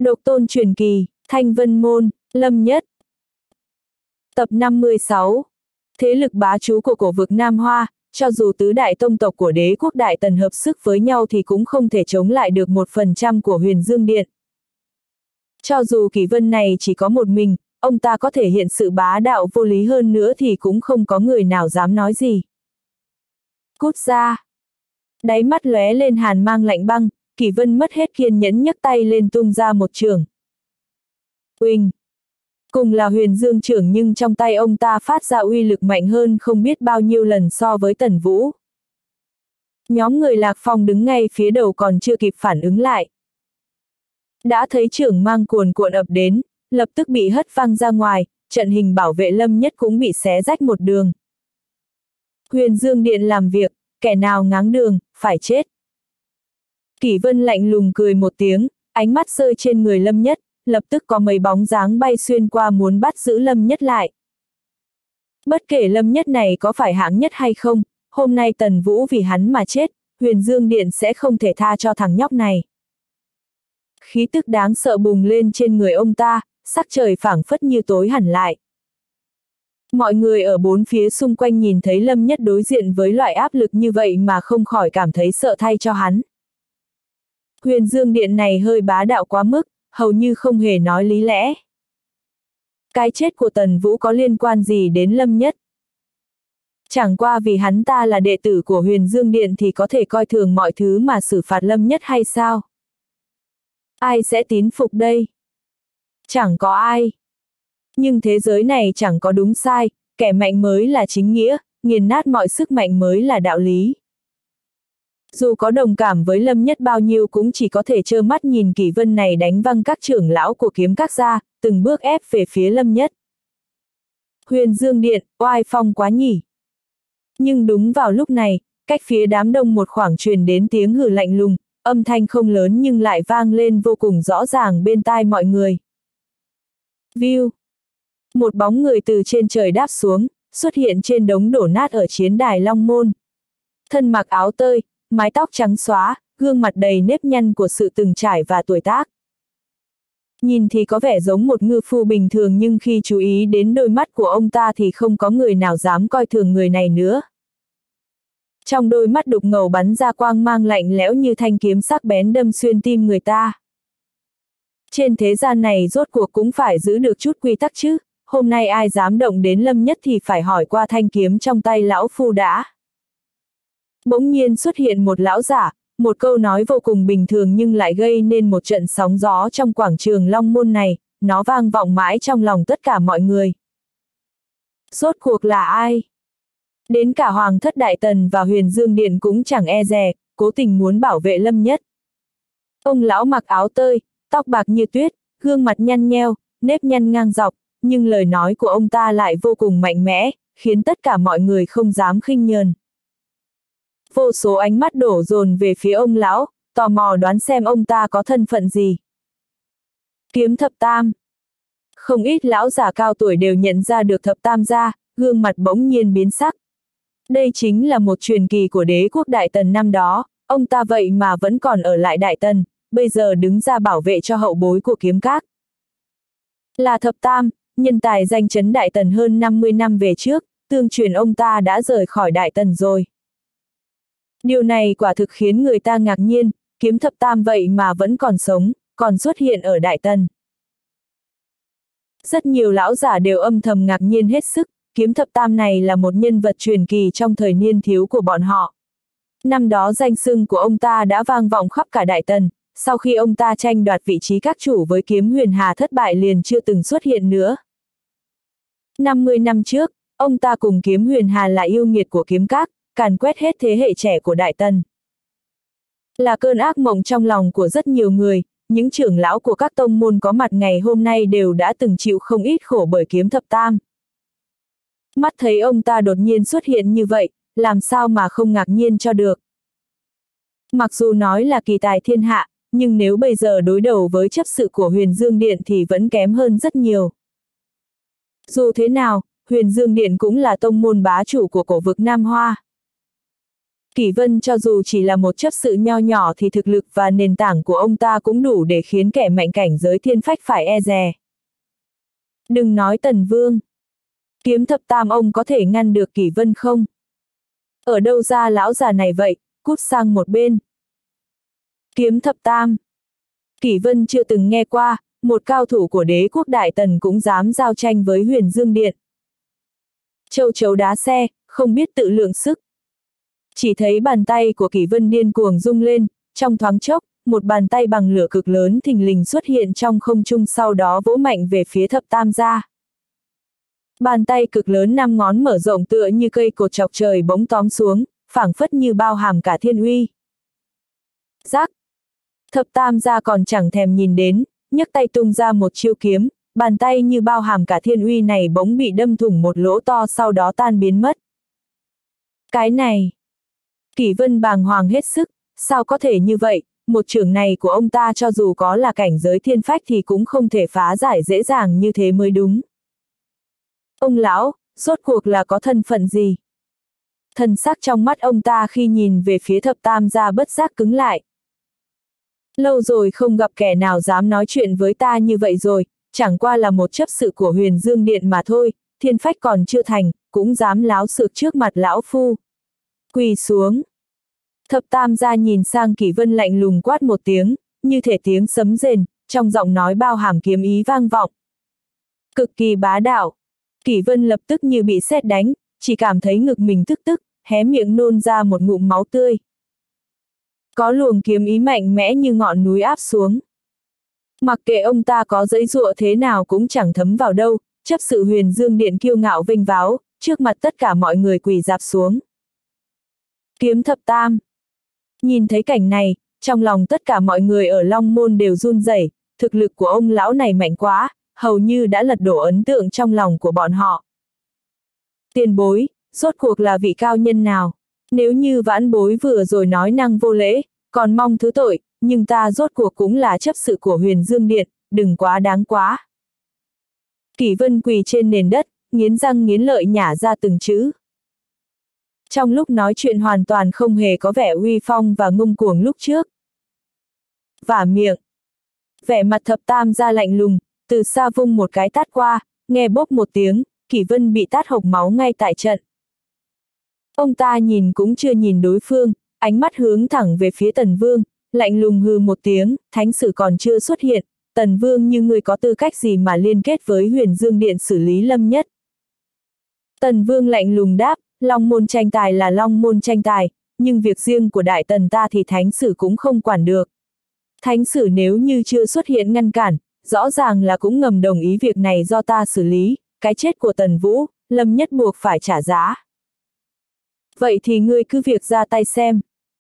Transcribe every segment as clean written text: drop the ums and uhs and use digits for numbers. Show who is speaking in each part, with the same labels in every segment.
Speaker 1: Độc tôn truyền kỳ, Thanh Vân Môn, Lâm Nhất. Tập 56. Thế lực bá chủ của cổ vực Nam Hoa, cho dù tứ đại tông tộc của đế quốc Đại Tần hợp sức với nhau thì cũng không thể chống lại được 1% của Huyền Dương Điện. Cho dù Kỷ Vân này chỉ có một mình, ông ta có thể hiện sự bá đạo vô lý hơn nữa thì cũng không có người nào dám nói gì. Cút ra! Đáy mắt lóe lên hàn mang lạnh băng, Kỷ Vân mất hết kiên nhẫn nhấc tay lên tung ra một chưởng. Uỳnh! Cùng là Huyền Dương chưởng nhưng trong tay ông ta phát ra uy lực mạnh hơn không biết bao nhiêu lần so với Tần Vũ. Nhóm người Lạc Phong đứng ngay phía đầu còn chưa kịp phản ứng lại. Đã thấy chưởng mang cuồn cuộn ập đến, lập tức bị hất văng ra ngoài, trận hình bảo vệ Lâm Nhất cũng bị xé rách một đường. Huyền Dương Điện làm việc, kẻ nào ngáng đường, phải chết. Kỷ Vân lạnh lùng cười một tiếng, ánh mắt rơi trên người Lâm Nhất, lập tức có mấy bóng dáng bay xuyên qua muốn bắt giữ Lâm Nhất lại. Bất kể Lâm Nhất này có phải hạng nhất hay không, hôm nay Tần Vũ vì hắn mà chết, Huyền Dương Điện sẽ không thể tha cho thằng nhóc này. Khí tức đáng sợ bùng lên trên người ông ta, sắc trời phảng phất như tối hẳn lại. Mọi người ở bốn phía xung quanh nhìn thấy Lâm Nhất đối diện với loại áp lực như vậy mà không khỏi cảm thấy sợ thay cho hắn. Huyền Dương Điện này hơi bá đạo quá mức, hầu như không hề nói lý lẽ. Cái chết của Tần Vũ có liên quan gì đến Lâm Nhất? Chẳng qua vì hắn ta là đệ tử của Huyền Dương Điện thì có thể coi thường mọi thứ mà xử phạt Lâm Nhất hay sao? Ai sẽ tín phục đây? Chẳng có ai. Nhưng thế giới này chẳng có đúng sai, kẻ mạnh mới là chính nghĩa, nghiền nát mọi sức mạnh mới là đạo lý. Dù có đồng cảm với Lâm Nhất bao nhiêu cũng chỉ có thể trơ mắt nhìn Kỷ Vân này đánh văng các trưởng lão của kiếm các gia, từng bước ép về phía Lâm Nhất. Huyền Dương Điện, oai phong quá nhỉ. Nhưng đúng vào lúc này, cách phía đám đông một khoảng truyền đến tiếng hừ lạnh lùng, âm thanh không lớn nhưng lại vang lên vô cùng rõ ràng bên tai mọi người. View. Một bóng người từ trên trời đáp xuống, xuất hiện trên đống đổ nát ở chiến đài Long Môn. Thân mặc áo tơi, mái tóc trắng xóa, gương mặt đầy nếp nhăn của sự từng trải và tuổi tác. Nhìn thì có vẻ giống một ngư phu bình thường nhưng khi chú ý đến đôi mắt của ông ta thì không có người nào dám coi thường người này nữa. Trong đôi mắt đục ngầu bắn ra quang mang lạnh lẽo như thanh kiếm sắc bén đâm xuyên tim người ta. Trên thế gian này rốt cuộc cũng phải giữ được chút quy tắc chứ, hôm nay ai dám động đến Lâm Nhất thì phải hỏi qua thanh kiếm trong tay lão phu đã. Bỗng nhiên xuất hiện một lão giả, một câu nói vô cùng bình thường nhưng lại gây nên một trận sóng gió trong quảng trường Long Môn này, nó vang vọng mãi trong lòng tất cả mọi người. Rốt cuộc là ai? Đến cả Hoàng thất Đại Tần và Huyền Dương Điện cũng chẳng e dè, cố tình muốn bảo vệ Lâm Nhất. Ông lão mặc áo tơi, tóc bạc như tuyết, gương mặt nhăn nheo, nếp nhăn ngang dọc, nhưng lời nói của ông ta lại vô cùng mạnh mẽ, khiến tất cả mọi người không dám khinh nhờn. Vô số ánh mắt đổ dồn về phía ông lão, tò mò đoán xem ông ta có thân phận gì. Kiếm thập tam. Không ít lão già cao tuổi đều nhận ra được thập tam gia, gương mặt bỗng nhiên biến sắc. Đây chính là một truyền kỳ của đế quốc Đại Tần năm đó, ông ta vậy mà vẫn còn ở lại Đại Tần, bây giờ đứng ra bảo vệ cho hậu bối của kiếm các. Là thập tam, nhân tài danh chấn Đại Tần hơn 50 năm về trước, tương truyền ông ta đã rời khỏi Đại Tần rồi. Điều này quả thực khiến người ta ngạc nhiên, kiếm thập tam vậy mà vẫn còn sống, còn xuất hiện ở Đại Tần. Rất nhiều lão giả đều âm thầm ngạc nhiên hết sức, kiếm thập tam này là một nhân vật truyền kỳ trong thời niên thiếu của bọn họ. Năm đó danh xưng của ông ta đã vang vọng khắp cả Đại Tần, sau khi ông ta tranh đoạt vị trí các chủ với kiếm Huyền Hà thất bại liền chưa từng xuất hiện nữa. 50 năm trước, ông ta cùng kiếm Huyền Hà là yêu nghiệt của kiếm các, càn quét hết thế hệ trẻ của Đại Tần. Là cơn ác mộng trong lòng của rất nhiều người, những trưởng lão của các tông môn có mặt ngày hôm nay đều đã từng chịu không ít khổ bởi kiếm thập tam. Mắt thấy ông ta đột nhiên xuất hiện như vậy, làm sao mà không ngạc nhiên cho được. Mặc dù nói là kỳ tài thiên hạ, nhưng nếu bây giờ đối đầu với chấp sự của Huyền Dương Điện thì vẫn kém hơn rất nhiều. Dù thế nào, Huyền Dương Điện cũng là tông môn bá chủ của cổ vực Nam Hoa. Kỷ Vân cho dù chỉ là một chấp sự nho nhỏ thì thực lực và nền tảng của ông ta cũng đủ để khiến kẻ mạnh cảnh giới thiên phách phải e dè. Đừng nói Tần Vương. Kiếm thập tam ông có thể ngăn được Kỷ Vân không? Ở đâu ra lão già này vậy, cút sang một bên. Kiếm thập tam. Kỷ Vân chưa từng nghe qua, một cao thủ của đế quốc Đại Tần cũng dám giao tranh với Huyền Dương Điện. Châu chấu đá xe, không biết tự lượng sức. Chỉ thấy bàn tay của Kỷ Vân điên cuồng rung lên, trong thoáng chốc, một bàn tay bằng lửa cực lớn thình lình xuất hiện trong không trung, sau đó vỗ mạnh về phía thập tam gia. Bàn tay cực lớn 5 ngón mở rộng tựa như cây cột chọc trời bỗng tóm xuống, phảng phất như bao hàm cả thiên uy. Rắc! Thập tam gia còn chẳng thèm nhìn đến, nhấc tay tung ra một chiêu kiếm, bàn tay như bao hàm cả thiên uy này bỗng bị đâm thủng một lỗ to, sau đó tan biến mất. Cái này! Kỷ Vân bàng hoàng hết sức, sao có thể như vậy, một chưởng này của ông ta cho dù có là cảnh giới thiên phách thì cũng không thể phá giải dễ dàng như thế mới đúng. Ông lão, rốt cuộc là có thân phận gì? Thần sắc trong mắt ông ta khi nhìn về phía thập tam gia bất giác cứng lại. Lâu rồi không gặp kẻ nào dám nói chuyện với ta như vậy rồi, chẳng qua là một chấp sự của Huyền Dương Điện mà thôi, thiên phách còn chưa thành, cũng dám láo xược trước mặt lão phu. Quỳ xuống. Thập tam gia nhìn sang Kỷ Vân lạnh lùng quát một tiếng, như thể tiếng sấm rền, trong giọng nói bao hàm kiếm ý vang vọng. Cực kỳ bá đạo. Kỷ Vân lập tức như bị sét đánh, chỉ cảm thấy ngực mình tức, hé miệng nôn ra một ngụm máu tươi. Có luồng kiếm ý mạnh mẽ như ngọn núi áp xuống. Mặc kệ ông ta có giãy giụa thế nào cũng chẳng thấm vào đâu, chấp sự Huyền Dương Điện kiêu ngạo vênh váo, trước mặt tất cả mọi người quỳ rạp xuống. Kiếm thập tam. Nhìn thấy cảnh này, trong lòng tất cả mọi người ở Long Môn đều run rẩy, thực lực của ông lão này mạnh quá, hầu như đã lật đổ ấn tượng trong lòng của bọn họ. Tiền bối, rốt cuộc là vị cao nhân nào? Nếu như vãn bối vừa rồi nói năng vô lễ, còn mong thứ tội, nhưng ta rốt cuộc cũng là chấp sự của Huyền Dương Điện, đừng quá đáng quá. Kỷ Vân quỳ trên nền đất, nghiến răng nghiến lợi nhả ra từng chữ. Trong lúc nói chuyện hoàn toàn không hề có vẻ uy phong và ngông cuồng lúc trước. Vả miệng. Vẻ mặt thập tam gia lạnh lùng, từ xa vung một cái tát qua, nghe bốp một tiếng, Kỷ Vân bị tát hộc máu ngay tại trận. Ông ta nhìn cũng chưa nhìn đối phương, ánh mắt hướng thẳng về phía Tần Vương, lạnh lùng hừ một tiếng, thánh sử còn chưa xuất hiện, Tần Vương như ngươi có tư cách gì mà liên kết với Huyền Dương Điện xử lý Lâm Nhất? Tần Vương lạnh lùng đáp, Long Môn tranh tài là Long Môn tranh tài, nhưng việc riêng của Đại Tần ta thì thánh sử cũng không quản được. Thánh sử nếu như chưa xuất hiện ngăn cản, rõ ràng là cũng ngầm đồng ý việc này do ta xử lý, cái chết của Tần Vũ, Lâm Nhất buộc phải trả giá. Vậy thì ngươi cứ việc ra tay xem.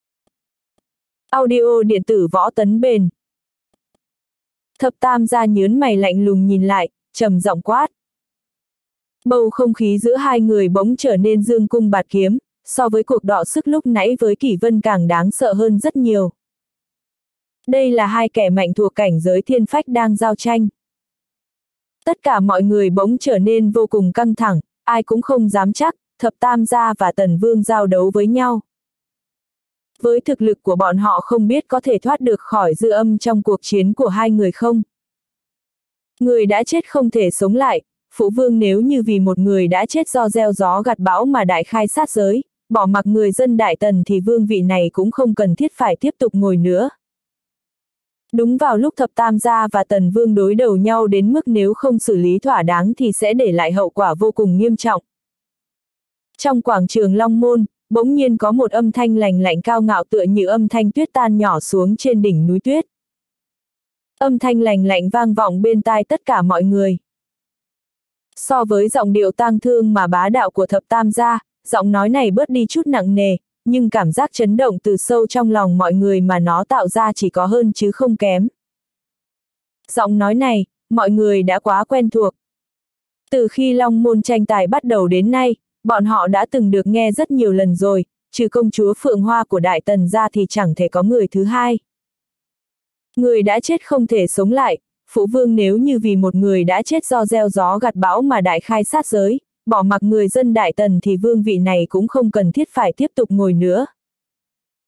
Speaker 1: Audio điện tử Võ Tấn Bền. Thập tam gia nhớn mày lạnh lùng nhìn lại, trầm giọng quát. Bầu không khí giữa hai người bỗng trở nên dương cung bạt kiếm, so với cuộc đọ sức lúc nãy với Kỷ Vân càng đáng sợ hơn rất nhiều. Đây là hai kẻ mạnh thuộc cảnh giới thiên phách đang giao tranh. Tất cả mọi người bỗng trở nên vô cùng căng thẳng, ai cũng không dám chắc, thập tam gia và Tần Vương giao đấu với nhau. Với thực lực của bọn họ không biết có thể thoát được khỏi dư âm trong cuộc chiến của hai người không. Người đã chết không thể sống lại, Phụ Vương nếu như vì một người đã chết do gieo gió gặt bão mà đại khai sát giới, bỏ mặc người dân Đại Tần thì vương vị này cũng không cần thiết phải tiếp tục ngồi nữa. Đúng vào lúc thập tam gia và Tần Vương đối đầu nhau đến mức nếu không xử lý thỏa đáng thì sẽ để lại hậu quả vô cùng nghiêm trọng. Trong quảng trường Long Môn, bỗng nhiên có một âm thanh lành lạnh cao ngạo tựa như âm thanh tuyết tan nhỏ xuống trên đỉnh núi tuyết. Âm thanh lành lạnh vang vọng bên tai tất cả mọi người. So với giọng điệu tang thương mà bá đạo của thập tam gia, giọng nói này bớt đi chút nặng nề, nhưng cảm giác chấn động từ sâu trong lòng mọi người mà nó tạo ra chỉ có hơn chứ không kém. Giọng nói này, mọi người đã quá quen thuộc. Từ khi Long Môn tranh tài bắt đầu đến nay, bọn họ đã từng được nghe rất nhiều lần rồi, trừ công chúa Phượng Hoa của Đại Tần ra thì chẳng thể có người thứ hai. Người đã chết không thể sống lại, Phụ Vương nếu như vì một người đã chết do gieo gió gặt bão mà đại khai sát giới, bỏ mặc người dân Đại Tần thì vương vị này cũng không cần thiết phải tiếp tục ngồi nữa.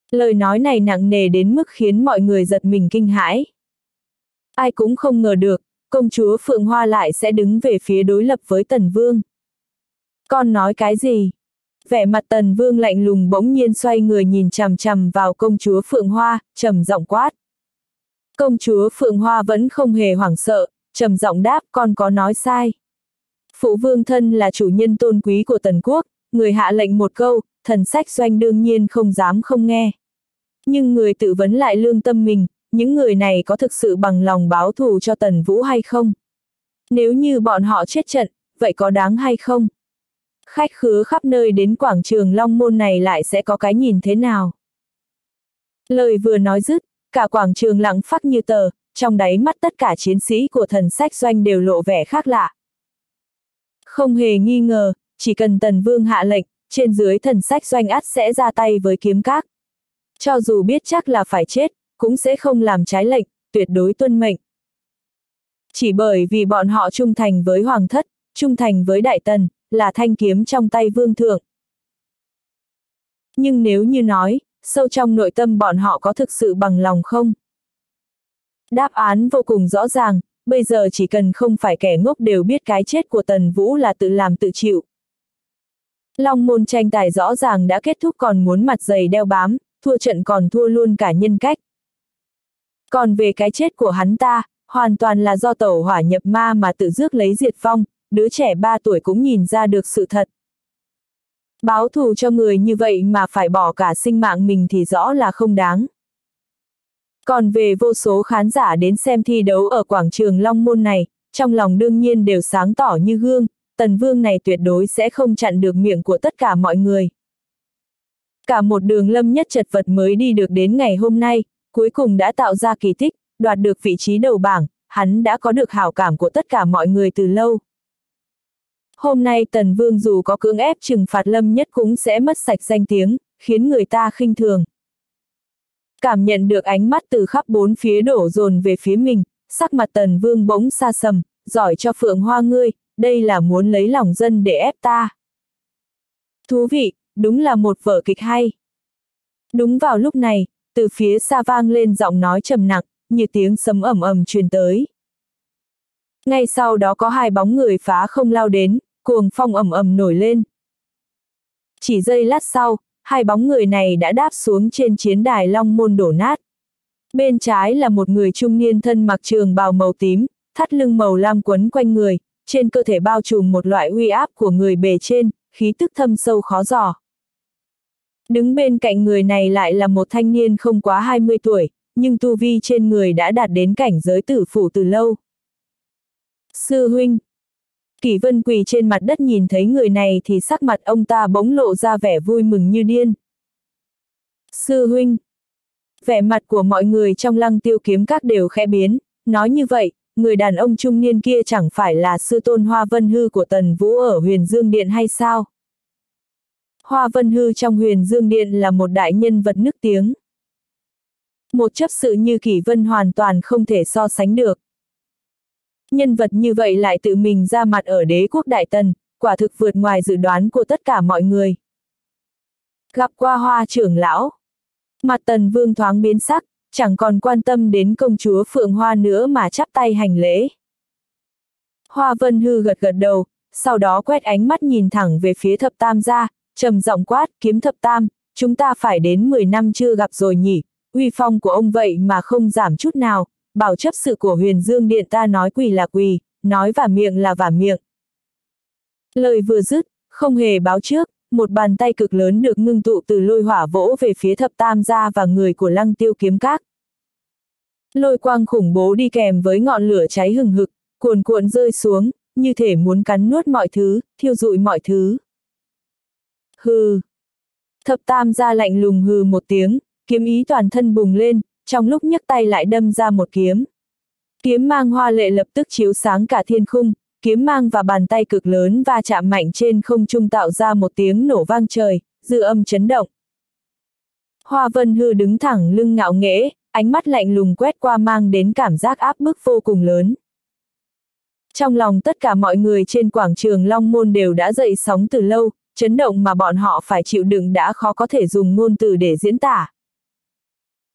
Speaker 1: Lời nói này nặng nề đến mức khiến mọi người giật mình kinh hãi. Ai cũng không ngờ được, công chúa Phượng Hoa lại sẽ đứng về phía đối lập với Tần Vương. Con nói cái gì? Vẻ mặt Tần Vương lạnh lùng bỗng nhiên xoay người nhìn chằm chằm vào công chúa Phượng Hoa, trầm giọng quát. Công chúa Phượng Hoa vẫn không hề hoảng sợ, trầm giọng đáp, con có nói sai. Phụ vương thân là chủ nhân tôn quý của Tần quốc, người hạ lệnh một câu, Thần Sách Doanh đương nhiên không dám không nghe. Nhưng người tự vấn lại lương tâm mình, những người này có thực sự bằng lòng báo thù cho Tần Vũ hay không? Nếu như bọn họ chết trận, vậy có đáng hay không? Khách khứa khắp nơi đến quảng trường Long Môn này lại sẽ có cái nhìn thế nào? Lời vừa nói dứt, cả quảng trường lặng phắc như tờ, trong đáy mắt tất cả chiến sĩ của Thần Sách Doanh đều lộ vẻ khác lạ. Không hề nghi ngờ, chỉ cần Tần Vương hạ lệnh, trên dưới Thần Sách Doanh ắt sẽ ra tay với kiếm các. Cho dù biết chắc là phải chết, cũng sẽ không làm trái lệnh, tuyệt đối tuân mệnh. Chỉ bởi vì bọn họ trung thành với Hoàng thất, trung thành với Đại Tần, là thanh kiếm trong tay Vương thượng. Nhưng nếu như nói, sâu trong nội tâm bọn họ có thực sự bằng lòng không? Đáp án vô cùng rõ ràng, bây giờ chỉ cần không phải kẻ ngốc đều biết cái chết của Tần Vũ là tự làm tự chịu. Long môn tranh tài rõ ràng đã kết thúc còn muốn mặt dày đeo bám, thua trận còn thua luôn cả nhân cách. Còn về cái chết của hắn ta, hoàn toàn là do tẩu hỏa nhập ma mà tự rước lấy diệt vong, đứa trẻ 3 tuổi cũng nhìn ra được sự thật. Báo thù cho người như vậy mà phải bỏ cả sinh mạng mình thì rõ là không đáng. Còn về vô số khán giả đến xem thi đấu ở quảng trường Long Môn này, trong lòng đương nhiên đều sáng tỏ như gương, Tần Vương này tuyệt đối sẽ không chặn được miệng của tất cả mọi người. Cả một đường Lâm Nhất chật vật mới đi được đến ngày hôm nay, cuối cùng đã tạo ra kỳ tích, đoạt được vị trí đầu bảng, hắn đã có được hảo cảm của tất cả mọi người từ lâu. Hôm nay Tần Vương dù có cưỡng ép trừng phạt Lâm Nhất cũng sẽ mất sạch danh tiếng, khiến người ta khinh thường. Cảm nhận được ánh mắt từ khắp bốn phía đổ dồn về phía mình, sắc mặt Tần Vương bỗng xa sầm, giỏi cho Phượng Hoa ngươi, đây là muốn lấy lòng dân để ép ta. Thú vị, đúng là một vở kịch hay. Đúng vào lúc này, từ phía xa vang lên giọng nói trầm nặng, như tiếng sấm ầm ầm truyền tới. Ngay sau đó có 2 bóng người phá không lao đến, cuồng phong ầm ầm nổi lên. Chỉ giây lát sau, 2 bóng người này đã đáp xuống trên chiến đài Long Môn đổ nát. Bên trái là một người trung niên thân mặc trường bào màu tím, thắt lưng màu lam quấn quanh người, trên cơ thể bao trùm một loại uy áp của người bề trên, khí tức thâm sâu khó dò. Đứng bên cạnh người này lại là một thanh niên không quá 20 tuổi, nhưng tu vi trên người đã đạt đến cảnh giới tử phủ từ lâu. Sư huynh. Kỷ Vân quỳ trên mặt đất nhìn thấy người này thì sắc mặt ông ta bỗng lộ ra vẻ vui mừng như điên. Sư huynh. Vẻ mặt của mọi người trong Lăng Tiêu kiếm các đều khẽ biến, nói như vậy, người đàn ông trung niên kia chẳng phải là sư tôn Hoa Vân Hư của Tần Vũ ở Huyền Dương Điện hay sao? Hoa Vân Hư trong Huyền Dương Điện là một đại nhân vật nức tiếng. Một chấp sự như Kỷ Vân hoàn toàn không thể so sánh được. Nhân vật như vậy lại tự mình ra mặt ở đế quốc Đại Tần, quả thực vượt ngoài dự đoán của tất cả mọi người. Gặp qua Hoa trưởng lão. Mặt Tần Vương thoáng biến sắc, chẳng còn quan tâm đến công chúa Phượng Hoa nữa mà chắp tay hành lễ. Hoa Vân Hư gật gật đầu, sau đó quét ánh mắt nhìn thẳng về phía Thập Tam gia, trầm giọng quát, Kiếm Thập Tam, chúng ta phải đến 10 năm chưa gặp rồi nhỉ, uy phong của ông vậy mà không giảm chút nào, bảo chấp sự của Huyền Dương Điện ta nói quỳ là quỳ, nói vả miệng là vả miệng. Lời vừa dứt, không hề báo trước, một bàn tay cực lớn được ngưng tụ từ lôi hỏa vỗ về phía Thập Tam gia và người của Lăng Tiêu kiếm các. Lôi quang khủng bố đi kèm với ngọn lửa cháy hừng hực, cuồn cuộn rơi xuống, như thể muốn cắn nuốt mọi thứ, thiêu rụi mọi thứ. Hừ. Thập Tam gia lạnh lùng hừ một tiếng, kiếm ý toàn thân bùng lên, trong lúc nhấc tay lại đâm ra một kiếm. Kiếm mang hoa lệ lập tức chiếu sáng cả thiên khung, kiếm mang và bàn tay cực lớn va chạm mạnh trên không trung tạo ra một tiếng nổ vang trời, dư âm chấn động. Hoa Vân Hư đứng thẳng lưng ngạo nghễ, ánh mắt lạnh lùng quét qua mang đến cảm giác áp bức vô cùng lớn. Trong lòng tất cả mọi người trên quảng trường Long Môn đều đã dậy sóng từ lâu, chấn động mà bọn họ phải chịu đựng đã khó có thể dùng ngôn từ để diễn tả.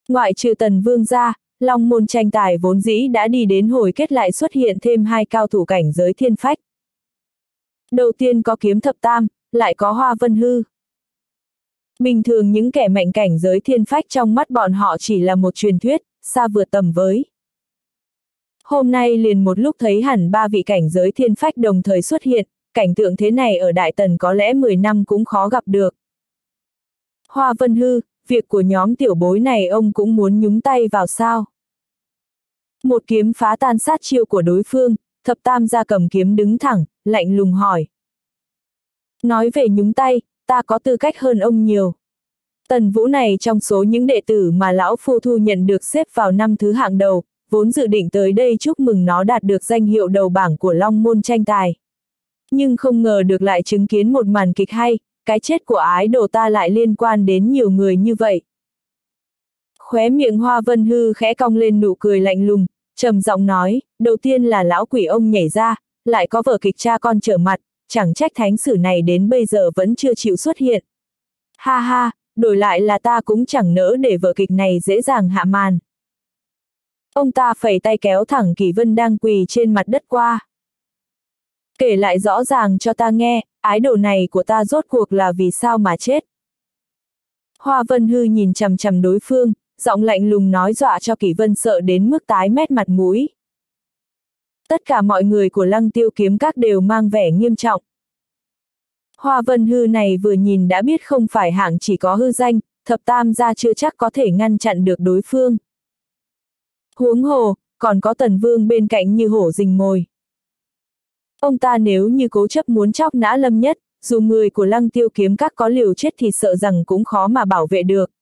Speaker 1: Ngoại trừ Tần Vương ra, Long môn tranh tài vốn dĩ đã đi đến hồi kết lại xuất hiện thêm hai cao thủ cảnh giới thiên phách. Đầu tiên có Kiếm Thập Tam, lại có Hoa Vân Hư. Bình thường những kẻ mạnh cảnh giới thiên phách trong mắt bọn họ chỉ là một truyền thuyết, xa vượt tầm với. Hôm nay liền một lúc thấy hẳn ba vị cảnh giới thiên phách đồng thời xuất hiện, cảnh tượng thế này ở Đại Tần có lẽ 10 năm cũng khó gặp được. Hoa Vân Hư, việc của nhóm tiểu bối này ông cũng muốn nhúng tay vào sao? Một kiếm phá tan sát chiêu của đối phương, Thập Tam gia cầm kiếm đứng thẳng, lạnh lùng hỏi. Nói về nhúng tay, ta có tư cách hơn ông nhiều. Tần Vũ này trong số những đệ tử mà lão phu thu nhận được xếp vào năm thứ hạng đầu, vốn dự định tới đây chúc mừng nó đạt được danh hiệu đầu bảng của Long môn tranh tài. Nhưng không ngờ được lại chứng kiến một màn kịch hay, cái chết của ái đồ ta lại liên quan đến nhiều người như vậy. Khóe miệng Hoa Vân Hư khẽ cong lên nụ cười lạnh lùng, trầm giọng nói, đầu tiên là lão quỷ ông nhảy ra, lại có vở kịch cha con trở mặt, chẳng trách thánh sử này đến bây giờ vẫn chưa chịu xuất hiện. Ha ha, đổi lại là ta cũng chẳng nỡ để vở kịch này dễ dàng hạ màn. Ông ta phẩy tay kéo thẳng Kỷ Vân đang quỳ trên mặt đất qua. Kể lại rõ ràng cho ta nghe, ái đồ này của ta rốt cuộc là vì sao mà chết. Hoa Vân Hư nhìn chằm chằm đối phương, giọng lạnh lùng nói dọa cho Kỷ Vân sợ đến mức tái mét mặt mũi. Tất cả mọi người của Lăng Tiêu Kiếm Các đều mang vẻ nghiêm trọng. Hoa Vân Hư này vừa nhìn đã biết không phải hạng chỉ có hư danh, Thập Tam gia chưa chắc có thể ngăn chặn được đối phương. Huống hồ, còn có Tần Vương bên cạnh như hổ rình mồi. Ông ta nếu như cố chấp muốn chóc nã Lâm Nhất, dù người của Lăng Tiêu Kiếm Các có liều chết thì sợ rằng cũng khó mà bảo vệ được.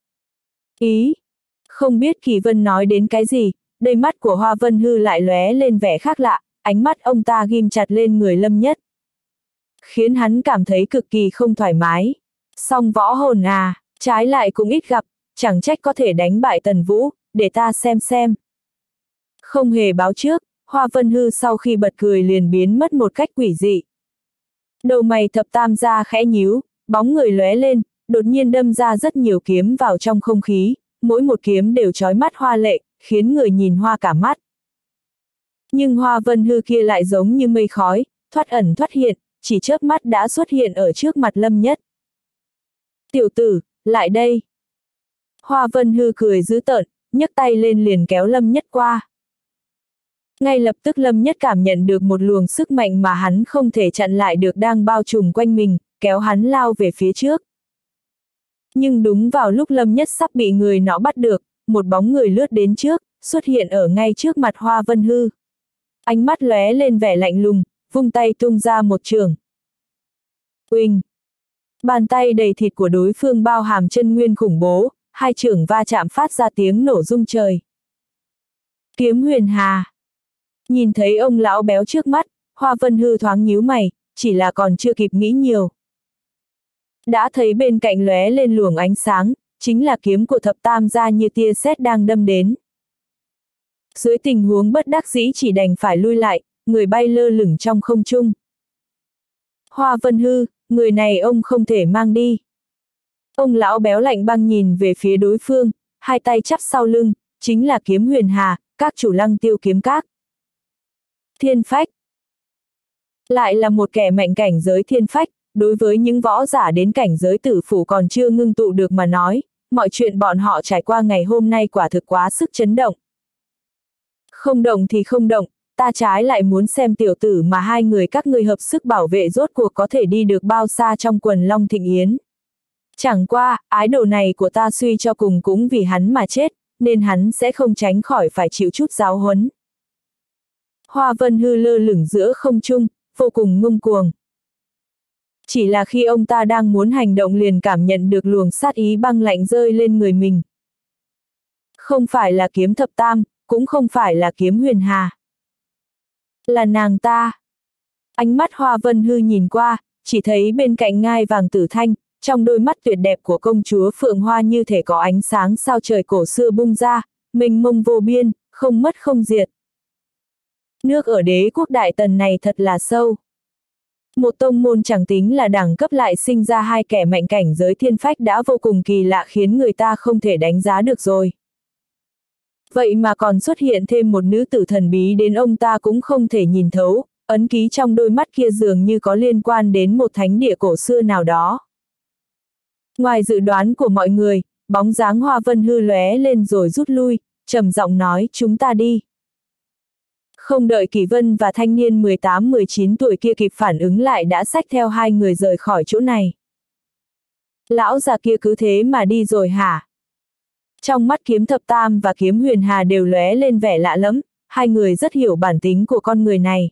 Speaker 1: Không biết Kỳ Vân nói đến cái gì, đôi mắt của Hoa Vân Hư lại lóe lên vẻ khác lạ, ánh mắt ông ta ghim chặt lên người Lâm Nhất. Khiến hắn cảm thấy cực kỳ không thoải mái. Song võ hồn à, trái lại cũng ít gặp, chẳng trách có thể đánh bại Tần Vũ, để ta xem. Không hề báo trước, Hoa Vân Hư sau khi bật cười liền biến mất một cách quỷ dị. Đầu mày Thập Tam gia khẽ nhíu, bóng người lóe lên, đột nhiên đâm ra rất nhiều kiếm vào trong không khí, mỗi một kiếm đều chói mắt hoa lệ, khiến người nhìn hoa cả mắt. Nhưng Hoa Vân Hư kia lại giống như mây khói, thoát ẩn thoát hiện, chỉ chớp mắt đã xuất hiện ở trước mặt Lâm Nhất. Tiểu tử, lại đây. Hoa Vân Hư cười dữ tợn, nhấc tay lên liền kéo Lâm Nhất qua. Ngay lập tức Lâm Nhất cảm nhận được một luồng sức mạnh mà hắn không thể chặn lại được đang bao trùm quanh mình, kéo hắn lao về phía trước. Nhưng đúng vào lúc Lâm Nhất sắp bị người nọ bắt được, một bóng người lướt đến trước, xuất hiện ở ngay trước mặt Hoa Vân Hư. Ánh mắt lóe lên vẻ lạnh lùng, vung tay tung ra một chưởng. Uỳnh! Bàn tay đầy thịt của đối phương bao hàm chân nguyên khủng bố, hai chưởng va chạm phát ra tiếng nổ rung trời. Kiếm Huyền Hà! Nhìn thấy ông lão béo trước mắt, Hoa Vân Hư thoáng nhíu mày, chỉ là còn chưa kịp nghĩ nhiều. Đã thấy bên cạnh lóe lên luồng ánh sáng, chính là kiếm của Thập Tam gia như tia sét đang đâm đến. Dưới tình huống bất đắc dĩ chỉ đành phải lui lại, người bay lơ lửng trong không trung. Hoa Vân Hư, người này ông không thể mang đi. Ông lão béo lạnh băng nhìn về phía đối phương, hai tay chắp sau lưng, chính là Kiếm Huyền Hà, các chủ Lăng Tiêu Kiếm Các. Thiên phách. Lại là một kẻ mạnh cảnh giới thiên phách, đối với những võ giả đến cảnh giới tử phủ còn chưa ngưng tụ được mà nói, mọi chuyện bọn họ trải qua ngày hôm nay quả thực quá sức chấn động. Không động thì không động, ta trái lại muốn xem tiểu tử mà hai người các ngươi hợp sức bảo vệ rốt cuộc có thể đi được bao xa trong quần Long Thịnh Yến. Chẳng qua, ái đồ này của ta suy cho cùng cũng vì hắn mà chết, nên hắn sẽ không tránh khỏi phải chịu chút giáo huấn. Hoa Vân Hư lơ lửng giữa không trung, vô cùng ngông cuồng. Chỉ là khi ông ta đang muốn hành động liền cảm nhận được luồng sát ý băng lạnh rơi lên người mình. Không phải là kiếm Thập Tam, cũng không phải là kiếm Huyền Hà. Là nàng ta. Ánh mắt Hoa Vân Hư nhìn qua, chỉ thấy bên cạnh ngai vàng tử thanh, trong đôi mắt tuyệt đẹp của công chúa Phượng Hoa như thể có ánh sáng sao trời cổ xưa bung ra, mênh mông vô biên, không mất không diệt. Nước ở Đế quốc Đại Tần này thật là sâu. Một tông môn chẳng tính là đẳng cấp lại sinh ra hai kẻ mạnh cảnh giới thiên phách đã vô cùng kỳ lạ khiến người ta không thể đánh giá được rồi. Vậy mà còn xuất hiện thêm một nữ tử thần bí đến ông ta cũng không thể nhìn thấu, ấn ký trong đôi mắt kia dường như có liên quan đến một thánh địa cổ xưa nào đó. Ngoài dự đoán của mọi người, bóng dáng Hoa Vân Hư lóe lên rồi rút lui, trầm giọng nói chúng ta đi. Không đợi Kỷ Vân và thanh niên 18-19 tuổi kia kịp phản ứng lại đã xách theo hai người rời khỏi chỗ này. Lão già kia cứ thế mà đi rồi hả? Trong mắt Kiếm Thập Tam và Kiếm Huyền Hà đều lóe lên vẻ lạ lẫm, hai người rất hiểu bản tính của con người này.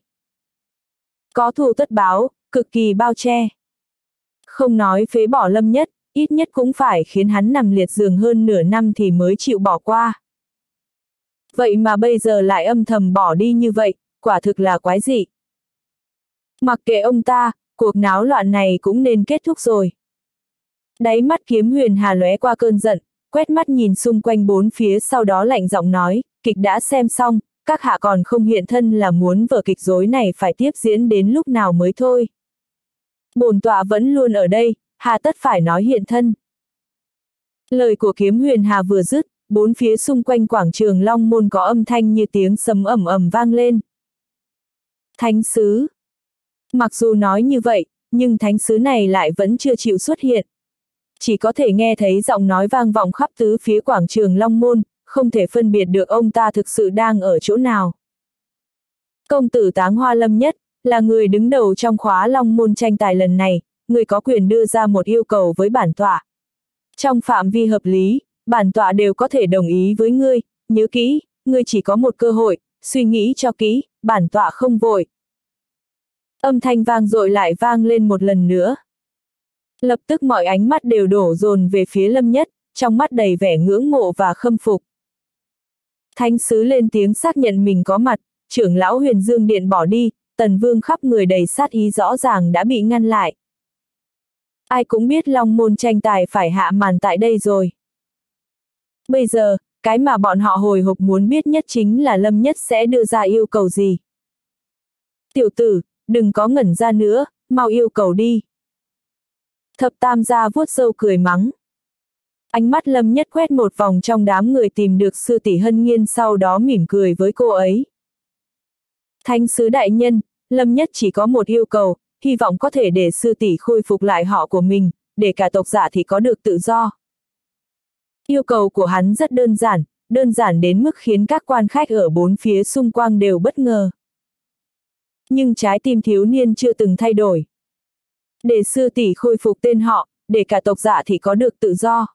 Speaker 1: Có thù tất báo, cực kỳ bao che. Không nói phế bỏ Lâm Nhất, ít nhất cũng phải khiến hắn nằm liệt giường hơn nửa năm thì mới chịu bỏ qua. Vậy mà bây giờ lại âm thầm bỏ đi như vậy, quả thực là quái dị. Mặc kệ ông ta, cuộc náo loạn này cũng nên kết thúc rồi. Đáy mắt Kiếm Huyền Hà lóe qua cơn giận, quét mắt nhìn xung quanh bốn phía sau đó lạnh giọng nói, kịch đã xem xong, các hạ còn không hiện thân là muốn vở kịch rối này phải tiếp diễn đến lúc nào mới thôi. Bổn tọa vẫn luôn ở đây, hà tất phải nói hiện thân. Lời của Kiếm Huyền Hà vừa dứt, bốn phía xung quanh quảng trường Long Môn có âm thanh như tiếng sấm ầm ầm vang lên. Thánh sứ. Mặc dù nói như vậy, nhưng thánh sứ này lại vẫn chưa chịu xuất hiện. Chỉ có thể nghe thấy giọng nói vang vọng khắp tứ phía quảng trường Long Môn, không thể phân biệt được ông ta thực sự đang ở chỗ nào. Công tử Táng Hoa Lâm Nhất, là người đứng đầu trong khóa Long Môn tranh tài lần này, người có quyền đưa ra một yêu cầu với bản tọa. Trong phạm vi hợp lý, bản tọa đều có thể đồng ý với ngươi, nhớ kỹ, ngươi chỉ có một cơ hội, suy nghĩ cho kỹ, bản tọa không vội. Âm thanh vang dội lại vang lên một lần nữa. Lập tức mọi ánh mắt đều đổ dồn về phía Lâm Nhất, trong mắt đầy vẻ ngưỡng mộ và khâm phục. Thánh sứ lên tiếng xác nhận mình có mặt, trưởng lão Huyền Dương Điện bỏ đi, Tần Vương khắp người đầy sát ý rõ ràng đã bị ngăn lại. Ai cũng biết Long Môn tranh tài phải hạ màn tại đây rồi. Bây giờ, cái mà bọn họ hồi hộp muốn biết nhất chính là Lâm Nhất sẽ đưa ra yêu cầu gì. Tiểu tử, đừng có ngẩn ra nữa, mau yêu cầu đi. Thập Tam gia vuốt râu cười mắng. Ánh mắt Lâm Nhất quét một vòng trong đám người tìm được sư tỷ Hân Nhiên, sau đó mỉm cười với cô ấy. Thánh sứ đại nhân, Lâm Nhất chỉ có một yêu cầu, hy vọng có thể để sư tỷ khôi phục lại họ của mình, để cả tộc Dạ thì có được tự do. Yêu cầu của hắn rất đơn giản đến mức khiến các quan khách ở bốn phía xung quanh đều bất ngờ. Nhưng trái tim thiếu niên chưa từng thay đổi. Để sư tỷ khôi phục tên họ, để cả tộc Dạ thì có được tự do.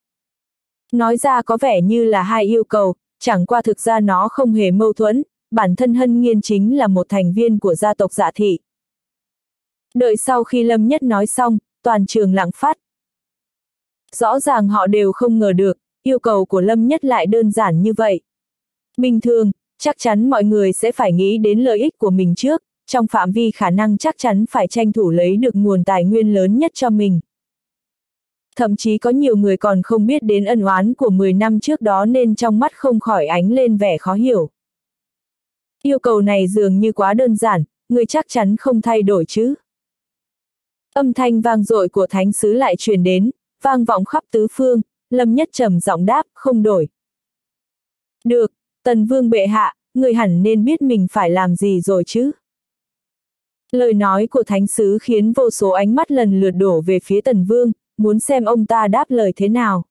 Speaker 1: Nói ra có vẻ như là hai yêu cầu, chẳng qua thực ra nó không hề mâu thuẫn, bản thân Hân Nhiên chính là một thành viên của gia tộc Dạ thị. Đợi sau khi Lâm Nhất nói xong, toàn trường lặng phát. Rõ ràng họ đều không ngờ được, yêu cầu của Lâm Nhất lại đơn giản như vậy. Bình thường, chắc chắn mọi người sẽ phải nghĩ đến lợi ích của mình trước, trong phạm vi khả năng chắc chắn phải tranh thủ lấy được nguồn tài nguyên lớn nhất cho mình. Thậm chí có nhiều người còn không biết đến ân oán của 10 năm trước đó nên trong mắt không khỏi ánh lên vẻ khó hiểu. Yêu cầu này dường như quá đơn giản, người chắc chắn không thay đổi chứ. Âm thanh vang dội của thánh sứ lại truyền đến, vang vọng khắp tứ phương, Lâm Nhất trầm giọng đáp, không đổi. Được, Tần Vương bệ hạ, người hẳn nên biết mình phải làm gì rồi chứ. Lời nói của thánh sứ khiến vô số ánh mắt lần lượt đổ về phía Tần Vương, muốn xem ông ta đáp lời thế nào.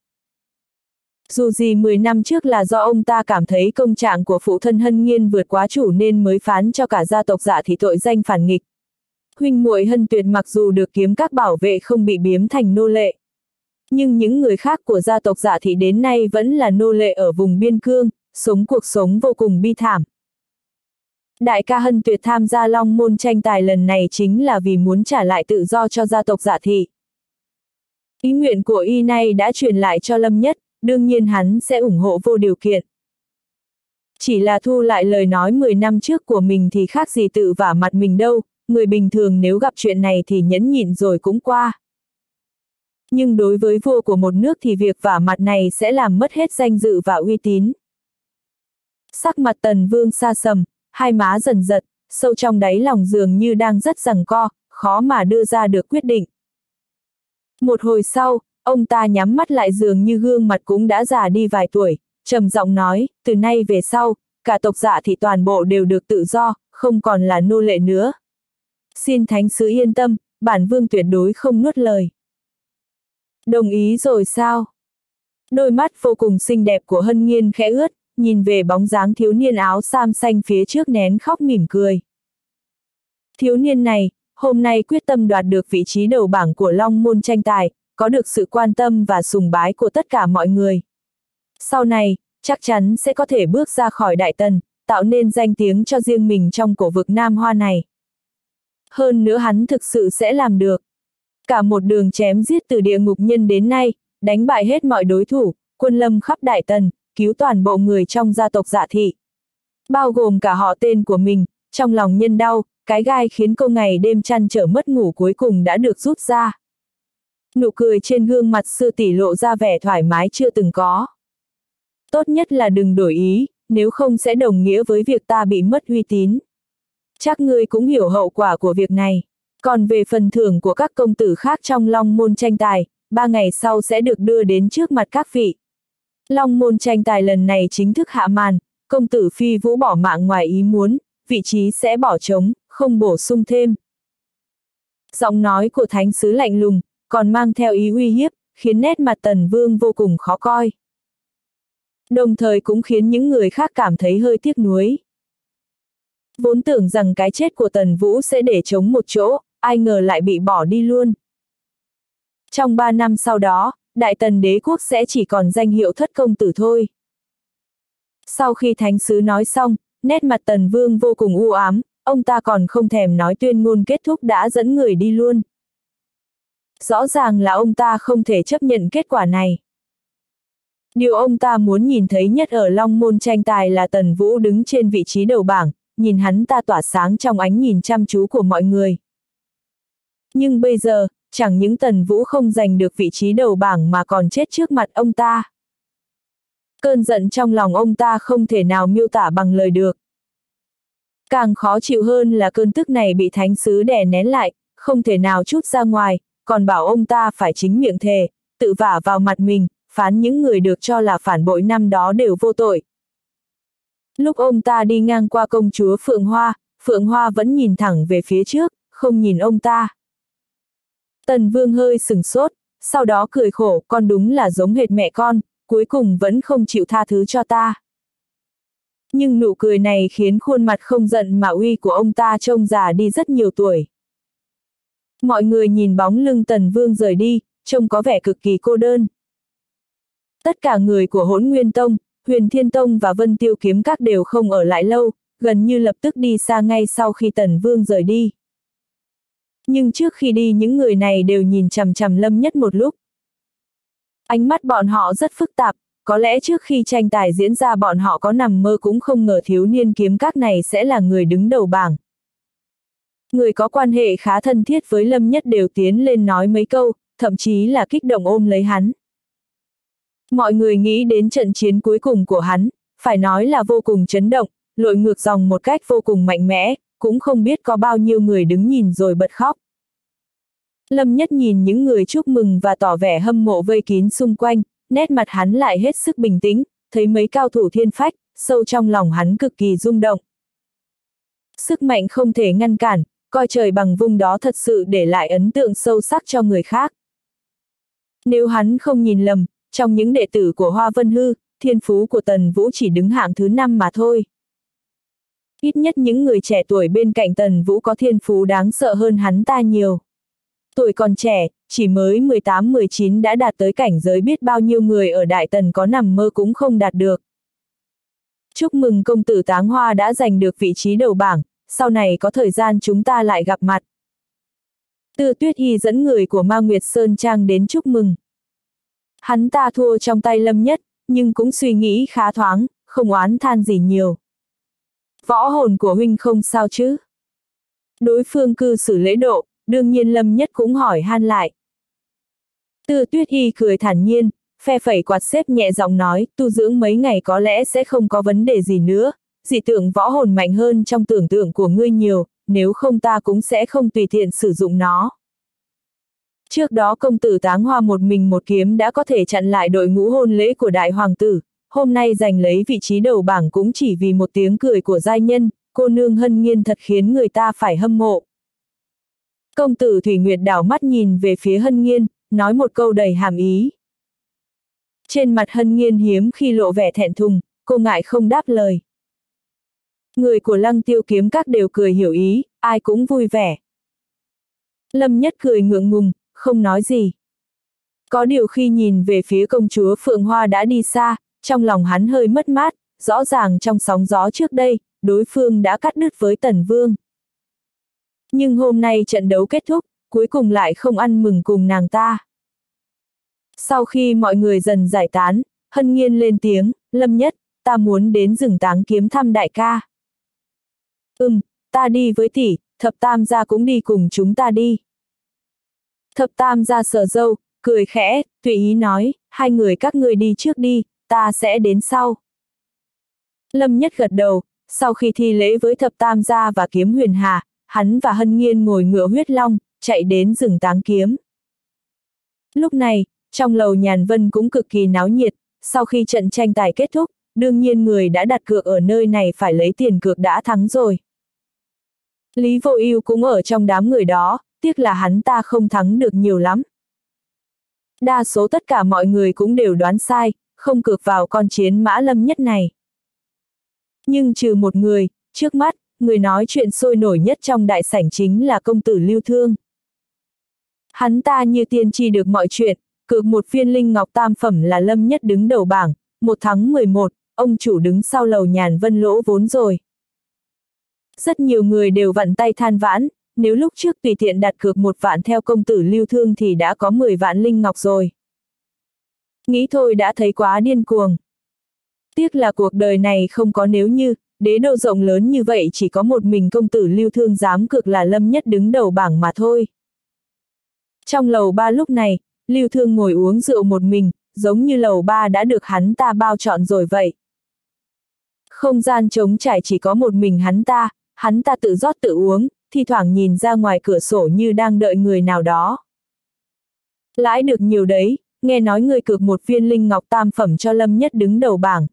Speaker 1: Dù gì 10 năm trước là do ông ta cảm thấy công trạng của phụ thân Hân Nhiên vượt quá chủ nên mới phán cho cả gia tộc Dạ thị tội danh phản nghịch. Huynh muội Hân Tuyệt mặc dù được kiếm các bảo vệ không bị biếm thành nô lệ. Nhưng những người khác của gia tộc Dạ thị đến nay vẫn là nô lệ ở vùng biên cương, sống cuộc sống vô cùng bi thảm. Đại ca Hân Tuyệt tham gia Long Môn tranh tài lần này chính là vì muốn trả lại tự do cho gia tộc Dạ thị. Ý nguyện của y nay đã truyền lại cho Lâm Nhất, đương nhiên hắn sẽ ủng hộ vô điều kiện. Chỉ là thu lại lời nói 10 năm trước của mình thì khác gì tự vả mặt mình đâu, người bình thường nếu gặp chuyện này thì nhẫn nhịn rồi cũng qua. Nhưng đối với vua của một nước thì việc vả mặt này sẽ làm mất hết danh dự và uy tín. Sắc mặt Tần Vương sa sầm, hai má dần giật, sâu trong đáy lòng dường như đang rất giằng co, khó mà đưa ra được quyết định. Một hồi sau, ông ta nhắm mắt lại dường như gương mặt cũng đã già đi vài tuổi, trầm giọng nói, từ nay về sau, cả tộc Dạ thị toàn bộ đều được tự do, không còn là nô lệ nữa. Xin thánh sứ yên tâm, bản vương tuyệt đối không nuốt lời. Đồng ý rồi sao? Đôi mắt vô cùng xinh đẹp của Hân Nghiên khẽ ướt, nhìn về bóng dáng thiếu niên áo sam xanh phía trước nén khóc mỉm cười. Thiếu niên này, hôm nay quyết tâm đoạt được vị trí đầu bảng của Long môn tranh tài, có được sự quan tâm và sùng bái của tất cả mọi người. Sau này, chắc chắn sẽ có thể bước ra khỏi Đại Tần, tạo nên danh tiếng cho riêng mình trong cổ vực Nam Hoa này. Hơn nữa hắn thực sự sẽ làm được. Cả một đường chém giết từ địa ngục nhân đến nay, đánh bại hết mọi đối thủ, quân lâm khắp Đại Tần, cứu toàn bộ người trong gia tộc Dạ thị. Bao gồm cả họ tên của mình, trong lòng nhân đau, cái gai khiến cô ngày đêm trăn trở mất ngủ cuối cùng đã được rút ra. Nụ cười trên gương mặt sư tỷ lộ ra vẻ thoải mái chưa từng có. Tốt nhất là đừng đổi ý, nếu không sẽ đồng nghĩa với việc ta bị mất uy tín. Chắc ngươi cũng hiểu hậu quả của việc này. Còn về phần thưởng của các công tử khác trong Long môn tranh tài, 3 ngày sau sẽ được đưa đến trước mặt các vị. Long môn tranh tài lần này chính thức hạ màn, công tử Phi Vũ bỏ mạng ngoài ý muốn, vị trí sẽ bỏ trống, không bổ sung thêm. Giọng nói của thánh sứ lạnh lùng, còn mang theo ý uy hiếp, khiến nét mặt Tần Vương vô cùng khó coi. Đồng thời cũng khiến những người khác cảm thấy hơi tiếc nuối. Vốn tưởng rằng cái chết của Tần Vũ sẽ để trống một chỗ, ai ngờ lại bị bỏ đi luôn. Trong 3 năm sau đó, Đại Tần đế quốc sẽ chỉ còn danh hiệu thất công tử thôi. Sau khi thánh sứ nói xong, nét mặt Tần Vương vô cùng u ám, ông ta còn không thèm nói tuyên ngôn kết thúc đã dẫn người đi luôn. Rõ ràng là ông ta không thể chấp nhận kết quả này. Điều ông ta muốn nhìn thấy nhất ở Long môn tranh tài là Tần Vũ đứng trên vị trí đầu bảng, nhìn hắn ta tỏa sáng trong ánh nhìn chăm chú của mọi người. Nhưng bây giờ, chẳng những Tần Vũ không giành được vị trí đầu bảng mà còn chết trước mặt ông ta. Cơn giận trong lòng ông ta không thể nào miêu tả bằng lời được. Càng khó chịu hơn là cơn tức này bị thánh sứ đè nén lại, không thể nào trút ra ngoài, còn bảo ông ta phải chính miệng thề, tự vả vào mặt mình, phán những người được cho là phản bội năm đó đều vô tội. Lúc ông ta đi ngang qua công chúa Phượng Hoa vẫn nhìn thẳng về phía trước, không nhìn ông ta. Tần Vương hơi sửng sốt, sau đó cười khổ, con đúng là giống hệt mẹ con, cuối cùng vẫn không chịu tha thứ cho ta. Nhưng nụ cười này khiến khuôn mặt không giận mà uy của ông ta trông già đi rất nhiều tuổi. Mọi người nhìn bóng lưng Tần Vương rời đi, trông có vẻ cực kỳ cô đơn. Tất cả người của Hỗn Nguyên Tông, Huyền Thiên Tông và Vân Tiêu Kiếm Các đều không ở lại lâu, gần như lập tức đi xa ngay sau khi Tần Vương rời đi. Nhưng trước khi đi những người này đều nhìn chằm chằm Lâm Nhất một lúc. Ánh mắt bọn họ rất phức tạp, có lẽ trước khi tranh tài diễn ra bọn họ có nằm mơ cũng không ngờ thiếu niên kiếm các này sẽ là người đứng đầu bảng. Người có quan hệ khá thân thiết với Lâm Nhất đều tiến lên nói mấy câu, thậm chí là kích động ôm lấy hắn. Mọi người nghĩ đến trận chiến cuối cùng của hắn, phải nói là vô cùng chấn động, lội ngược dòng một cách vô cùng mạnh mẽ, cũng không biết có bao nhiêu người đứng nhìn rồi bật khóc. Lâm Nhất nhìn những người chúc mừng và tỏ vẻ hâm mộ vây kín xung quanh, nét mặt hắn lại hết sức bình tĩnh, thấy mấy cao thủ thiên phách, sâu trong lòng hắn cực kỳ rung động. Sức mạnh không thể ngăn cản, coi trời bằng vung đó thật sự để lại ấn tượng sâu sắc cho người khác. Nếu hắn không nhìn lầm, trong những đệ tử của Hoa Vân Hư, thiên phú của Tần Vũ chỉ đứng hạng thứ 5 mà thôi. Ít nhất những người trẻ tuổi bên cạnh Tần Vũ có thiên phú đáng sợ hơn hắn ta nhiều. Tuổi còn trẻ, chỉ mới 18-19 đã đạt tới cảnh giới biết bao nhiêu người ở Đại Tần có nằm mơ cũng không đạt được. Chúc mừng công tử Táng Hoa đã giành được vị trí đầu bảng, sau này có thời gian chúng ta lại gặp mặt. Tư Tuyết Hy dẫn người của Ma Nguyệt Sơn Trang đến chúc mừng. Hắn ta thua trong tay Lâm Nhất, nhưng cũng suy nghĩ khá thoáng, không oán than gì nhiều. Võ hồn của huynh không sao chứ? Đối phương cư xử lễ độ, đương nhiên Lâm Nhất cũng hỏi han lại. Tư Tuyết Hy cười thản nhiên, phe phẩy quạt xếp nhẹ giọng nói, tu dưỡng mấy ngày có lẽ sẽ không có vấn đề gì nữa, dị tượng võ hồn mạnh hơn trong tưởng tượng của ngươi nhiều, nếu không ta cũng sẽ không tùy tiện sử dụng nó. Trước đó công tử Táng Hoa một mình một kiếm đã có thể chặn lại đội ngũ hôn lễ của đại hoàng tử, hôm nay giành lấy vị trí đầu bảng cũng chỉ vì một tiếng cười của giai nhân, cô nương Hân Nghiên thật khiến người ta phải hâm mộ. Công tử Thủy Nguyệt đảo mắt nhìn về phía Hân Nghiên, nói một câu đầy hàm ý. Trên mặt Hân Nghiên hiếm khi lộ vẻ thẹn thùng, cô ngại không đáp lời. Người của Lăng Tiêu Kiếm Các đều cười hiểu ý, ai cũng vui vẻ. Lâm Nhất cười ngượng ngùng, không nói gì. Có điều khi nhìn về phía công chúa Phượng Hoa đã đi xa, trong lòng hắn hơi mất mát, rõ ràng trong sóng gió trước đây, đối phương đã cắt đứt với Tần Vương. Nhưng hôm nay trận đấu kết thúc, cuối cùng lại không ăn mừng cùng nàng ta. Sau khi mọi người dần giải tán, Hân Nghiên lên tiếng, Lâm Nhất, ta muốn đến rừng Táng Kiếm thăm đại ca. Ta đi với tỷ, Thập Tam gia cũng đi cùng chúng ta đi. Thập Tam gia sờ râu, cười khẽ, tùy ý nói, hai người các ngươi đi trước đi, ta sẽ đến sau. Lâm Nhất gật đầu, sau khi thi lễ với Thập Tam gia và Kiếm Huyền Hà, hắn và Hân Nghiên ngồi ngựa huyết long, chạy đến rừng Táng Kiếm. Lúc này, trong lầu Nhàn Vân cũng cực kỳ náo nhiệt, sau khi trận tranh tài kết thúc, đương nhiên người đã đặt cược ở nơi này phải lấy tiền cược đã thắng rồi. Lý Vô Ưu cũng ở trong đám người đó, tiếc là hắn ta không thắng được nhiều lắm. Đa số tất cả mọi người cũng đều đoán sai, không cược vào con chiến mã Lâm Nhất này. Nhưng trừ một người, trước mắt, người nói chuyện sôi nổi nhất trong đại sảnh chính là công tử Lưu Thương. Hắn ta như tiên tri được mọi chuyện, cược một viên linh ngọc tam phẩm là Lâm Nhất đứng đầu bảng, 1 thắng 11, ông chủ đứng sau lầu Nhàn Vân lỗ vốn rồi. Rất nhiều người đều vặn tay than vãn, nếu lúc trước tùy tiện đặt cược 1 vạn theo công tử Lưu Thương thì đã có 10 vạn linh ngọc rồi. Nghĩ thôi đã thấy quá điên cuồng. Tiếc là cuộc đời này không có nếu như, đế đô rộng lớn như vậy chỉ có một mình công tử Lưu Thương dám cược là Lâm Nhất đứng đầu bảng mà thôi. Trong lầu 3 lúc này, Lưu Thương ngồi uống rượu một mình, giống như lầu 3 đã được hắn ta bao trọn rồi vậy. Không gian trống trải chỉ có một mình hắn ta tự rót tự uống, thi thoảng nhìn ra ngoài cửa sổ như đang đợi người nào đó. Lãi được nhiều đấy, nghe nói người cược một viên linh ngọc tam phẩm cho Lâm Nhất đứng đầu bảng.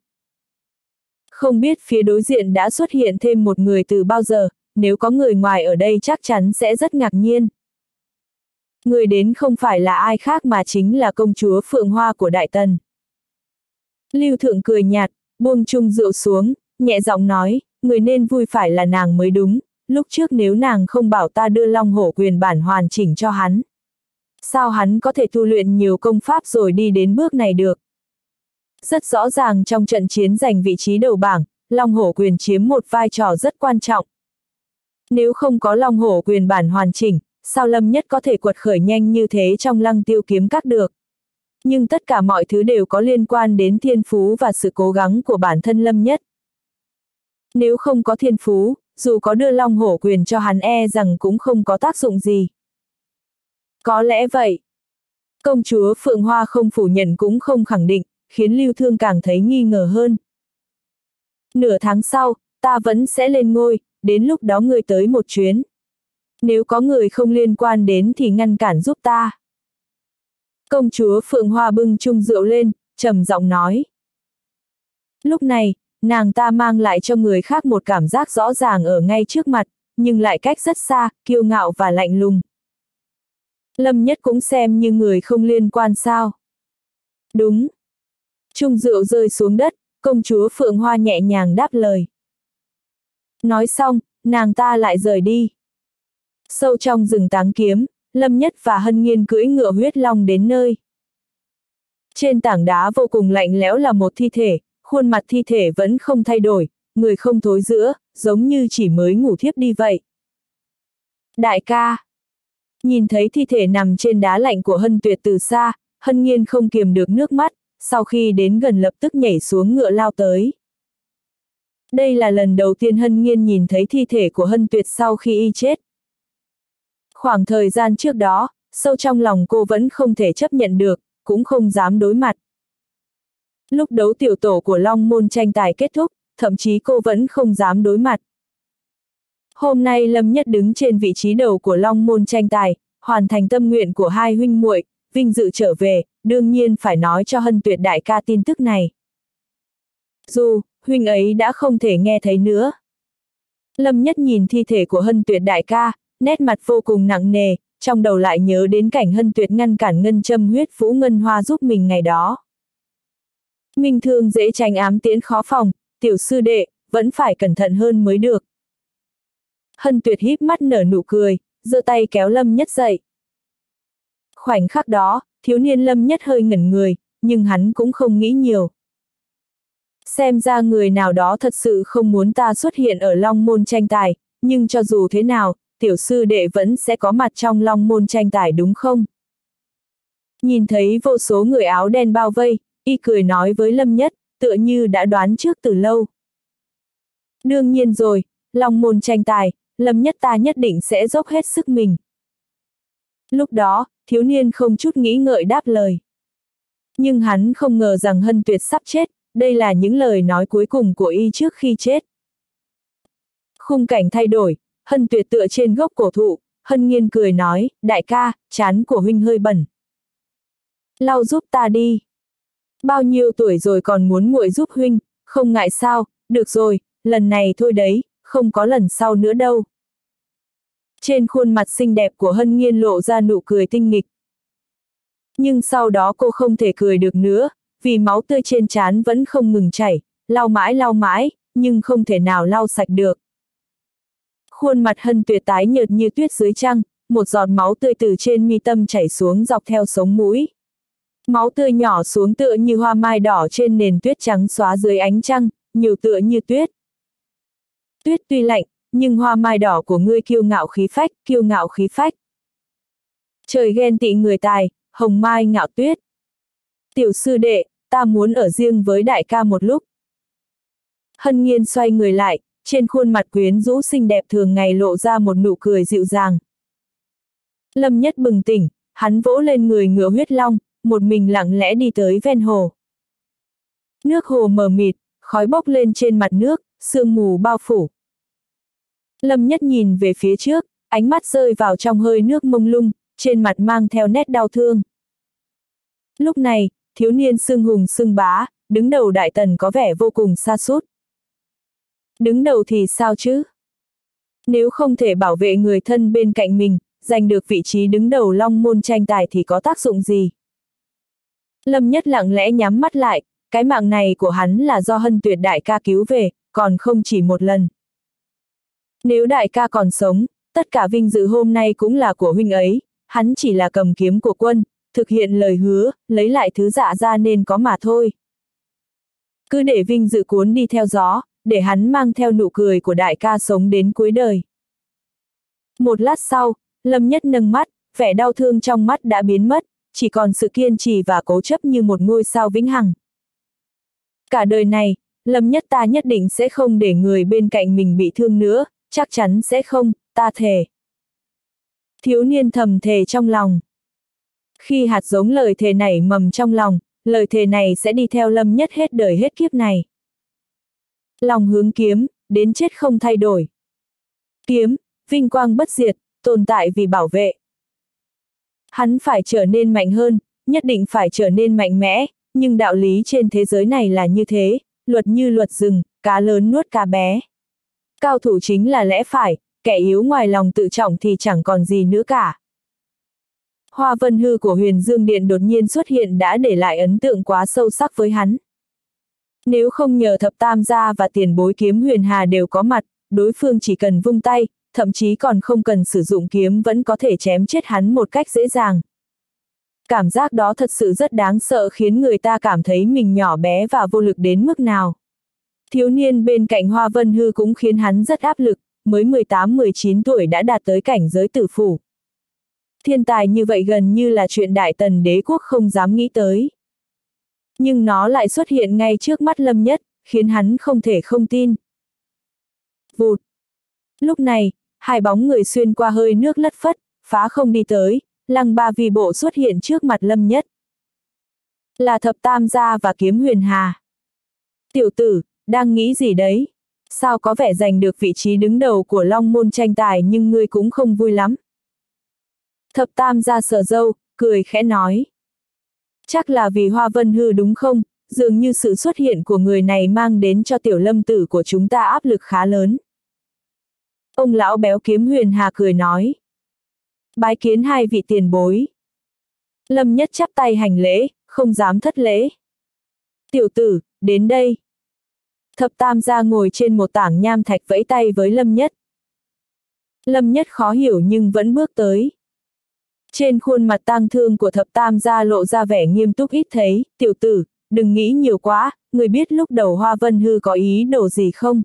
Speaker 1: Không biết phía đối diện đã xuất hiện thêm một người từ bao giờ, nếu có người ngoài ở đây chắc chắn sẽ rất ngạc nhiên. Người đến không phải là ai khác mà chính là công chúa Phượng Hoa của Đại Tần. Lưu Thượng cười nhạt, buông chung rượu xuống, nhẹ giọng nói, người nên vui phải là nàng mới đúng, lúc trước nếu nàng không bảo ta đưa Long Hổ Quyền bản hoàn chỉnh cho hắn. Sao hắn có thể tu luyện nhiều công pháp rồi đi đến bước này được? Rất rõ ràng trong trận chiến giành vị trí đầu bảng, Long Hổ Quyền chiếm một vai trò rất quan trọng. Nếu không có Long Hổ Quyền bản hoàn chỉnh, sao Lâm Nhất có thể quật khởi nhanh như thế trong Lăng Tiêu Kiếm Các được? Nhưng tất cả mọi thứ đều có liên quan đến thiên phú và sự cố gắng của bản thân Lâm Nhất. Nếu không có thiên phú, dù có đưa Long Hổ Quyền cho hắn e rằng cũng không có tác dụng gì. Có lẽ vậy. Công chúa Phượng Hoa không phủ nhận cũng không khẳng định, khiến Lưu Thương càng thấy nghi ngờ hơn. Nửa tháng sau, ta vẫn sẽ lên ngôi, đến lúc đó ngươi tới một chuyến. Nếu có người không liên quan đến thì ngăn cản giúp ta. Công chúa Phượng Hoa bưng chung rượu lên, trầm giọng nói. Lúc này, nàng ta mang lại cho người khác một cảm giác rõ ràng ở ngay trước mặt, nhưng lại cách rất xa, kiêu ngạo và lạnh lùng. Lâm Nhất cũng xem như người không liên quan sao? Đúng. Chung rượu rơi xuống đất, công chúa Phượng Hoa nhẹ nhàng đáp lời. Nói xong, nàng ta lại rời đi. Sâu trong rừng Táng Kiếm, Lâm Nhất và Hân Nghiên cưỡi ngựa huyết long đến nơi. Trên tảng đá vô cùng lạnh lẽo là một thi thể, khuôn mặt thi thể vẫn không thay đổi, người không thối rữa, giống như chỉ mới ngủ thiếp đi vậy. Đại ca! Nhìn thấy thi thể nằm trên đá lạnh của Hân Tuyệt từ xa, Hân Nghiên không kiềm được nước mắt, sau khi đến gần lập tức nhảy xuống ngựa lao tới. Đây là lần đầu tiên Hân Nghiên nhìn thấy thi thể của Hân Tuyệt sau khi y chết. Khoảng thời gian trước đó, sâu trong lòng cô vẫn không thể chấp nhận được, cũng không dám đối mặt. Lúc đấu tiểu tổ của Long Môn tranh tài kết thúc, thậm chí cô vẫn không dám đối mặt. Hôm nay Lâm Nhất đứng trên vị trí đầu của Long Môn tranh tài, hoàn thành tâm nguyện của hai huynh muội, vinh dự trở về, đương nhiên phải nói cho Hân Tuyệt đại ca tin tức này. Dù, huynh ấy đã không thể nghe thấy nữa. Lâm Nhất nhìn thi thể của Hân Tuyệt đại ca, nét mặt vô cùng nặng nề, trong đầu lại nhớ đến cảnh Hân Tuyệt ngăn cản ngân châm huyết Vũ Ngân Hoa giúp mình ngày đó. Minh thương dễ tránh ám tiễn khó phòng, tiểu sư đệ, vẫn phải cẩn thận hơn mới được. Hân Tuyệt híp mắt nở nụ cười, giơ tay kéo Lâm Nhất dậy. Khoảnh khắc đó, thiếu niên Lâm Nhất hơi ngẩn người, nhưng hắn cũng không nghĩ nhiều. Xem ra người nào đó thật sự không muốn ta xuất hiện ở Long Môn tranh tài, nhưng cho dù thế nào, tiểu sư đệ vẫn sẽ có mặt trong Long Môn tranh tài đúng không? Nhìn thấy vô số người áo đen bao vây, y cười nói với Lâm Nhất, tựa như đã đoán trước từ lâu. Đương nhiên rồi, Long Môn tranh tài, Lâm Nhất ta nhất định sẽ dốc hết sức mình. Lúc đó, thiếu niên không chút nghĩ ngợi đáp lời. Nhưng hắn không ngờ rằng Hân Tuyệt sắp chết, đây là những lời nói cuối cùng của y trước khi chết. Khung cảnh thay đổi, Hân Tuyệt tựa trên gốc cổ thụ, Hân Nhiên cười nói, đại ca, trán của huynh hơi bẩn. Lau giúp ta đi. Bao nhiêu tuổi rồi còn muốn muội giúp huynh, không ngại sao, được rồi, lần này thôi đấy, không có lần sau nữa đâu. Trên khuôn mặt xinh đẹp của Hân Nhiên lộ ra nụ cười tinh nghịch. Nhưng sau đó cô không thể cười được nữa, vì máu tươi trên trán vẫn không ngừng chảy, lau mãi, nhưng không thể nào lau sạch được. Khuôn mặt Hân Tuyệt tái nhợt như tuyết dưới trăng, một giọt máu tươi từ trên mi tâm chảy xuống dọc theo sống mũi. Máu tươi nhỏ xuống tựa như hoa mai đỏ trên nền tuyết trắng xóa dưới ánh trăng, nhiều tựa như tuyết. Tuyết tuy lạnh, nhưng hoa mai đỏ của ngươi kiêu ngạo khí phách. Trời ghen tị người tài, hồng mai ngạo tuyết. Tiểu sư đệ, ta muốn ở riêng với đại ca một lúc. Hân Nhiên xoay người lại, trên khuôn mặt quyến rũ xinh đẹp thường ngày lộ ra một nụ cười dịu dàng. Lâm Nhất bừng tỉnh, hắn vỗ lên người ngựa huyết long, một mình lặng lẽ đi tới ven hồ. Nước hồ mờ mịt, khói bốc lên trên mặt nước, sương mù bao phủ. Lâm Nhất nhìn về phía trước, ánh mắt rơi vào trong hơi nước mông lung, trên mặt mang theo nét đau thương. Lúc này, thiếu niên xưng hùng xưng bá, đứng đầu Đại Tần có vẻ vô cùng sa sút. Đứng đầu thì sao chứ? Nếu không thể bảo vệ người thân bên cạnh mình, giành được vị trí đứng đầu Long Môn tranh tài thì có tác dụng gì? Lâm Nhất lặng lẽ nhắm mắt lại, cái mạng này của hắn là do Hân Tuyệt đại ca cứu về, còn không chỉ một lần. Nếu đại ca còn sống, tất cả vinh dự hôm nay cũng là của huynh ấy, hắn chỉ là cầm kiếm của quân, thực hiện lời hứa, lấy lại thứ dạ ra nên có mà thôi. Cứ để vinh dự cuốn đi theo gió, để hắn mang theo nụ cười của đại ca sống đến cuối đời. Một lát sau, Lâm Nhất nâng mắt, vẻ đau thương trong mắt đã biến mất, chỉ còn sự kiên trì và cố chấp như một ngôi sao vĩnh hằng. Cả đời này, Lâm Nhất ta nhất định sẽ không để người bên cạnh mình bị thương nữa, chắc chắn sẽ không, ta thề. Thiếu niên thầm thề trong lòng. Khi hạt giống lời thề nảy mầm trong lòng, lời thề này sẽ đi theo Lâm Nhất hết đời hết kiếp này. Lòng hướng kiếm, đến chết không thay đổi. Kiếm, vinh quang bất diệt, tồn tại vì bảo vệ. Hắn phải trở nên mạnh hơn, nhất định phải trở nên mạnh mẽ, nhưng đạo lý trên thế giới này là như thế, luật như luật rừng, cá lớn nuốt cá bé. Cao thủ chính là lẽ phải, kẻ yếu ngoài lòng tự trọng thì chẳng còn gì nữa cả. Hoa Vân Hư của Huyền Dương Điện đột nhiên xuất hiện đã để lại ấn tượng quá sâu sắc với hắn. Nếu không nhờ Thập Tam gia và tiền bối Kiếm Huyền Hà đều có mặt, đối phương chỉ cần vung tay, thậm chí còn không cần sử dụng kiếm vẫn có thể chém chết hắn một cách dễ dàng. Cảm giác đó thật sự rất đáng sợ, khiến người ta cảm thấy mình nhỏ bé và vô lực đến mức nào. Thiếu niên bên cạnh Hoa Vân Hư cũng khiến hắn rất áp lực, mới 18-19 tuổi đã đạt tới cảnh giới tử phủ. Thiên tài như vậy gần như là chuyện Đại Tần đế quốc không dám nghĩ tới. Nhưng nó lại xuất hiện ngay trước mắt Lâm Nhất, khiến hắn không thể không tin. Vụt. Lúc này, hai bóng người xuyên qua hơi nước lất phất, phá không đi tới, Lăng Ba Vi Bộ xuất hiện trước mặt Lâm Nhất. Là Thập Tam gia và Kiếm Huyền Hà. Tiểu tử, đang nghĩ gì đấy? Sao có vẻ giành được vị trí đứng đầu của Long Môn tranh tài nhưng ngươi cũng không vui lắm? Thập Tam gia sờ râu, cười khẽ nói. Chắc là vì Hoa Vân Hư đúng không? dường như sự xuất hiện của người này mang đến cho tiểu Lâm tử của chúng ta áp lực khá lớn. Ông lão béo Kiếm Huyền Hà cười nói. Bái kiến hai vị tiền bối. Lâm Nhất chắp tay hành lễ, không dám thất lễ. Tiểu tử, đến đây. Thập Tam gia ngồi trên một tảng nham thạch vẫy tay với Lâm Nhất. Lâm Nhất khó hiểu nhưng vẫn bước tới. Trên khuôn mặt tang thương của Thập Tam gia lộ ra vẻ nghiêm túc ít thấy. Tiểu tử, đừng nghĩ nhiều quá, người biết lúc đầu Hoa Vân Hư có ý đồ gì không?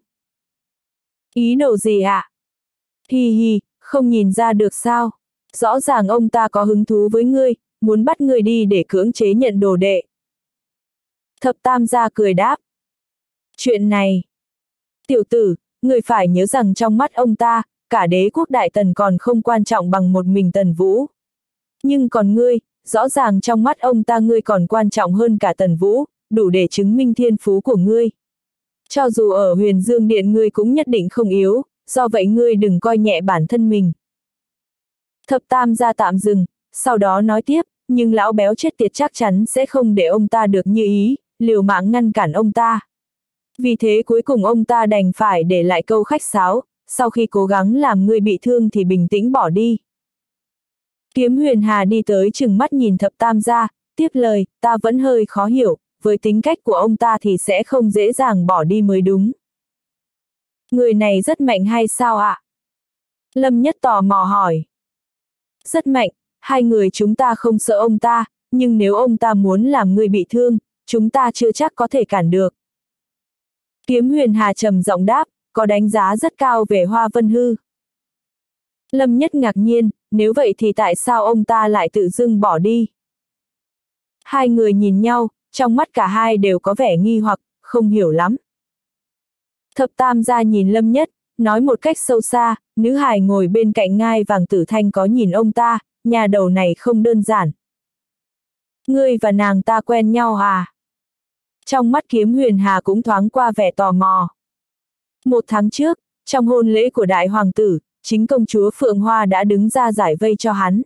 Speaker 1: Ý đồ gì ạ? Hi hi, không nhìn ra được sao? Rõ ràng ông ta có hứng thú với ngươi, muốn bắt ngươi đi để cưỡng chế nhận đồ đệ. Thập Tam gia cười đáp. Chuyện này. Tiểu tử, ngươi phải nhớ rằng trong mắt ông ta, cả đế quốc Đại Tần còn không quan trọng bằng một mình Tần Vũ. Nhưng còn ngươi, rõ ràng trong mắt ông ta ngươi còn quan trọng hơn cả Tần Vũ, đủ để chứng minh thiên phú của ngươi. Cho dù ở Huyền Dương Điện ngươi cũng nhất định không yếu, do vậy ngươi đừng coi nhẹ bản thân mình. Thập Tam gia tạm dừng, sau đó nói tiếp, nhưng lão béo chết tiệt chắc chắn sẽ không để ông ta được như ý, liều mạng ngăn cản ông ta. Vì thế cuối cùng ông ta đành phải để lại câu khách sáo, sau khi cố gắng làm ngươi bị thương thì bình tĩnh bỏ đi. Kiếm Huyền Hà đi tới chừng mắt nhìn Thập Tam gia, tiếp lời, ta vẫn hơi khó hiểu, với tính cách của ông ta thì sẽ không dễ dàng bỏ đi mới đúng. Người này rất mạnh hay sao ạ? Lâm Nhất tò mò hỏi. Rất mạnh, hai người chúng ta không sợ ông ta, nhưng nếu ông ta muốn làm ngươi bị thương, chúng ta chưa chắc có thể cản được. Kiếm Huyền Hà trầm giọng đáp, có đánh giá rất cao về Hoa Vân Hư. Lâm Nhất ngạc nhiên, nếu vậy thì tại sao ông ta lại tự dưng bỏ đi? Hai người nhìn nhau, trong mắt cả hai đều có vẻ nghi hoặc, không hiểu lắm. Thập Tam gia nhìn Lâm Nhất, nói một cách sâu xa, nữ hài ngồi bên cạnh ngai vàng Tử Thanh có nhìn ông ta, nhà đầu này không đơn giản. Ngươi và nàng ta quen nhau à? Trong mắt Kiếm Huyền Hà cũng thoáng qua vẻ tò mò. 1 tháng trước, trong hôn lễ của đại hoàng tử, chính công chúa Phượng Hoa đã đứng ra giải vây cho hắn.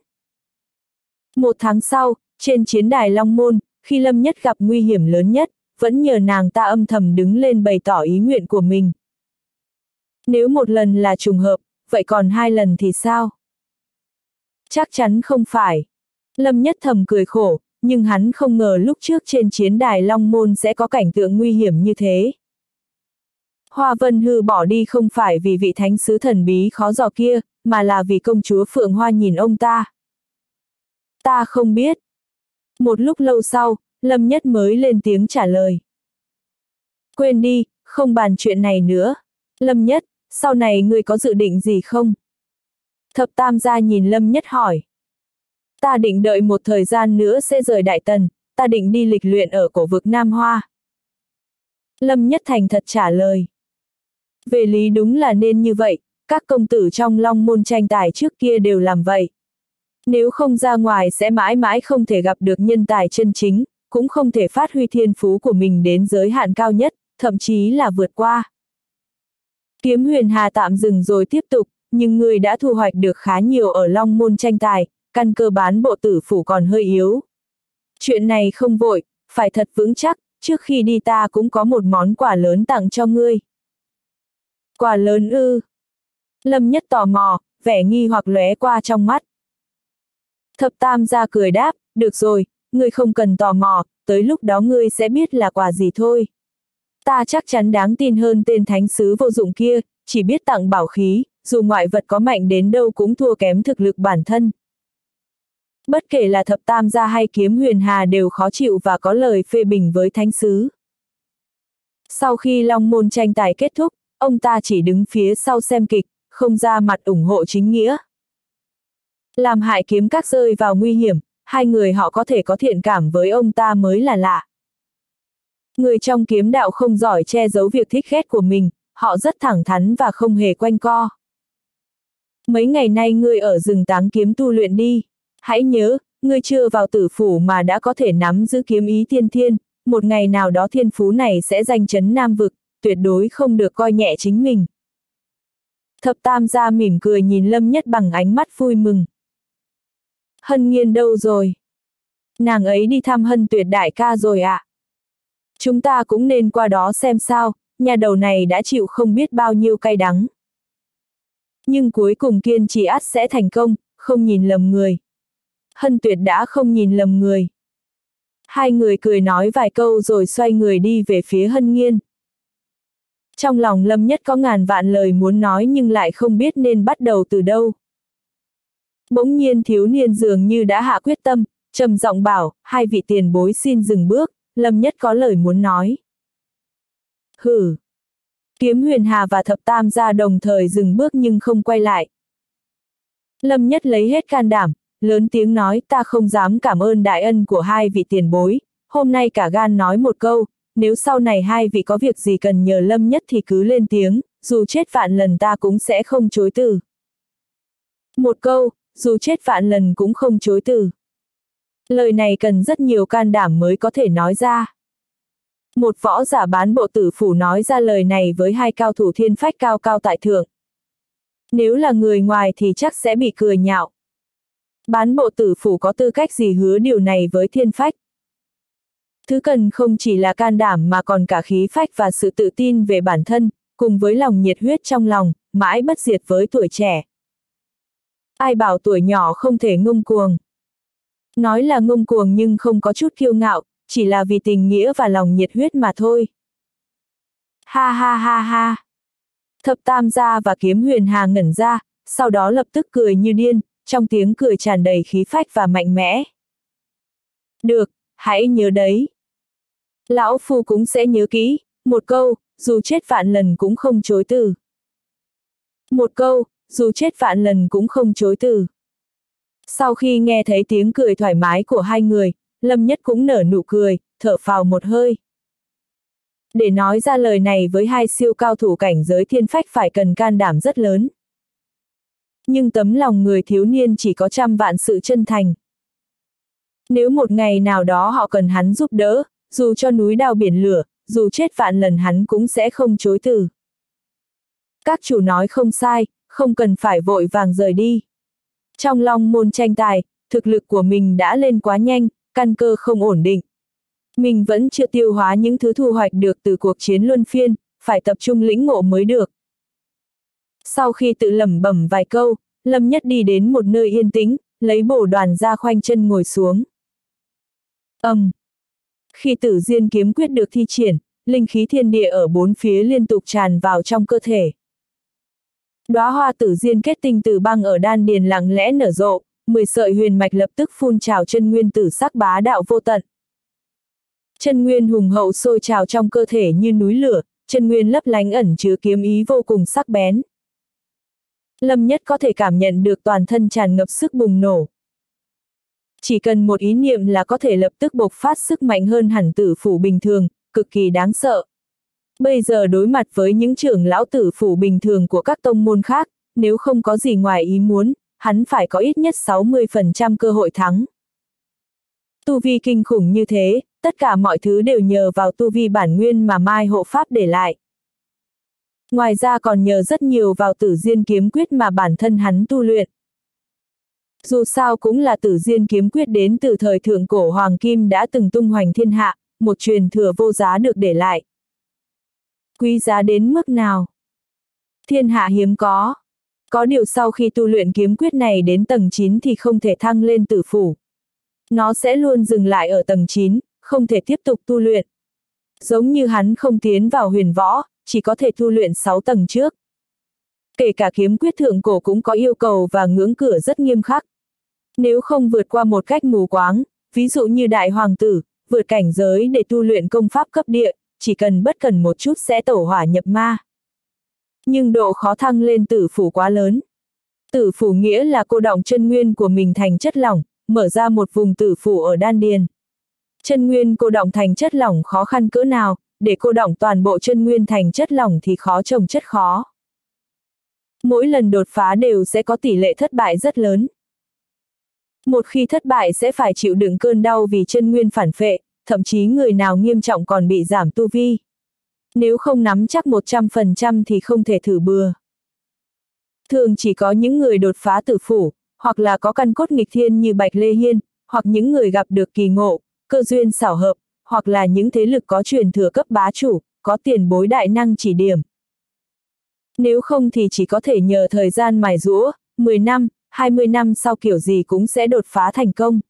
Speaker 1: 1 tháng sau, trên chiến đài Long Môn, khi Lâm Nhất gặp nguy hiểm lớn nhất, vẫn nhờ nàng ta âm thầm đứng lên bày tỏ ý nguyện của mình. Nếu 1 lần là trùng hợp, vậy còn 2 lần thì sao? Chắc chắn không phải. Lâm Nhất thầm cười khổ, nhưng hắn không ngờ lúc trước trên chiến đài Long Môn sẽ có cảnh tượng nguy hiểm như thế. Hoa Vân Hư bỏ đi không phải vì vị thánh sứ thần bí khó dò kia, mà là vì công chúa Phượng Hoa nhìn ông ta. Ta không biết. Một lúc lâu sau, Lâm Nhất mới lên tiếng trả lời. Quên đi, không bàn chuyện này nữa. Lâm Nhất, sau này ngươi có dự định gì không? Thập Tam gia nhìn Lâm Nhất hỏi. Ta định đợi một thời gian nữa sẽ rời Đại Tần, ta định đi lịch luyện ở cổ vực Nam Hoa. Lâm Nhất thành thật trả lời. Về lý đúng là nên như vậy, các công tử trong Long Môn tranh tài trước kia đều làm vậy. Nếu không ra ngoài sẽ mãi mãi không thể gặp được nhân tài chân chính, cũng không thể phát huy thiên phú của mình đến giới hạn cao nhất, thậm chí là vượt qua. Kiếm Huyền Hà tạm dừng rồi tiếp tục, nhưng người đã thu hoạch được khá nhiều ở Long Môn tranh tài, căn cơ bán bộ tử phủ còn hơi yếu. Chuyện này không vội, phải thật vững chắc, trước khi đi ta cũng có một món quà lớn tặng cho ngươi. Quà lớn ư? Lâm Nhất tò mò, vẻ nghi hoặc lóe qua trong mắt. Thập Tam gia cười đáp, được rồi, ngươi không cần tò mò, tới lúc đó ngươi sẽ biết là quà gì thôi. Ta chắc chắn đáng tin hơn tên thánh sứ vô dụng kia, chỉ biết tặng bảo khí, dù ngoại vật có mạnh đến đâu cũng thua kém thực lực bản thân. Bất kể là Thập Tam gia hay Kiếm Huyền Hà đều khó chịu và có lời phê bình với thánh sứ. Sau khi Long Môn tranh tài kết thúc, ông ta chỉ đứng phía sau xem kịch, không ra mặt ủng hộ chính nghĩa. Làm hại kiếm các rơi vào nguy hiểm, hai người họ có thể có thiện cảm với ông ta mới là lạ. Người trong kiếm đạo không giỏi che giấu việc thích ghét của mình, họ rất thẳng thắn và không hề quanh co. Mấy ngày nay ngươi ở rừng Táng Kiếm tu luyện đi. Hãy nhớ, ngươi chưa vào tử phủ mà đã có thể nắm giữ kiếm ý tiên thiên, một ngày nào đó thiên phú này sẽ danh chấn Nam vực, tuyệt đối không được coi nhẹ chính mình. Thập Tam gia mỉm cười nhìn Lâm Nhất bằng ánh mắt vui mừng. Hân Nghiên đâu rồi? Nàng ấy đi thăm Hân Tuyệt đại ca rồi ạ. Chúng ta cũng nên qua đó xem sao, nhà đầu này đã chịu không biết bao nhiêu cay đắng. Nhưng cuối cùng kiên trì ắt sẽ thành công, không nhìn lầm người. Hân Tuyệt đã không nhìn lầm người. Hai người cười nói vài câu rồi xoay người đi về phía Hân Nghiên. Trong lòng Lâm Nhất có ngàn vạn lời muốn nói nhưng lại không biết nên bắt đầu từ đâu. Bỗng nhiên thiếu niên dường như đã hạ quyết tâm, trầm giọng bảo, hai vị tiền bối xin dừng bước, Lâm Nhất có lời muốn nói. Hử! Kiếm Huyền Hà và Thập Tam gia đồng thời dừng bước nhưng không quay lại. Lâm Nhất lấy hết can đảm, lớn tiếng nói, ta không dám cảm ơn đại ân của hai vị tiền bối, hôm nay cả gan nói một câu, nếu sau này hai vị có việc gì cần nhờ Lâm Nhất thì cứ lên tiếng, dù chết vạn lần ta cũng sẽ không chối từ. Một câu, dù chết vạn lần cũng không chối từ. Lời này cần rất nhiều can đảm mới có thể nói ra. Một võ giả bán bộ tử phủ nói ra lời này với hai cao thủ thiên phách cao cao tại thượng. Nếu là người ngoài thì chắc sẽ bị cười nhạo. Bán bộ tử phủ có tư cách gì hứa điều này với thiên phách? Thứ cần không chỉ là can đảm mà còn cả khí phách và sự tự tin về bản thân, cùng với lòng nhiệt huyết trong lòng, mãi bất diệt với tuổi trẻ. Ai bảo tuổi nhỏ không thể ngông cuồng? Nói là ngông cuồng nhưng không có chút kiêu ngạo, chỉ là vì tình nghĩa và lòng nhiệt huyết mà thôi. Ha ha ha ha. Thập Tam gia và Kiếm Huyền Hà ngẩn ra, sau đó lập tức cười như điên, trong tiếng cười tràn đầy khí phách và mạnh mẽ. Được, hãy nhớ đấy. Lão Phu cũng sẽ nhớ kỹ, một câu, dù chết vạn lần cũng không chối từ. Một câu, dù chết vạn lần cũng không chối từ. Sau khi nghe thấy tiếng cười thoải mái của hai người, Lâm Nhất cũng nở nụ cười, thở phào một hơi. Để nói ra lời này với hai siêu cao thủ cảnh giới thiên phách phải cần can đảm rất lớn. Nhưng tấm lòng người thiếu niên chỉ có trăm vạn sự chân thành. Nếu một ngày nào đó họ cần hắn giúp đỡ, dù cho núi đao biển lửa, dù chết vạn lần hắn cũng sẽ không chối từ. Các chủ nói không sai, không cần phải vội vàng rời đi. Trong Long Môn tranh tài, thực lực của mình đã lên quá nhanh, căn cơ không ổn định. Mình vẫn chưa tiêu hóa những thứ thu hoạch được từ cuộc chiến luân phiên, phải tập trung lĩnh ngộ mới được. Sau khi tự lẩm bẩm vài câu, Lâm Nhất đi đến một nơi yên tĩnh, lấy bổ đoàn ra khoanh chân ngồi xuống. Khi Tử Diên kiếm quyết được thi triển, linh khí thiên địa ở bốn phía liên tục tràn vào trong cơ thể. Đóa hoa Tử Diên kết tinh từ băng ở đan điền lặng lẽ nở rộ, 10 sợi huyền mạch lập tức phun trào chân nguyên tử sắc bá đạo vô tận. Chân nguyên hùng hậu sôi trào trong cơ thể như núi lửa, chân nguyên lấp lánh ẩn chứa kiếm ý vô cùng sắc bén. Lâm Nhất có thể cảm nhận được toàn thân tràn ngập sức bùng nổ. Chỉ cần một ý niệm là có thể lập tức bộc phát sức mạnh hơn hẳn tử phủ bình thường, cực kỳ đáng sợ. Bây giờ đối mặt với những trưởng lão tử phủ bình thường của các tông môn khác, nếu không có gì ngoài ý muốn, hắn phải có ít nhất 60% cơ hội thắng. Tu vi kinh khủng như thế, tất cả mọi thứ đều nhờ vào tu vi bản nguyên mà Mai Hộ Pháp để lại. Ngoài ra còn nhờ rất nhiều vào Tử Diên kiếm quyết mà bản thân hắn tu luyện. Dù sao cũng là Tử Diên kiếm quyết đến từ thời thượng cổ Hoàng Kim đã từng tung hoành thiên hạ, một truyền thừa vô giá được để lại. Quý giá đến mức nào? Thiên hạ hiếm có. Có điều sau khi tu luyện kiếm quyết này đến tầng 9 thì không thể thăng lên tử phủ. Nó sẽ luôn dừng lại ở tầng 9, không thể tiếp tục tu luyện. Giống như hắn không tiến vào huyền võ, chỉ có thể tu luyện 6 tầng trước. Kể cả kiếm quyết thượng cổ cũng có yêu cầu và ngưỡng cửa rất nghiêm khắc. Nếu không vượt qua một cách mù quáng, ví dụ như đại hoàng tử, vượt cảnh giới để tu luyện công pháp cấp địa, chỉ cần bất cẩn một chút sẽ tẩu hỏa nhập ma. Nhưng độ khó thăng lên tử phủ quá lớn. Tử phủ nghĩa là cô đọng chân nguyên của mình thành chất lỏng, mở ra một vùng tử phủ ở đan điền. Chân nguyên cô đọng thành chất lỏng khó khăn cỡ nào, để cô đọng toàn bộ chân nguyên thành chất lỏng thì khó chồng chất khó. Mỗi lần đột phá đều sẽ có tỷ lệ thất bại rất lớn. Một khi thất bại sẽ phải chịu đựng cơn đau vì chân nguyên phản phệ, thậm chí người nào nghiêm trọng còn bị giảm tu vi. Nếu không nắm chắc 100% thì không thể thử bừa. Thường chỉ có những người đột phá tử phủ, hoặc là có căn cốt nghịch thiên như Bạch Lê Hiên, hoặc những người gặp được kỳ ngộ, cơ duyên xảo hợp, hoặc là những thế lực có truyền thừa cấp bá chủ, có tiền bối đại năng chỉ điểm. Nếu không thì chỉ có thể nhờ thời gian mài giũa, 10 năm, 20 năm sau kiểu gì cũng sẽ đột phá thành công.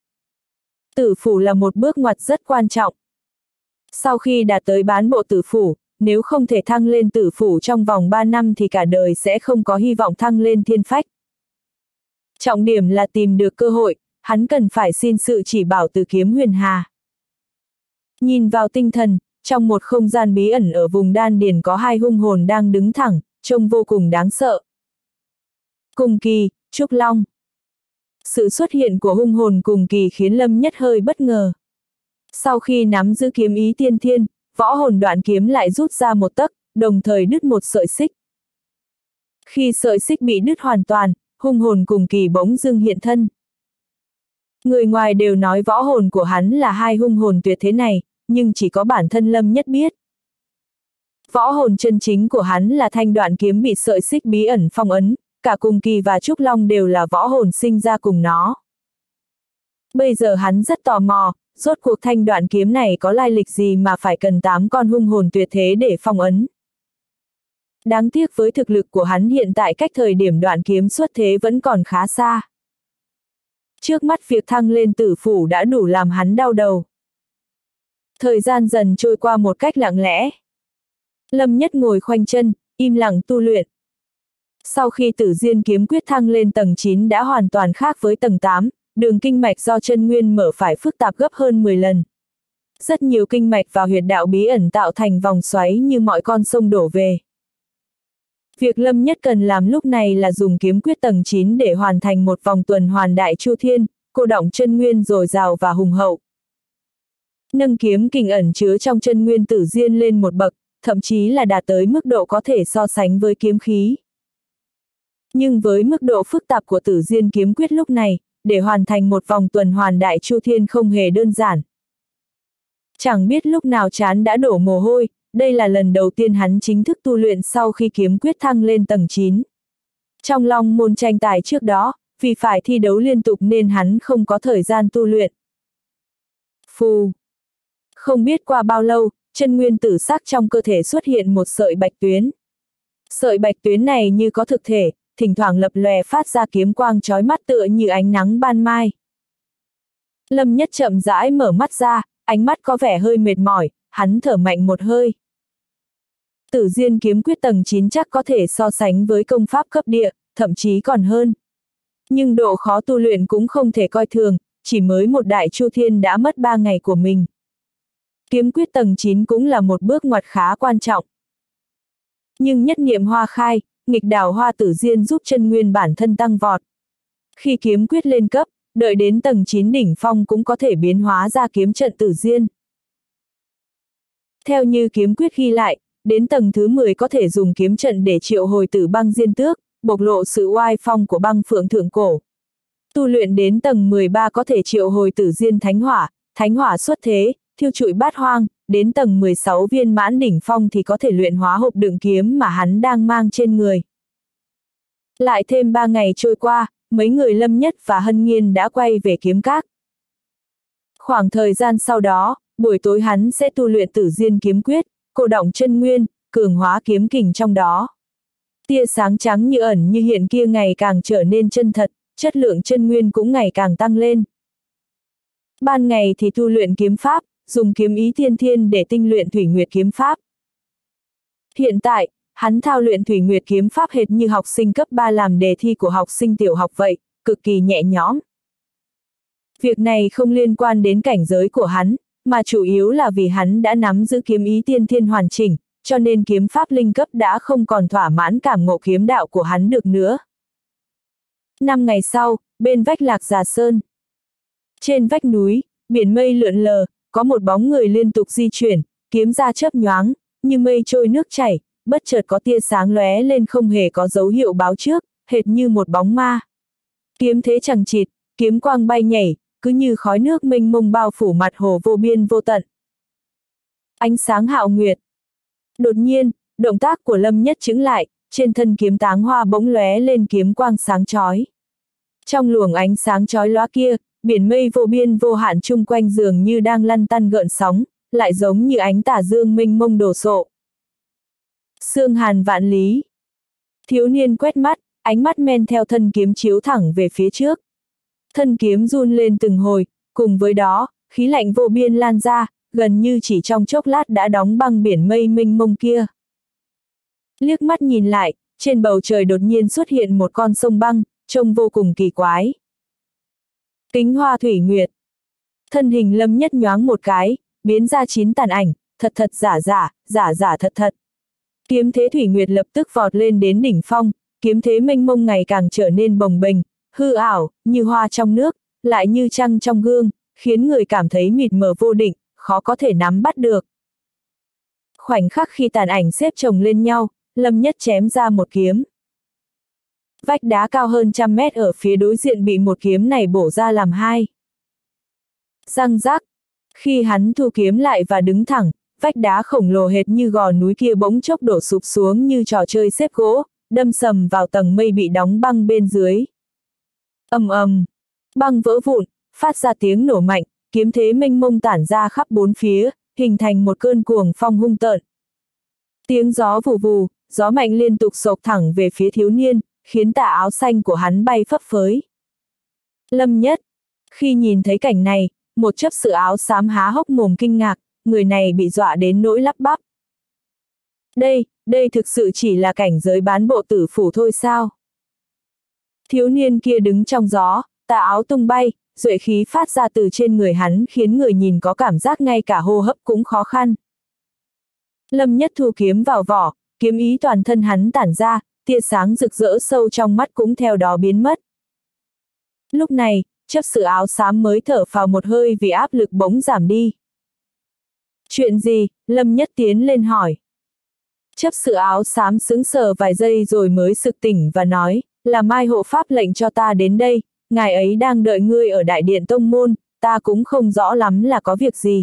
Speaker 1: Tử phủ là một bước ngoặt rất quan trọng. Sau khi đạt tới bán bộ tử phủ, nếu không thể thăng lên tử phủ trong vòng 3 năm thì cả đời sẽ không có hy vọng thăng lên thiên phách. Trọng điểm là tìm được cơ hội, hắn cần phải xin sự chỉ bảo từ Kiếm Huyền Hà. Nhìn vào tinh thần, trong một không gian bí ẩn ở vùng đan điền có 2 hung hồn đang đứng thẳng, trông vô cùng đáng sợ. Cùng Kỳ, Trúc Long. Sự xuất hiện của hung hồn Cùng Kỳ khiến Lâm Nhất hơi bất ngờ. Sau khi nắm giữ kiếm ý tiên thiên, võ hồn đoạn kiếm lại rút ra một tấc, đồng thời đứt một sợi xích. Khi sợi xích bị đứt hoàn toàn, hung hồn Cùng Kỳ bỗng dưng hiện thân. Người ngoài đều nói võ hồn của hắn là 2 hung hồn tuyệt thế này, nhưng chỉ có bản thân Lâm Nhất biết. Võ hồn chân chính của hắn là thanh đoạn kiếm bị sợi xích bí ẩn phong ấn, cả Cùng Kỳ và Trúc Long đều là võ hồn sinh ra cùng nó. Bây giờ hắn rất tò mò, rốt cuộc thanh đoạn kiếm này có lai lịch gì mà phải cần 8 con hung hồn tuyệt thế để phong ấn. Đáng tiếc với thực lực của hắn hiện tại cách thời điểm đoạn kiếm xuất thế vẫn còn khá xa. Trước mắt việc thăng lên tử phủ đã đủ làm hắn đau đầu. Thời gian dần trôi qua một cách lặng lẽ. Lâm Nhất ngồi khoanh chân, im lặng tu luyện. Sau khi Tử Diên kiếm quyết thăng lên tầng 9 đã hoàn toàn khác với tầng 8, đường kinh mạch do chân nguyên mở phải phức tạp gấp hơn 10 lần. Rất nhiều kinh mạch và huyệt đạo bí ẩn tạo thành vòng xoáy như mọi con sông đổ về. Việc Lâm Nhất cần làm lúc này là dùng kiếm quyết tầng 9 để hoàn thành một vòng tuần hoàn đại chu thiên, cô đọng chân nguyên dồi dào và hùng hậu. Nâng kiếm kình ẩn chứa trong chân nguyên Tử Diên lên một bậc, thậm chí là đạt tới mức độ có thể so sánh với kiếm khí. Nhưng với mức độ phức tạp của Tử Diên kiếm quyết lúc này, để hoàn thành một vòng tuần hoàn đại chu thiên không hề đơn giản. Chẳng biết lúc nào trán đã đổ mồ hôi, đây là lần đầu tiên hắn chính thức tu luyện sau khi kiếm quyết thăng lên tầng 9. Trong Long môn tranh tài trước đó, vì phải thi đấu liên tục nên hắn không có thời gian tu luyện. Phù! Không biết qua bao lâu, chân nguyên tử sắc trong cơ thể xuất hiện một sợi bạch tuyến. Sợi bạch tuyến này như có thực thể, thỉnh thoảng lập lòe phát ra kiếm quang chói mắt tựa như ánh nắng ban mai. Lâm Nhất chậm rãi mở mắt ra, ánh mắt có vẻ hơi mệt mỏi, hắn thở mạnh một hơi. Tử Diên kiếm quyết tầng 9 chắc có thể so sánh với công pháp cấp địa, thậm chí còn hơn. Nhưng độ khó tu luyện cũng không thể coi thường, chỉ mới một đại chu thiên đã mất 3 ngày của mình. Kiếm quyết tầng 9 cũng là một bước ngoặt khá quan trọng. Nhưng nhất niệm hoa khai, nghịch đảo hoa Tử Diên giúp chân nguyên bản thân tăng vọt. Khi kiếm quyết lên cấp, đợi đến tầng 9 đỉnh phong cũng có thể biến hóa ra kiếm trận Tử Diên. Theo như kiếm quyết ghi lại, đến tầng thứ 10 có thể dùng kiếm trận để triệu hồi Tử Băng Diên Tước, bộc lộ sự oai phong của băng phượng thượng cổ. Tu luyện đến tầng 13 có thể triệu hồi Tử Diên Thánh hỏa xuất thế, thiêu trụi bát hoang, đến tầng 16 viên mãn đỉnh phong thì có thể luyện hóa hộp đựng kiếm mà hắn đang mang trên người. Lại thêm 3 ngày trôi qua, mấy người Lâm Nhất và Hân Nhiên đã quay về kiếm các. Khoảng thời gian sau đó, buổi tối hắn sẽ tu luyện Tử Diên kiếm quyết, cô đọng chân nguyên, cường hóa kiếm kình trong đó. Tia sáng trắng như ẩn như hiện kia ngày càng trở nên chân thật, chất lượng chân nguyên cũng ngày càng tăng lên. Ban ngày thì tu luyện kiếm pháp, dùng kiếm ý tiên thiên để tinh luyện Thủy Nguyệt kiếm pháp. Hiện tại, hắn thao luyện Thủy Nguyệt kiếm pháp hệt như học sinh cấp 3 làm đề thi của học sinh tiểu học vậy, cực kỳ nhẹ nhõm. Việc này không liên quan đến cảnh giới của hắn, mà chủ yếu là vì hắn đã nắm giữ kiếm ý tiên thiên hoàn chỉnh, cho nên kiếm pháp linh cấp đã không còn thỏa mãn cảm ngộ kiếm đạo của hắn được nữa. 5 ngày sau, bên vách Lạc Già Sơn. Trên vách núi, biển mây lượn lờ, có một bóng người liên tục di chuyển, kiếm ra chớp nhoáng, như mây trôi nước chảy, bất chợt có tia sáng lóe lên không hề có dấu hiệu báo trước, hệt như một bóng ma. Kiếm thế chằng chịt, kiếm quang bay nhảy, cứ như khói nước mênh mông bao phủ mặt hồ vô biên vô tận. Ánh sáng hạo nguyệt. Đột nhiên, động tác của Lâm Nhất chững lại, trên thân kiếm táng hoa bỗng lóe lên kiếm quang sáng chói. Trong luồng ánh sáng chói lóa kia, biển mây vô biên vô hạn chung quanh dường như đang lăn tăn gợn sóng, lại giống như ánh tà dương mênh mông đồ sộ. Xương hàn vạn lý. Thiếu niên quét mắt, ánh mắt men theo thân kiếm chiếu thẳng về phía trước. Thân kiếm run lên từng hồi, cùng với đó, khí lạnh vô biên lan ra, gần như chỉ trong chốc lát đã đóng băng biển mây mênh mông kia. Liếc mắt nhìn lại, trên bầu trời đột nhiên xuất hiện một con sông băng, trông vô cùng kỳ quái. Kính Hoa Thủy Nguyệt. Thân hình Lâm Nhất nhoáng một cái, biến ra 9 tàn ảnh, thật thật giả giả, giả giả thật thật. Kiếm thế Thủy Nguyệt lập tức vọt lên đến đỉnh phong, kiếm thế mênh mông ngày càng trở nên bồng bềnh, hư ảo, như hoa trong nước, lại như trăng trong gương, khiến người cảm thấy mịt mờ vô định, khó có thể nắm bắt được. Khoảnh khắc khi tàn ảnh xếp chồng lên nhau, Lâm Nhất chém ra một kiếm. Vách đá cao hơn 100 mét ở phía đối diện bị một kiếm này bổ ra làm hai. Răng rắc. Khi hắn thu kiếm lại và đứng thẳng, vách đá khổng lồ hệt như gò núi kia bỗng chốc đổ sụp xuống như trò chơi xếp gỗ, đâm sầm vào tầng mây bị đóng băng bên dưới. Ầm ầm, băng vỡ vụn, phát ra tiếng nổ mạnh, kiếm thế mênh mông tản ra khắp bốn phía, hình thành một cơn cuồng phong hung tợn. Tiếng gió vù vù, gió mạnh liên tục xộc thẳng về phía thiếu niên, khiến tà áo xanh của hắn bay phấp phới. Lâm Nhất, khi nhìn thấy cảnh này, một chấp sự áo xám há hốc mồm kinh ngạc, người này bị dọa đến nỗi lắp bắp. Đây thực sự chỉ là cảnh giới bán bộ tử phủ thôi sao? Thiếu niên kia đứng trong gió, tà áo tung bay, duệ khí phát ra từ trên người hắn khiến người nhìn có cảm giác ngay cả hô hấp cũng khó khăn. Lâm Nhất thu kiếm vào vỏ, kiếm ý toàn thân hắn tản ra, tia sáng rực rỡ sâu trong mắt cũng theo đó biến mất. Lúc này, chấp sự áo xám mới thở phào một hơi vì áp lực bỗng giảm đi. Chuyện gì? Lâm Nhất tiến lên hỏi. Chấp sự áo xám sững sờ vài giây rồi mới sực tỉnh và nói, là Mai hộ pháp lệnh cho ta đến đây, ngài ấy đang đợi ngươi ở đại điện tông môn, ta cũng không rõ lắm là có việc gì.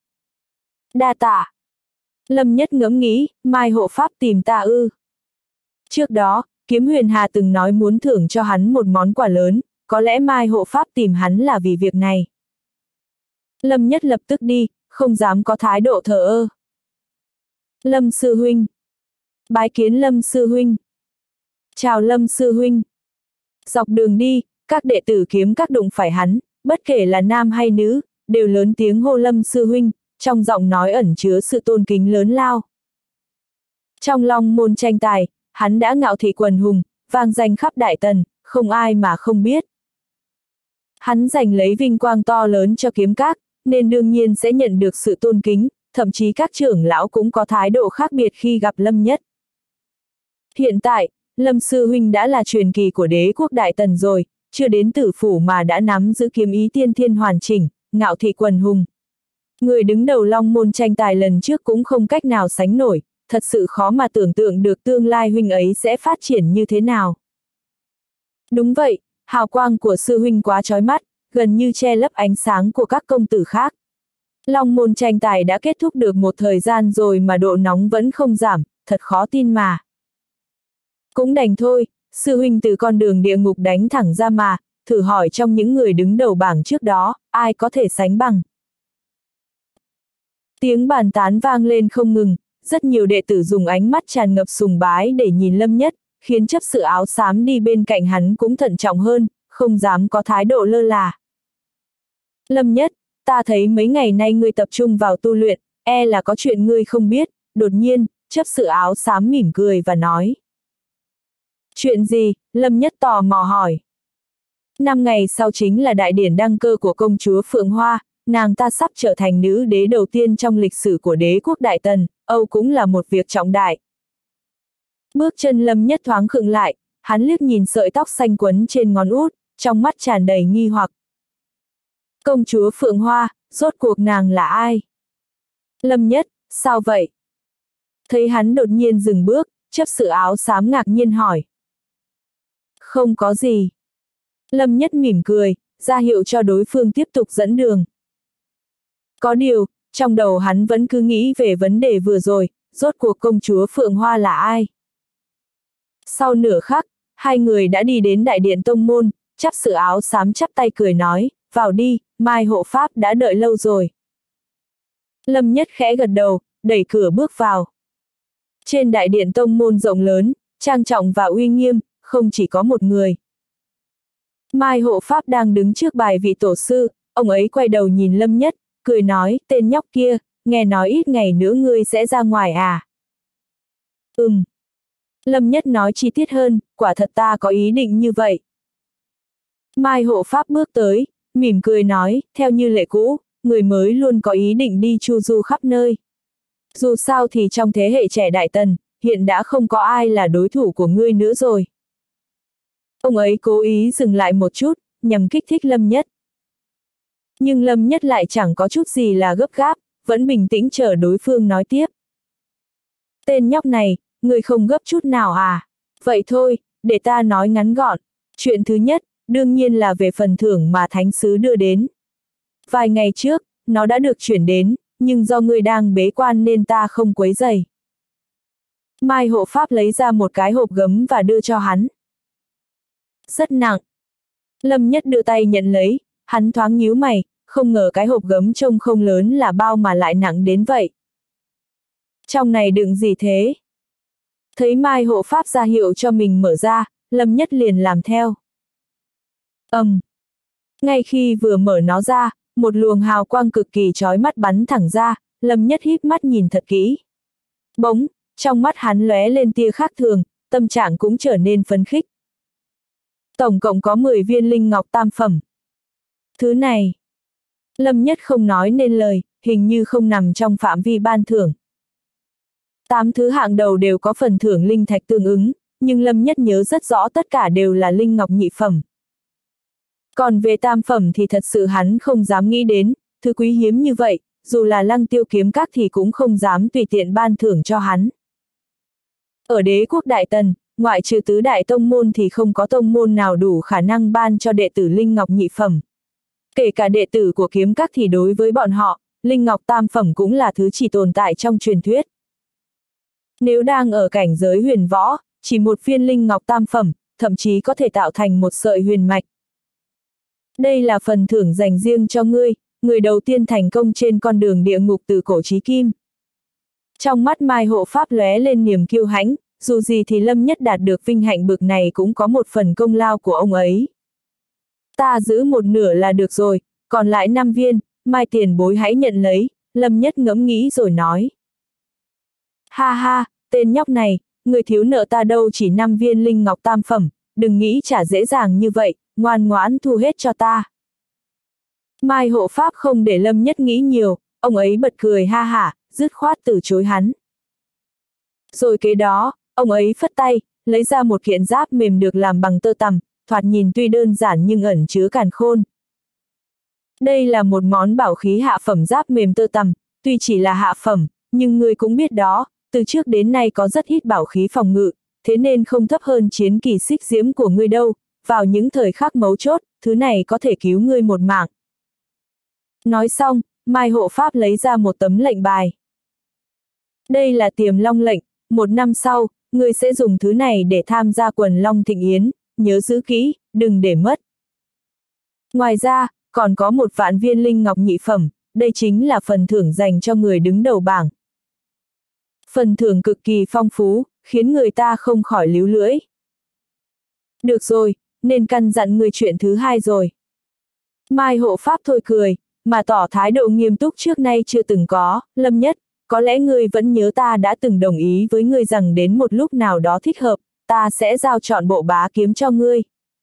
Speaker 1: Đa tạ. Lâm Nhất ngẫm nghĩ, Mai hộ pháp tìm ta ư? Trước đó, Kiếm Huyền Hà từng nói muốn thưởng cho hắn một món quà lớn, có lẽ Mai hộ pháp tìm hắn là vì việc này. Lâm Nhất lập tức đi, không dám có thái độ thờ ơ. Lâm sư huynh. Bái kiến Lâm sư huynh. Chào Lâm sư huynh. Dọc đường đi, các đệ tử kiếm các đụng phải hắn, bất kể là nam hay nữ, đều lớn tiếng hô Lâm sư huynh, trong giọng nói ẩn chứa sự tôn kính lớn lao. Trong Long môn tranh tài, hắn đã ngạo thị quần hùng, vang danh khắp Đại Tần, không ai mà không biết. Hắn giành lấy vinh quang to lớn cho kiếm các, nên đương nhiên sẽ nhận được sự tôn kính, thậm chí các trưởng lão cũng có thái độ khác biệt khi gặp Lâm Nhất. Hiện tại, Lâm sư huynh đã là truyền kỳ của đế quốc Đại Tần rồi, chưa đến tử phủ mà đã nắm giữ kiếm ý tiên thiên hoàn chỉnh, ngạo thị quần hùng. Người đứng đầu Long môn tranh tài lần trước cũng không cách nào sánh nổi, thật sự khó mà tưởng tượng được tương lai huynh ấy sẽ phát triển như thế nào. Đúng vậy, hào quang của sư huynh quá chói mắt, gần như che lấp ánh sáng của các công tử khác. Long môn tranh tài đã kết thúc được một thời gian rồi mà độ nóng vẫn không giảm, thật khó tin mà. Cũng đành thôi, sư huynh từ con đường địa ngục đánh thẳng ra mà, thử hỏi trong những người đứng đầu bảng trước đó, ai có thể sánh bằng. Tiếng bàn tán vang lên không ngừng, rất nhiều đệ tử dùng ánh mắt tràn ngập sùng bái để nhìn Lâm Nhất, khiến chấp sự áo xám đi bên cạnh hắn cũng thận trọng hơn, không dám có thái độ lơ là. Lâm Nhất, ta thấy mấy ngày nay ngươi tập trung vào tu luyện, e là có chuyện ngươi không biết, đột nhiên, chấp sự áo xám mỉm cười và nói. Chuyện gì? Lâm Nhất tò mò hỏi. 5 ngày sau chính là đại điển đăng cơ của công chúa Phượng Hoa, nàng ta sắp trở thành nữ đế đầu tiên trong lịch sử của đế quốc Đại Tần, Âu cũng là một việc trọng đại. Bước chân Lâm Nhất thoáng khựng lại, hắn liếc nhìn sợi tóc xanh quấn trên ngón út, trong mắt tràn đầy nghi hoặc. Công chúa Phượng Hoa, rốt cuộc nàng là ai? Lâm Nhất, sao vậy? Thấy hắn đột nhiên dừng bước, chấp sự áo xám ngạc nhiên hỏi. Không có gì. Lâm Nhất mỉm cười, ra hiệu cho đối phương tiếp tục dẫn đường. Có điều, trong đầu hắn vẫn cứ nghĩ về vấn đề vừa rồi, rốt cuộc công chúa Phượng Hoa là ai? Sau nửa khắc, hai người đã đi đến đại điện tông môn, chấp sự áo xám chắp tay cười nói, vào đi, Mai hộ pháp đã đợi lâu rồi. Lâm Nhất khẽ gật đầu, đẩy cửa bước vào. Trên đại điện tông môn rộng lớn, trang trọng và uy nghiêm, không chỉ có một người. Mai hộ pháp đang đứng trước bài vị tổ sư, ông ấy quay đầu nhìn Lâm Nhất, cười nói, tên nhóc kia, nghe nói ít ngày nữa ngươi sẽ ra ngoài à? Lâm Nhất nói chi tiết hơn, quả thật ta có ý định như vậy. Mai hộ pháp bước tới, mỉm cười nói, theo như lệ cũ, người mới luôn có ý định đi chu du khắp nơi. Dù sao thì trong thế hệ trẻ Đại Tần, hiện đã không có ai là đối thủ của ngươi nữa rồi. Ông ấy cố ý dừng lại một chút, nhằm kích thích Lâm Nhất. Nhưng Lâm Nhất lại chẳng có chút gì là gấp gáp, vẫn bình tĩnh chờ đối phương nói tiếp. Tên nhóc này, người không gấp chút nào à? Vậy thôi, để ta nói ngắn gọn. Chuyện thứ nhất, đương nhiên là về phần thưởng mà thánh sứ đưa đến. Vài ngày trước, nó đã được chuyển đến, nhưng do ngươi đang bế quan nên ta không quấy rầy. Mai hộ pháp lấy ra một cái hộp gấm và đưa cho hắn. Rất nặng. Lâm Nhất đưa tay nhận lấy, hắn thoáng nhíu mày, không ngờ cái hộp gấm trông không lớn là bao mà lại nặng đến vậy. Trong này đựng gì thế? Thấy Mai hộ pháp ra hiệu cho mình mở ra, Lâm Nhất liền làm theo. Ngay khi vừa mở nó ra, một luồng hào quang cực kỳ chói mắt bắn thẳng ra, Lâm Nhất híp mắt nhìn thật kỹ. Bỗng, trong mắt hắn lóe lên tia khác thường, tâm trạng cũng trở nên phấn khích. Tổng cộng có 10 viên linh ngọc tam phẩm. Thứ này, Lâm Nhất không nói nên lời, hình như không nằm trong phạm vi ban thưởng. 8 thứ hạng đầu đều có phần thưởng linh thạch tương ứng, nhưng Lâm Nhất nhớ rất rõ tất cả đều là linh ngọc nhị phẩm. Còn về tam phẩm thì thật sự hắn không dám nghĩ đến, thứ quý hiếm như vậy, dù là Lăng Tiêu kiếm các thì cũng không dám tùy tiện ban thưởng cho hắn. Ở đế quốc Đại Tần, ngoại trừ tứ đại tông môn thì không có tông môn nào đủ khả năng ban cho đệ tử linh ngọc nhị phẩm. Kể cả đệ tử của kiếm các thì đối với bọn họ, linh ngọc tam phẩm cũng là thứ chỉ tồn tại trong truyền thuyết. Nếu đang ở cảnh giới huyền võ, chỉ một viên linh ngọc tam phẩm, thậm chí có thể tạo thành một sợi huyền mạch. Đây là phần thưởng dành riêng cho ngươi, người đầu tiên thành công trên con đường địa ngục từ cổ chí kim. Trong mắt Mai hộ pháp lóe lên niềm kiêu hãnh, dù gì thì Lâm Nhất đạt được vinh hạnh bực này cũng có một phần công lao của ông ấy. Ta giữ một nửa là được rồi, còn lại 5 viên, Mai tiền bối hãy nhận lấy, Lâm Nhất ngẫm nghĩ rồi nói. Ha ha, tên nhóc này, người thiếu nợ ta đâu chỉ 5 viên linh ngọc tam phẩm, đừng nghĩ trả dễ dàng như vậy, ngoan ngoãn thu hết cho ta. Mai hộ pháp không để Lâm Nhất nghĩ nhiều, ông ấy bật cười ha hả, dứt khoát từ chối hắn. Rồi kế đó, ông ấy phất tay, lấy ra một kiện giáp mềm được làm bằng tơ tằm, thoạt nhìn tuy đơn giản nhưng ẩn chứa càn khôn. Đây là một món bảo khí hạ phẩm giáp mềm tơ tằm, tuy chỉ là hạ phẩm, nhưng người cũng biết đó, từ trước đến nay có rất ít bảo khí phòng ngự, thế nên không thấp hơn chiến kỳ xích diễm của ngươi đâu, vào những thời khắc mấu chốt, thứ này có thể cứu ngươi một mạng. Nói xong, Mai hộ pháp lấy ra một tấm lệnh bài. Đây là Tiềm Long lệnh, 1 năm sau, ngươi sẽ dùng thứ này để tham gia quần Long Thịnh Yến, nhớ giữ kỹ, đừng để mất. Ngoài ra, còn có 1 vạn viên linh ngọc nhị phẩm, đây chính là phần thưởng dành cho người đứng đầu bảng. Phần thưởng cực kỳ phong phú, khiến người ta không khỏi líu lưỡi. Được rồi, nên căn dặn ngươi chuyện thứ hai rồi. Mai hộ pháp thôi cười, mà tỏ thái độ nghiêm túc trước nay chưa từng có, Lâm Nhất, có lẽ ngươi vẫn nhớ ta đã từng đồng ý với ngươi rằng đến một lúc nào đó thích hợp, ta sẽ giao chọn bộ bá kiếm cho ngươi.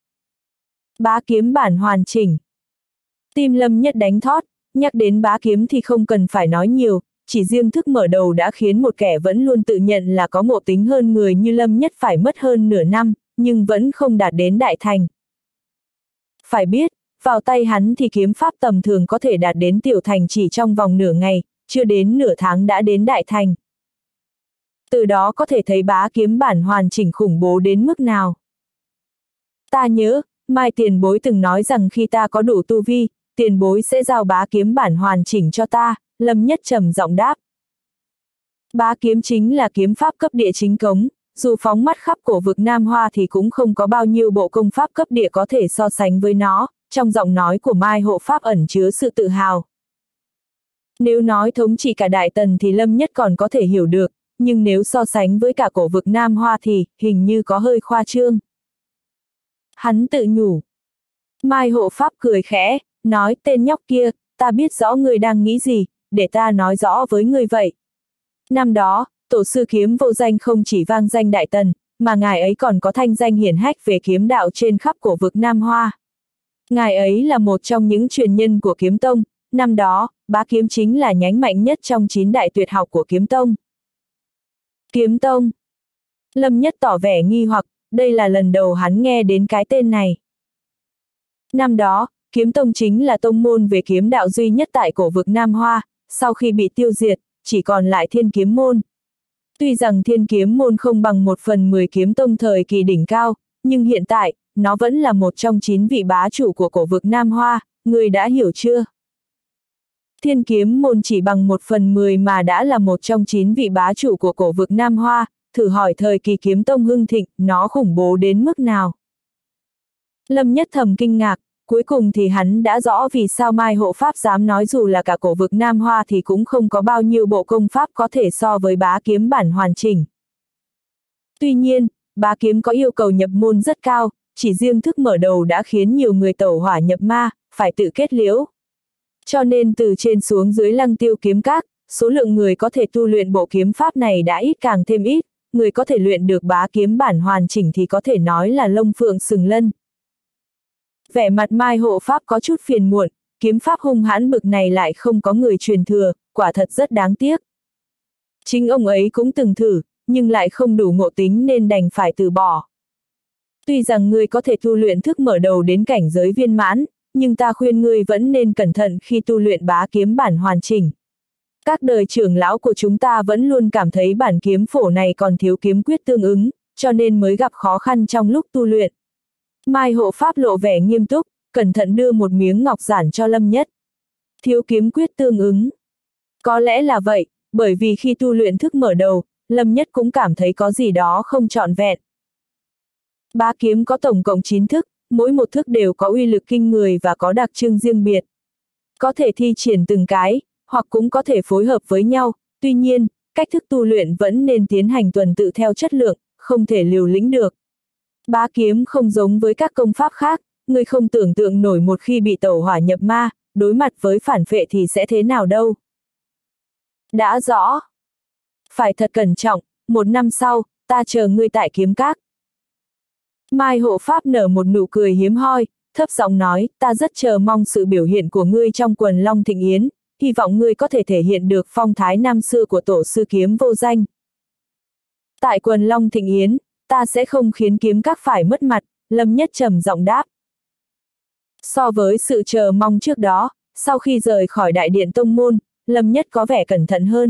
Speaker 1: Bá kiếm bản hoàn chỉnh. Tim Lâm Nhất đánh thót, nhắc đến bá kiếm thì không cần phải nói nhiều, chỉ riêng thức mở đầu đã khiến một kẻ vẫn luôn tự nhận là có ngộ tính hơn người như Lâm Nhất phải mất hơn nửa năm, nhưng vẫn không đạt đến đại thành. Phải biết, vào tay hắn thì kiếm pháp tầm thường có thể đạt đến tiểu thành chỉ trong vòng nửa ngày, chưa đến nửa tháng đã đến đại thành. Từ đó có thể thấy bá kiếm bản hoàn chỉnh khủng bố đến mức nào. Ta nhớ, Mai tiền bối từng nói rằng khi ta có đủ tu vi, tiền bối sẽ giao bá kiếm bản hoàn chỉnh cho ta, Lâm Nhất trầm giọng đáp. Bá kiếm chính là kiếm pháp cấp địa chính cống, dù phóng mắt khắp cổ vực Nam Hoa thì cũng không có bao nhiêu bộ công pháp cấp địa có thể so sánh với nó, trong giọng nói của Mai Hộ Pháp ẩn chứa sự tự hào. Nếu nói thống trị cả Đại Tần thì Lâm Nhất còn có thể hiểu được, nhưng nếu so sánh với cả cổ vực Nam Hoa thì hình như có hơi khoa trương. Hắn tự nhủ. Mai Hộ Pháp cười khẽ, nói tên nhóc kia, ta biết rõ ngươi đang nghĩ gì, để ta nói rõ với ngươi vậy. Năm đó, tổ sư Kiếm Vô Danh không chỉ vang danh Đại Tần, mà ngài ấy còn có thanh danh hiển hách về kiếm đạo trên khắp cổ vực Nam Hoa. Ngài ấy là một trong những truyền nhân của Kiếm Tông, năm đó, bá kiếm chính là nhánh mạnh nhất trong 9 đại tuyệt học của Kiếm Tông. Kiếm Tông. Lâm Nhất tỏ vẻ nghi hoặc, đây là lần đầu hắn nghe đến cái tên này. Năm đó, Kiếm Tông chính là tông môn về kiếm đạo duy nhất tại cổ vực Nam Hoa, sau khi bị tiêu diệt, chỉ còn lại Thiên Kiếm Môn. Tuy rằng Thiên Kiếm Môn không bằng 1/10 Kiếm Tông thời kỳ đỉnh cao, nhưng hiện tại, nó vẫn là một trong 9 vị bá chủ của cổ vực Nam Hoa, người đã hiểu chưa? Thiên Kiếm Môn chỉ bằng 1/10 mà đã là một trong 9 vị bá chủ của cổ vực Nam Hoa, thử hỏi thời kỳ Kiếm Tông hưng thịnh, nó khủng bố đến mức nào? Lâm Nhất thầm kinh ngạc, cuối cùng thì hắn đã rõ vì sao Mai Hộ Pháp dám nói dù là cả cổ vực Nam Hoa thì cũng không có bao nhiêu bộ công pháp có thể so với bá kiếm bản hoàn chỉnh. Tuy nhiên, bá kiếm có yêu cầu nhập môn rất cao, chỉ riêng thức mở đầu đã khiến nhiều người tẩu hỏa nhập ma, phải tự kết liễu. Cho nên từ trên xuống dưới Lăng Tiêu kiếm các, số lượng người có thể tu luyện bộ kiếm pháp này đã ít càng thêm ít, người có thể luyện được bá kiếm bản hoàn chỉnh thì có thể nói là lông phượng sừng lân. Vẻ mặt Mai Hộ Pháp có chút phiền muộn, kiếm pháp hung hãn bực này lại không có người truyền thừa, quả thật rất đáng tiếc. Chính ông ấy cũng từng thử, nhưng lại không đủ ngộ tính nên đành phải từ bỏ. Tuy rằng ngươi có thể tu luyện thức mở đầu đến cảnh giới viên mãn, nhưng ta khuyên ngươi vẫn nên cẩn thận khi tu luyện bá kiếm bản hoàn chỉnh. Các đời trưởng lão của chúng ta vẫn luôn cảm thấy bản kiếm phổ này còn thiếu kiếm quyết tương ứng, cho nên mới gặp khó khăn trong lúc tu luyện. Mai Hộ Pháp lộ vẻ nghiêm túc, cẩn thận đưa một miếng ngọc giản cho Lâm Nhất. Thiếu kiếm quyết tương ứng. Có lẽ là vậy, bởi vì khi tu luyện thức mở đầu, Lâm Nhất cũng cảm thấy có gì đó không trọn vẹn. Bá kiếm có tổng cộng 9 thức, mỗi một thức đều có uy lực kinh người và có đặc trưng riêng biệt. Có thể thi triển từng cái, hoặc cũng có thể phối hợp với nhau, tuy nhiên, cách thức tu luyện vẫn nên tiến hành tuần tự theo chất lượng, không thể liều lĩnh được. Bá kiếm không giống với các công pháp khác, người không tưởng tượng nổi một khi bị tẩu hỏa nhập ma, đối mặt với phản phệ thì sẽ thế nào đâu. Đã rõ. Phải thật cẩn trọng, 1 năm sau, ta chờ ngươi tại kiếm các. Mai Hộ Pháp nở một nụ cười hiếm hoi, thấp giọng nói, ta rất chờ mong sự biểu hiện của ngươi trong quần Long Thịnh Yến, hy vọng ngươi có thể thể hiện được phong thái năm xưa của tổ sư Kiếm Vô Danh. Tại quần Long Thịnh Yến, ta sẽ không khiến kiếm các phải mất mặt, Lâm Nhất trầm giọng đáp. So với sự chờ mong trước đó, sau khi rời khỏi đại điện tông môn, Lâm Nhất có vẻ cẩn thận hơn.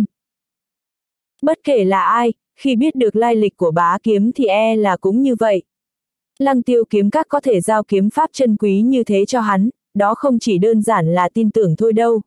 Speaker 1: Bất kể là ai, khi biết được lai lịch của bá kiếm thì e là cũng như vậy. Lăng Tiêu kiếm các có thể giao kiếm pháp chân quý như thế cho hắn, đó không chỉ đơn giản là tin tưởng thôi đâu.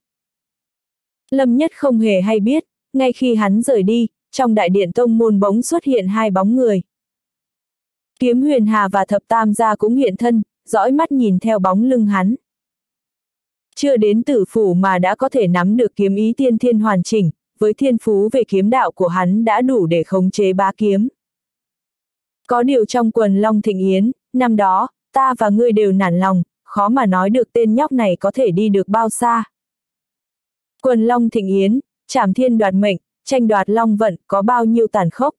Speaker 1: Lâm Nhất không hề hay biết, ngay khi hắn rời đi, trong đại điện tông môn bỗng xuất hiện 2 bóng người. Kiếm Huyền Hà và Thập Tam Gia cũng hiện thân, dõi mắt nhìn theo bóng lưng hắn. Chưa đến tử phủ mà đã có thể nắm được kiếm ý tiên thiên hoàn chỉnh, với thiên phú về kiếm đạo của hắn đã đủ để khống chế bá kiếm. Có điều trong quần Long Thịnh Yến, năm đó, ta và ngươi đều nản lòng, khó mà nói được tên nhóc này có thể đi được bao xa. Quần Long Thịnh Yến, trảm thiên đoạt mệnh, tranh đoạt long vận, có bao nhiêu tàn khốc.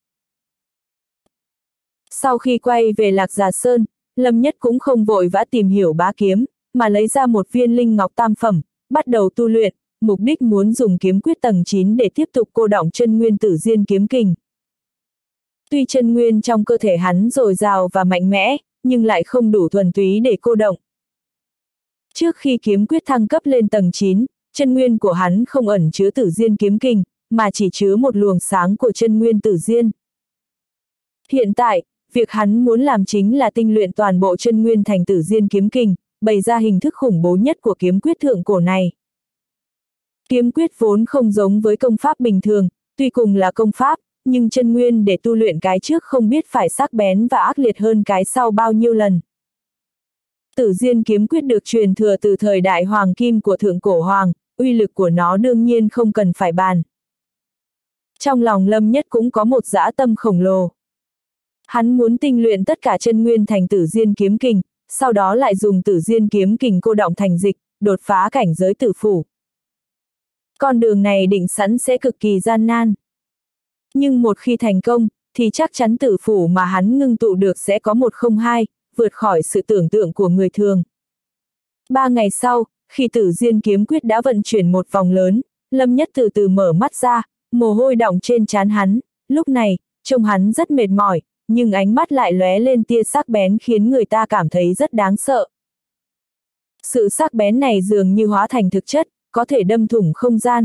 Speaker 1: Sau khi quay về Lạc Già Sơn, Lâm Nhất cũng không vội vã tìm hiểu bá kiếm, mà lấy ra một viên linh ngọc tam phẩm, bắt đầu tu luyện, mục đích muốn dùng kiếm quyết tầng 9 để tiếp tục cô đọng chân nguyên Tử Diên kiếm kình. Tuy chân nguyên trong cơ thể hắn dồi dào và mạnh mẽ, nhưng lại không đủ thuần túy để cô động. Trước khi kiếm quyết thăng cấp lên tầng 9, chân nguyên của hắn không ẩn chứa Tử Diên kiếm kình, mà chỉ chứa một luồng sáng của chân nguyên Tử Diên. Hiện tại, việc hắn muốn làm chính là tinh luyện toàn bộ chân nguyên thành Tử Diên kiếm kình, bày ra hình thức khủng bố nhất của kiếm quyết thượng cổ này. Kiếm quyết vốn không giống với công pháp bình thường, tuy cùng là công pháp, nhưng chân nguyên để tu luyện cái trước không biết phải sắc bén và ác liệt hơn cái sau bao nhiêu lần. Tử Diên kiếm quyết được truyền thừa từ thời đại hoàng kim của thượng cổ hoàng, uy lực của nó đương nhiên không cần phải bàn. Trong lòng Lâm Nhất cũng có một dã tâm khổng lồ. Hắn muốn tinh luyện tất cả chân nguyên thành Tử Diên kiếm kình, sau đó lại dùng Tử Diên kiếm kình cô động thành dịch, đột phá cảnh giới tử phủ. Con đường này định sẵn sẽ cực kỳ gian nan. Nhưng một khi thành công, thì chắc chắn tử phủ mà hắn ngưng tụ được sẽ có 102, vượt khỏi sự tưởng tượng của người thường. 3 ngày sau, khi Tử Diên kiếm quyết đã vận chuyển một vòng lớn, Lâm Nhất từ từ mở mắt ra, mồ hôi đọng trên trán hắn, lúc này, trông hắn rất mệt mỏi, nhưng ánh mắt lại lóe lên tia sắc bén khiến người ta cảm thấy rất đáng sợ. Sự sắc bén này dường như hóa thành thực chất, có thể đâm thủng không gian.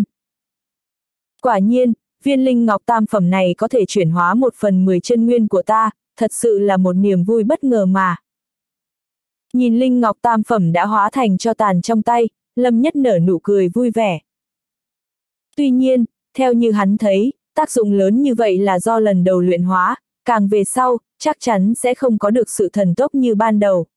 Speaker 1: Quả nhiên, viên linh ngọc tam phẩm này có thể chuyển hóa 1/10 chân nguyên của ta, thật sự là một niềm vui bất ngờ mà. Nhìn linh ngọc tam phẩm đã hóa thành tro tàn trong tay, Lâm Nhất nở nụ cười vui vẻ. Tuy nhiên, theo như hắn thấy, tác dụng lớn như vậy là do lần đầu luyện hóa, càng về sau, chắc chắn sẽ không có được sự thần tốc như ban đầu.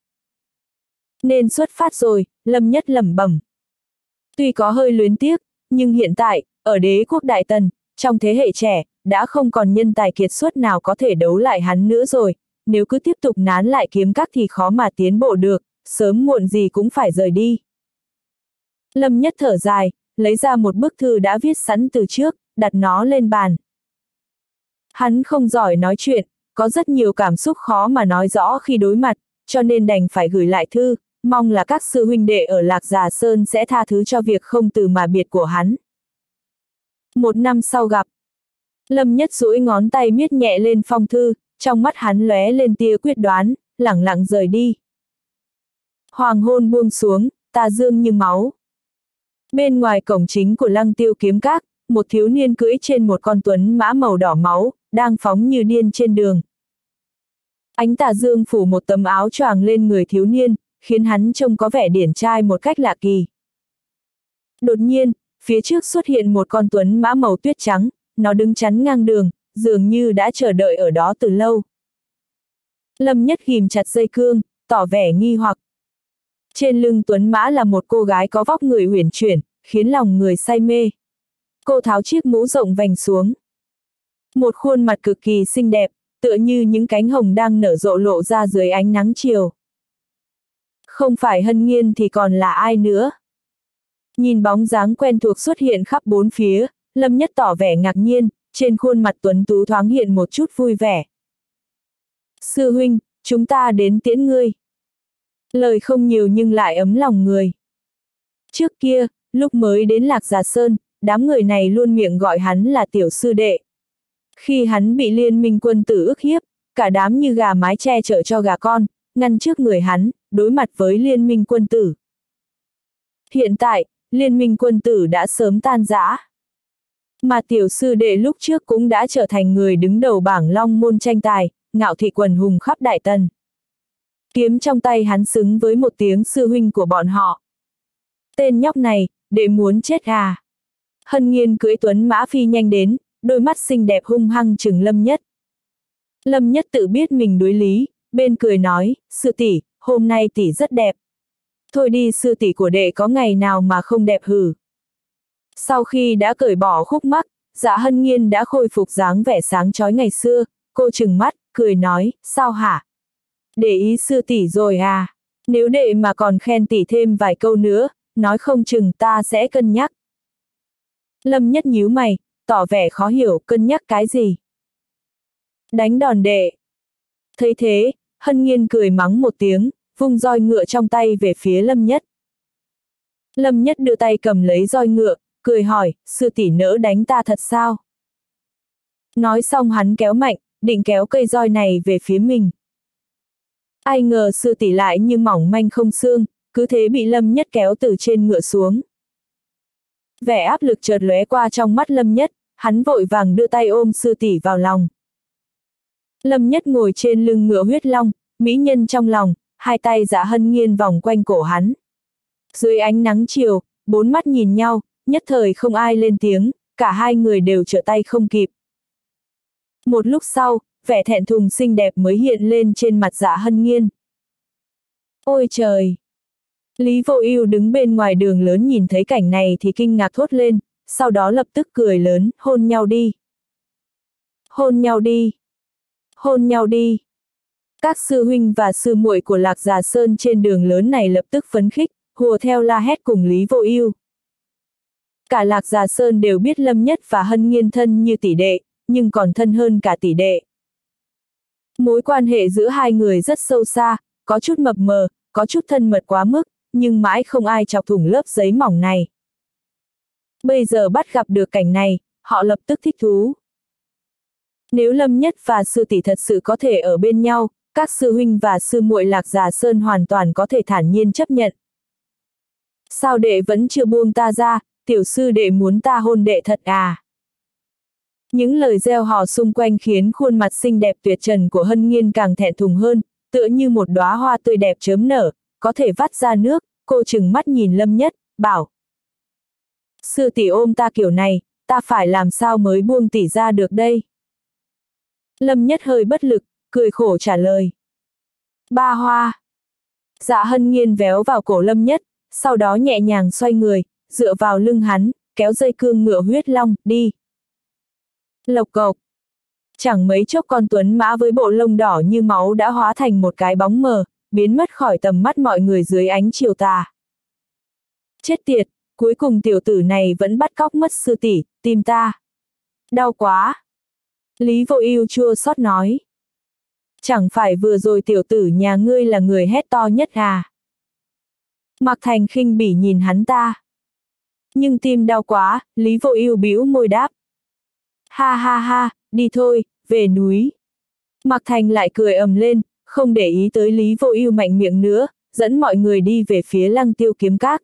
Speaker 1: Nên xuất phát rồi, Lâm Nhất lẩm bẩm. Tuy có hơi luyến tiếc, nhưng hiện tại, ở đế quốc Đại Tần, trong thế hệ trẻ, đã không còn nhân tài kiệt xuất nào có thể đấu lại hắn nữa rồi, nếu cứ tiếp tục nán lại kiếm các thì khó mà tiến bộ được, sớm muộn gì cũng phải rời đi. Lâm Nhất thở dài, lấy ra một bức thư đã viết sẵn từ trước, đặt nó lên bàn. Hắn không giỏi nói chuyện, có rất nhiều cảm xúc khó mà nói rõ khi đối mặt, cho nên đành phải gửi lại thư, mong là các sư huynh đệ ở Lạc Già Sơn sẽ tha thứ cho việc không từ mà biệt của hắn. 1 năm sau gặp. Lâm Nhất duỗi ngón tay miết nhẹ lên phong thư, trong mắt hắn lóe lên tia quyết đoán, lẳng lặng rời đi. Hoàng hôn buông xuống, tà dương như máu. Bên ngoài cổng chính của Lăng Tiêu kiếm các, một thiếu niên cưỡi trên một con tuấn mã màu đỏ máu, đang phóng như điên trên đường. Ánh tà dương phủ một tấm áo choàng lên người thiếu niên, khiến hắn trông có vẻ điển trai một cách lạ kỳ. Đột nhiên, phía trước xuất hiện một con tuấn mã màu tuyết trắng, nó đứng chắn ngang đường, dường như đã chờ đợi ở đó từ lâu. Lâm Nhất ghìm chặt dây cương, tỏ vẻ nghi hoặc. Trên lưng tuấn mã là một cô gái có vóc người uyển chuyển, khiến lòng người say mê. Cô tháo chiếc mũ rộng vành xuống. Một khuôn mặt cực kỳ xinh đẹp, tựa như những cánh hồng đang nở rộ lộ ra dưới ánh nắng chiều. Không phải Hân Nghiên thì còn là ai nữa? Nhìn bóng dáng quen thuộc xuất hiện khắp bốn phía, Lâm Nhất tỏ vẻ ngạc nhiên, trên khuôn mặt tuấn tú thoáng hiện một chút vui vẻ. Sư huynh, chúng ta đến tiễn ngươi. Lời không nhiều nhưng lại ấm lòng người. Trước kia, lúc mới đến Lạc Già Sơn, đám người này luôn miệng gọi hắn là tiểu sư đệ. Khi hắn bị liên minh quân tử ức hiếp, cả đám như gà mái che chở cho gà con, ngăn trước người hắn, đối mặt với liên minh quân tử. Hiện tại, liên minh quân tử đã sớm tan rã. Mà tiểu sư đệ lúc trước cũng đã trở thành người đứng đầu bảng long môn tranh tài, ngạo thị quần hùng khắp Đại Tần. Kiếm trong tay hắn xứng với một tiếng sư huynh của bọn họ. Tên nhóc này, đệ muốn chết à? Hân Nghiên cưỡi tuấn mã phi nhanh đến, đôi mắt xinh đẹp hung hăng trừng Lâm Nhất. Lâm Nhất tự biết mình đối lý, bên cười nói, sư tỷ, hôm nay tỷ rất đẹp. Thôi đi, sư tỷ của đệ có ngày nào mà không đẹp hử. Sau khi đã cởi bỏ khúc mắc, Dạ Hân Nghiên đã khôi phục dáng vẻ sáng chói ngày xưa, cô trừng mắt, cười nói, sao hả? Để ý sư tỷ rồi à? Nếu đệ mà còn khen tỷ thêm vài câu nữa, nói không chừng ta sẽ cân nhắc. Lâm Nhất nhíu mày, tỏ vẻ khó hiểu, cân nhắc cái gì? Đánh đòn đệ. Thấy thế, Hân Nghiên cười mắng một tiếng, vung roi ngựa trong tay về phía Lâm Nhất. Lâm Nhất đưa tay cầm lấy roi ngựa, cười hỏi, sư tỷ nỡ đánh ta thật sao? Nói xong hắn kéo mạnh, định kéo cây roi này về phía mình. Ai ngờ sư tỷ lại như mỏng manh không xương, cứ thế bị Lâm Nhất kéo từ trên ngựa xuống. Vẻ áp lực chợt lóe qua trong mắt Lâm Nhất, hắn vội vàng đưa tay ôm sư tỷ vào lòng. Lâm Nhất ngồi trên lưng ngựa huyết long, mỹ nhân trong lòng, hai tay Dạ Hân Nghiên vòng quanh cổ hắn. Dưới ánh nắng chiều, bốn mắt nhìn nhau, nhất thời không ai lên tiếng, cả hai người đều trở tay không kịp. Một lúc sau, vẻ thẹn thùng xinh đẹp mới hiện lên trên mặt Dạ Hân Nghiên. Ôi trời! Lý Vô Ưu đứng bên ngoài đường lớn nhìn thấy cảnh này thì kinh ngạc thốt lên, sau đó lập tức cười lớn, hôn nhau đi. Hôn nhau đi. Hôn nhau đi. Các sư huynh và sư muội của Lạc Già Sơn trên đường lớn này lập tức phấn khích, hùa theo la hét cùng Lý Vô Ưu. Cả Lạc Già Sơn đều biết Lâm Nhất và Hân Nghiên thân như tỷ đệ, nhưng còn thân hơn cả tỷ đệ. Mối quan hệ giữa hai người rất sâu xa, có chút mập mờ, có chút thân mật quá mức, nhưng mãi không ai chọc thủng lớp giấy mỏng này. Bây giờ bắt gặp được cảnh này, họ lập tức thích thú. Nếu Lâm Nhất và sư tỷ thật sự có thể ở bên nhau, các sư huynh và sư muội Lạc Già Sơn hoàn toàn có thể thản nhiên chấp nhận. Sao đệ vẫn chưa buông ta ra, tiểu sư đệ muốn ta hôn đệ thật à? Những lời reo hò xung quanh khiến khuôn mặt xinh đẹp tuyệt trần của Hân Nghiên càng thẹn thùng hơn, tựa như một đóa hoa tươi đẹp chớm nở, có thể vắt ra nước, cô trừng mắt nhìn Lâm Nhất, bảo. Sư tỷ ôm ta kiểu này, ta phải làm sao mới buông tỷ ra được đây? Lâm Nhất hơi bất lực, cười khổ trả lời. Ba hoa. Dạ Hân Nghiên véo vào cổ Lâm Nhất, sau đó nhẹ nhàng xoay người, dựa vào lưng hắn, kéo dây cương ngựa huyết long, đi. Lộc cộc. Chẳng mấy chốc con tuấn mã với bộ lông đỏ như máu đã hóa thành một cái bóng mờ, biến mất khỏi tầm mắt mọi người dưới ánh chiều tà. Chết tiệt, cuối cùng tiểu tử này vẫn bắt cóc mất sư tỷ, tìm ta. Đau quá. Lý Vô Ưu chua xót nói. Chẳng phải vừa rồi tiểu tử nhà ngươi là người hét to nhất à? Mạc Thành khinh bỉ nhìn hắn ta. Nhưng tim đau quá, Lý Vô Ưu bĩu môi đáp. Ha ha ha, đi thôi, về núi. Mạc Thành lại cười ầm lên, không để ý tới Lý Vô Ưu mạnh miệng nữa, dẫn mọi người đi về phía Lăng Tiêu Kiếm Các.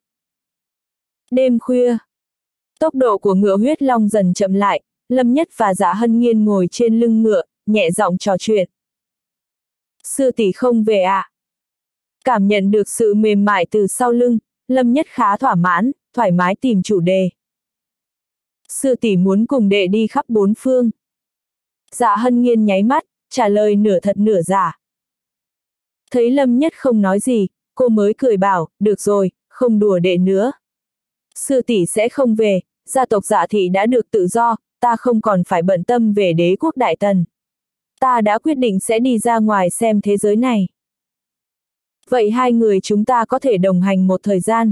Speaker 1: Đêm khuya, tốc độ của ngựa huyết long dần chậm lại, Lâm Nhất và Dạ Hân Nghiên ngồi trên lưng ngựa, nhẹ giọng trò chuyện. Sư tỷ không về ạ? Cảm nhận được sự mềm mại từ sau lưng, Lâm Nhất khá thỏa mãn, thoải mái tìm chủ đề. Sư tỷ muốn cùng đệ đi khắp bốn phương. Dạ Hân Nghiên nháy mắt, trả lời nửa thật nửa giả. Thấy Lâm Nhất không nói gì, cô mới cười bảo, được rồi, không đùa đệ nữa. Sư tỷ sẽ không về, gia tộc Dạ thị đã được tự do, ta không còn phải bận tâm về đế quốc Đại Tần. Ta đã quyết định sẽ đi ra ngoài xem thế giới này. Vậy hai người chúng ta có thể đồng hành một thời gian.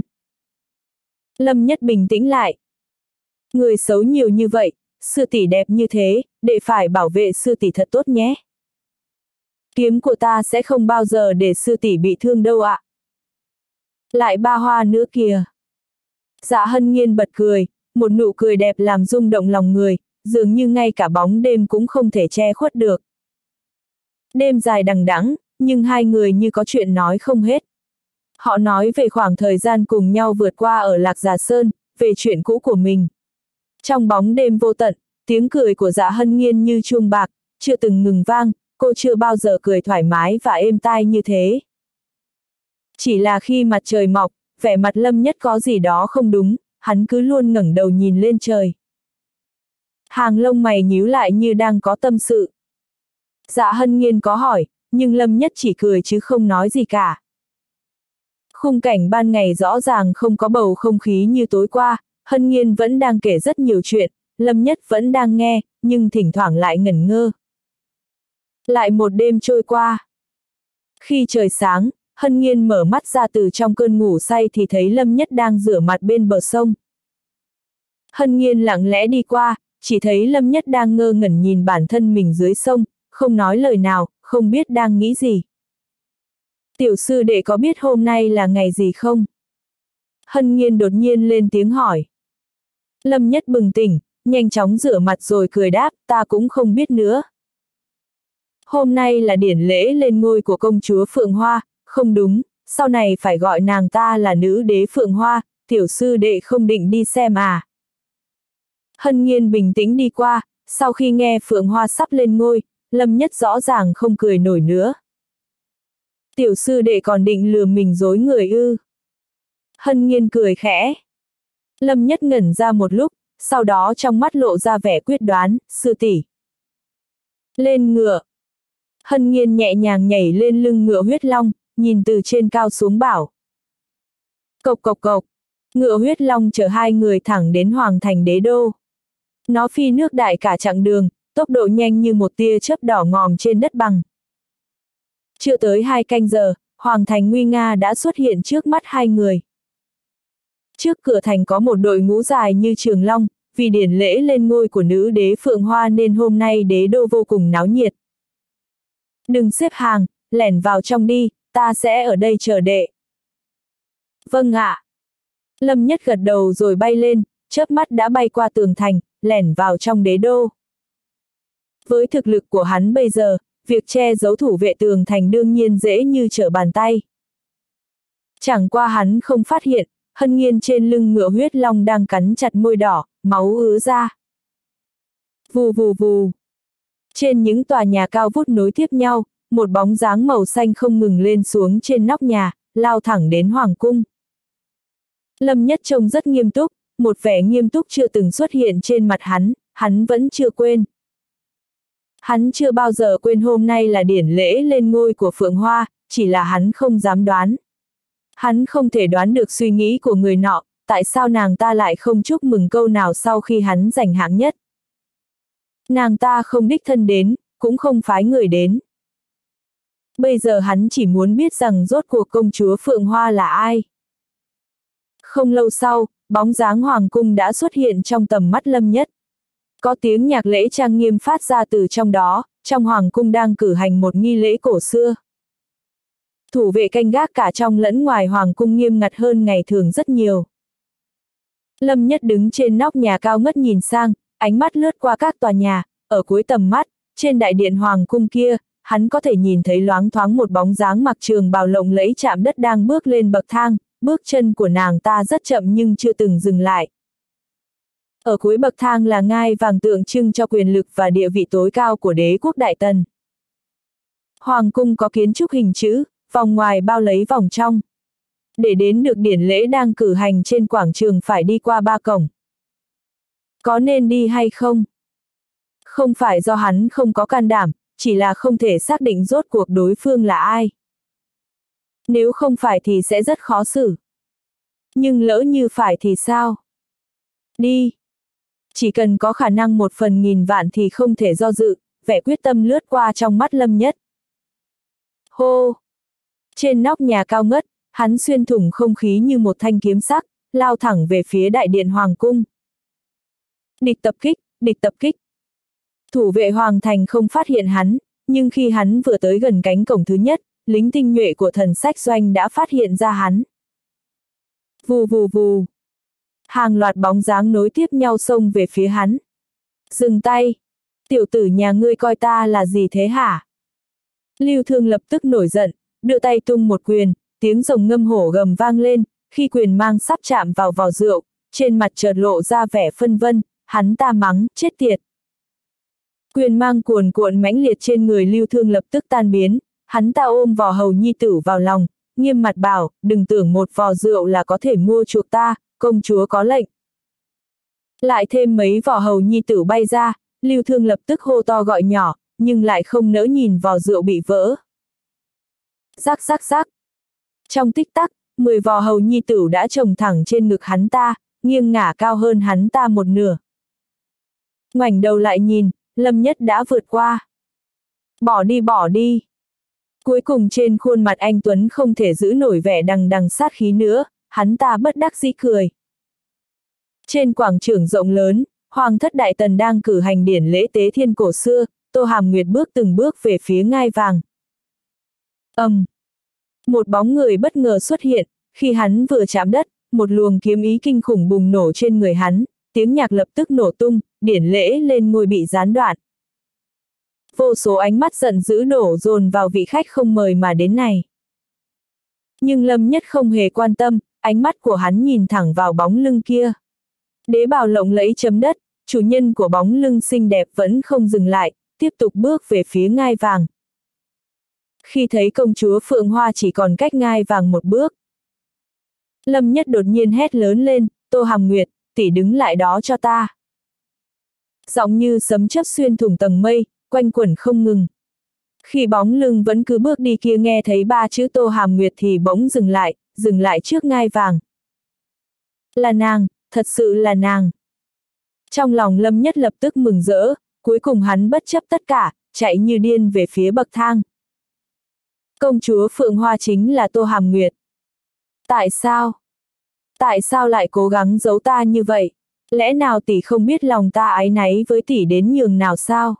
Speaker 1: Lâm Nhất bình tĩnh lại. Người xấu nhiều như vậy, sư tỷ đẹp như thế, đệ phải bảo vệ sư tỷ thật tốt nhé. Kiếm của ta sẽ không bao giờ để sư tỷ bị thương đâu ạ. Lại ba hoa nữa kìa. Dạ Hân Nghiên bật cười, một nụ cười đẹp làm rung động lòng người, dường như ngay cả bóng đêm cũng không thể che khuất được. Đêm dài đằng đẵng, nhưng hai người như có chuyện nói không hết. Họ nói về khoảng thời gian cùng nhau vượt qua ở Lạc Già Sơn, về chuyện cũ của mình. Trong bóng đêm vô tận, tiếng cười của Dạ Hân Nghiên như chuông bạc, chưa từng ngừng vang, cô chưa bao giờ cười thoải mái và êm tai như thế. Chỉ là khi mặt trời mọc, vẻ mặt Lâm Nhất có gì đó không đúng, hắn cứ luôn ngẩng đầu nhìn lên trời. Hàng lông mày nhíu lại như đang có tâm sự. Dạ Hân Nghiên có hỏi, nhưng Lâm Nhất chỉ cười chứ không nói gì cả. Khung cảnh ban ngày rõ ràng không có bầu không khí như tối qua, Hân Nghiên vẫn đang kể rất nhiều chuyện, Lâm Nhất vẫn đang nghe, nhưng thỉnh thoảng lại ngẩn ngơ. Lại một đêm trôi qua. Khi trời sáng, Hân Nghiên mở mắt ra từ trong cơn ngủ say thì thấy Lâm Nhất đang rửa mặt bên bờ sông. Hân Nghiên lặng lẽ đi qua, chỉ thấy Lâm Nhất đang ngơ ngẩn nhìn bản thân mình dưới sông, không nói lời nào, không biết đang nghĩ gì. Tiểu sư đệ có biết hôm nay là ngày gì không? Hân Nghiên đột nhiên lên tiếng hỏi. Lâm Nhất bừng tỉnh, nhanh chóng rửa mặt rồi cười đáp, ta cũng không biết nữa. Hôm nay là điển lễ lên ngôi của công chúa Phượng Hoa, không đúng, sau này phải gọi nàng ta là nữ đế Phượng Hoa, tiểu sư đệ không định đi xem à? Hân Nghiên bình tĩnh đi qua, sau khi nghe Phượng Hoa sắp lên ngôi, Lâm Nhất rõ ràng không cười nổi nữa. Tiểu sư đệ còn định lừa mình dối người ư? Hân Nghiên cười khẽ. Lâm Nhất ngẩn ra một lúc, sau đó trong mắt lộ ra vẻ quyết đoán, sư tỷ. Lên ngựa. Hân Nghiên nhẹ nhàng nhảy lên lưng ngựa huyết long, nhìn từ trên cao xuống bảo. Cộc cộc cộc, ngựa huyết long chở hai người thẳng đến Hoàng thành đế đô. Nó phi nước đại cả chặng đường, tốc độ nhanh như một tia chớp đỏ ngòm trên đất bằng. Chưa tới 2 canh giờ, Hoàng thành nguy nga đã xuất hiện trước mắt hai người. Trước cửa thành có một đội ngũ dài như trường long, vì điển lễ lên ngôi của nữ đế Phượng Hoa nên hôm nay đế đô vô cùng náo nhiệt. Đừng xếp hàng, lẻn vào trong đi, ta sẽ ở đây chờ đệ. Vâng ạ. Lâm Nhất gật đầu rồi bay lên, chớp mắt đã bay qua tường thành, lẻn vào trong đế đô. Với thực lực của hắn bây giờ, việc che giấu thủ vệ tường thành đương nhiên dễ như trở bàn tay. Chẳng qua hắn không phát hiện, Hân Nghiên trên lưng ngựa huyết long đang cắn chặt môi đỏ, máu ứa ra. Vù vù vù. Trên những tòa nhà cao vút nối tiếp nhau, một bóng dáng màu xanh không ngừng lên xuống trên nóc nhà, lao thẳng đến hoàng cung. Lâm Nhất trông rất nghiêm túc, một vẻ nghiêm túc chưa từng xuất hiện trên mặt hắn vẫn chưa quên. Hắn chưa bao giờ quên hôm nay là điển lễ lên ngôi của Phượng Hoa, chỉ là hắn không dám đoán. Hắn không thể đoán được suy nghĩ của người nọ, tại sao nàng ta lại không chúc mừng câu nào sau khi hắn giành hạng nhất. Nàng ta không đích thân đến, cũng không phái người đến. Bây giờ hắn chỉ muốn biết rằng rốt cuộc công chúa Phượng Hoa là ai. Không lâu sau, bóng dáng hoàng cung đã xuất hiện trong tầm mắt Lâm Nhất. Có tiếng nhạc lễ trang nghiêm phát ra từ trong đó, trong hoàng cung đang cử hành một nghi lễ cổ xưa. Thủ vệ canh gác cả trong lẫn ngoài hoàng cung nghiêm ngặt hơn ngày thường rất nhiều. Lâm Nhất đứng trên nóc nhà cao ngất nhìn sang, ánh mắt lướt qua các tòa nhà, ở cuối tầm mắt, trên đại điện hoàng cung kia, hắn có thể nhìn thấy loáng thoáng một bóng dáng mặc trường bào lộng lẫy chạm đất đang bước lên bậc thang, bước chân của nàng ta rất chậm nhưng chưa từng dừng lại. Ở cuối bậc thang là ngai vàng tượng trưng cho quyền lực và địa vị tối cao của đế quốc Đại Tần. Hoàng cung có kiến trúc hình chữ, vòng ngoài bao lấy vòng trong. Để đến được điển lễ đang cử hành trên quảng trường phải đi qua 3 cổng. Có nên đi hay không? Không phải do hắn không có can đảm, chỉ là không thể xác định rốt cuộc đối phương là ai. Nếu không phải thì sẽ rất khó xử. Nhưng lỡ như phải thì sao? Đi! Chỉ cần có khả năng 1/1000 vạn thì không thể do dự, vẻ quyết tâm lướt qua trong mắt Lâm Nhất. Hô! Trên nóc nhà cao ngất, hắn xuyên thủng không khí như một thanh kiếm sắc, lao thẳng về phía đại điện hoàng cung. Địch tập kích, địch tập kích. Thủ vệ hoàng thành không phát hiện hắn, nhưng khi hắn vừa tới gần cánh cổng thứ nhất, lính tinh nhuệ của Thần Sách Doanh đã phát hiện ra hắn. Vù vù vù. Hàng loạt bóng dáng nối tiếp nhau xông về phía hắn. Dừng tay! Tiểu tử nhà ngươi coi ta là gì thế hả? Lưu Thương lập tức nổi giận, đưa tay tung một quyền, tiếng rồng ngâm hổ gầm vang lên, khi quyền mang sắp chạm vào vò rượu, trên mặt chợt lộ ra vẻ phân vân, hắn ta mắng, chết tiệt. Quyền mang cuồn cuộn mãnh liệt trên người Lưu Thương lập tức tan biến, hắn ta ôm vò hầu nhi tử vào lòng, nghiêm mặt bảo, đừng tưởng một vò rượu là có thể mua chuộc ta, công chúa có lệnh. Lại thêm mấy vò hầu nhi tử bay ra, Lưu Thương lập tức hô to gọi nhỏ, nhưng lại không nỡ nhìn vò rượu bị vỡ. Rắc rắc rắc. Trong tích tắc, 10 vò hầu nhi tử đã chồng thẳng trên ngực hắn ta, nghiêng ngả cao hơn hắn ta một nửa. Ngoảnh đầu lại nhìn, Lâm Nhất đã vượt qua. Bỏ đi bỏ đi. Cuối cùng trên khuôn mặt anh Tuấn không thể giữ nổi vẻ đằng đằng sát khí nữa, hắn ta bất đắc dĩ cười. Trên quảng trường rộng lớn, Hoàng thất Đại Tần đang cử hành điển lễ tế thiên cổ xưa, Tô Hàm Nguyệt bước từng bước về phía ngai vàng. Một bóng người bất ngờ xuất hiện, khi hắn vừa chạm đất, một luồng kiếm ý kinh khủng bùng nổ trên người hắn, tiếng nhạc lập tức nổ tung, điển lễ lên ngôi bị gián đoạn. Vô số ánh mắt giận dữ đổ dồn vào vị khách không mời mà đến này. Nhưng Lâm Nhất không hề quan tâm, ánh mắt của hắn nhìn thẳng vào bóng lưng kia. Đế bào lộng lẫy chấm đất, chủ nhân của bóng lưng xinh đẹp vẫn không dừng lại, tiếp tục bước về phía ngai vàng. Khi thấy công chúa Phượng Hoa chỉ còn cách ngai vàng một bước, Lâm Nhất đột nhiên hét lớn lên, Tô Hàm Nguyệt, tỷ đứng lại đó cho ta. Giọng như sấm chớp xuyên thủng tầng mây, quanh quẩn không ngừng. Khi bóng lưng vẫn cứ bước đi kia nghe thấy 3 chữ Tô Hàm Nguyệt thì bỗng dừng lại trước ngai vàng. Là nàng, thật sự là nàng. Trong lòng Lâm Nhất lập tức mừng rỡ, cuối cùng hắn bất chấp tất cả, chạy như điên về phía bậc thang. Công chúa Phượng Hoa chính là Tô Hàm Nguyệt. Tại sao? Tại sao lại cố gắng giấu ta như vậy? Lẽ nào tỷ không biết lòng ta áy náy với tỷ đến nhường nào sao?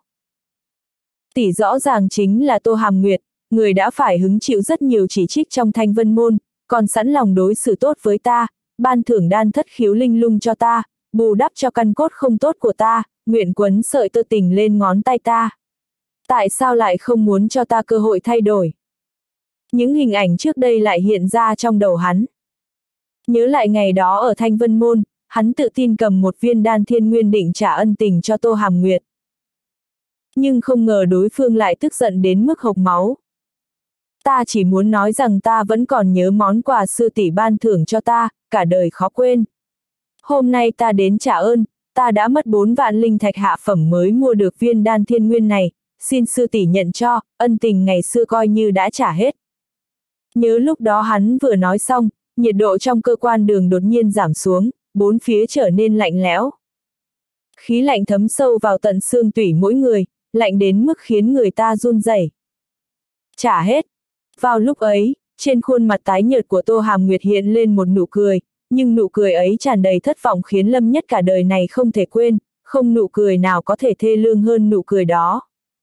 Speaker 1: Tỷ rõ ràng chính là Tô Hàm Nguyệt, người đã phải hứng chịu rất nhiều chỉ trích trong Thanh Vân Môn, còn sẵn lòng đối xử tốt với ta, ban thưởng đan thất khiếu linh lung cho ta, bù đắp cho căn cốt không tốt của ta, nguyện quấn sợi tơ tình lên ngón tay ta. Tại sao lại không muốn cho ta cơ hội thay đổi? Những hình ảnh trước đây lại hiện ra trong đầu hắn. Nhớ lại ngày đó ở Thanh Vân Môn, hắn tự tin cầm một viên đan thiên nguyên định trả ân tình cho Tô Hàm Nguyệt. Nhưng không ngờ đối phương lại tức giận đến mức hộc máu. Ta chỉ muốn nói rằng ta vẫn còn nhớ món quà sư tỷ ban thưởng cho ta, cả đời khó quên. Hôm nay ta đến trả ơn, ta đã mất 4 vạn linh thạch hạ phẩm mới mua được viên đan thiên nguyên này, xin sư tỷ nhận cho, ân tình ngày xưa coi như đã trả hết. Nhớ lúc đó hắn vừa nói xong, nhiệt độ trong cơ quan đường đột nhiên giảm xuống, bốn phía trở nên lạnh lẽo. Khí lạnh thấm sâu vào tận xương tủy mỗi người, lạnh đến mức khiến người ta run rẩy. Trả hết. Vào lúc ấy, trên khuôn mặt tái nhợt của Tô Hàm Nguyệt hiện lên một nụ cười, nhưng nụ cười ấy tràn đầy thất vọng khiến Lâm Nhất cả đời này không thể quên, không nụ cười nào có thể thê lương hơn nụ cười đó.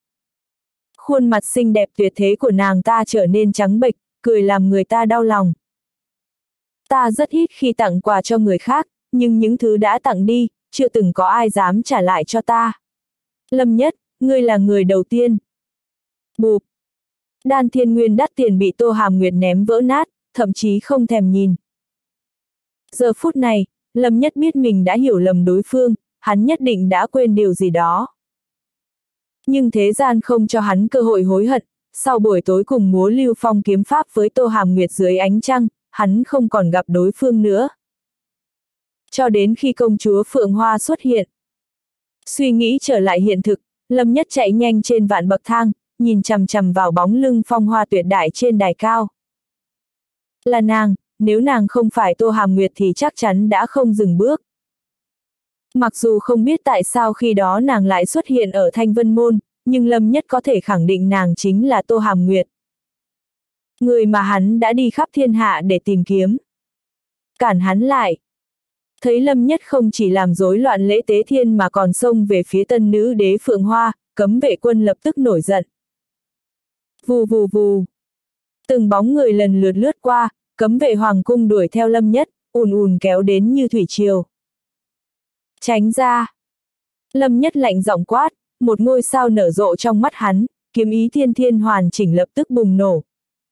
Speaker 1: Khuôn mặt xinh đẹp tuyệt thế của nàng ta trở nên trắng bệch, cười làm người ta đau lòng. Ta rất ít khi tặng quà cho người khác, nhưng những thứ đã tặng đi, chưa từng có ai dám trả lại cho ta. Lâm Nhất, ngươi là người đầu tiên. Bụp. Đan thiên nguyên đắt tiền bị Tô Hàm Nguyệt ném vỡ nát, thậm chí không thèm nhìn. Giờ phút này, Lâm Nhất biết mình đã hiểu lầm đối phương, hắn nhất định đã quên điều gì đó. Nhưng thế gian không cho hắn cơ hội hối hận, sau buổi tối cùng múa lưu phong kiếm pháp với Tô Hàm Nguyệt dưới ánh trăng, hắn không còn gặp đối phương nữa. Cho đến khi công chúa Phượng Hoa xuất hiện. Suy nghĩ trở lại hiện thực, Lâm Nhất chạy nhanh trên vạn bậc thang, nhìn chằm chằm vào bóng lưng phong hoa tuyệt đại trên đài cao. Là nàng, nếu nàng không phải Tô Hàm Nguyệt thì chắc chắn đã không dừng bước. Mặc dù không biết tại sao khi đó nàng lại xuất hiện ở Thanh Vân Môn, nhưng Lâm Nhất có thể khẳng định nàng chính là Tô Hàm Nguyệt. Người mà hắn đã đi khắp thiên hạ để tìm kiếm. Cản hắn lại. Thấy Lâm Nhất không chỉ làm rối loạn lễ tế thiên mà còn xông về phía tân nữ đế Phượng Hoa, cấm vệ quân lập tức nổi giận. Vù vù vù. Từng bóng người lần lượt lướt qua, cấm vệ hoàng cung đuổi theo Lâm Nhất, ùn ùn kéo đến như thủy triều. Tránh ra. Lâm Nhất lạnh giọng quát, một ngôi sao nở rộ trong mắt hắn, kiếm ý thiên thiên hoàn chỉnh lập tức bùng nổ.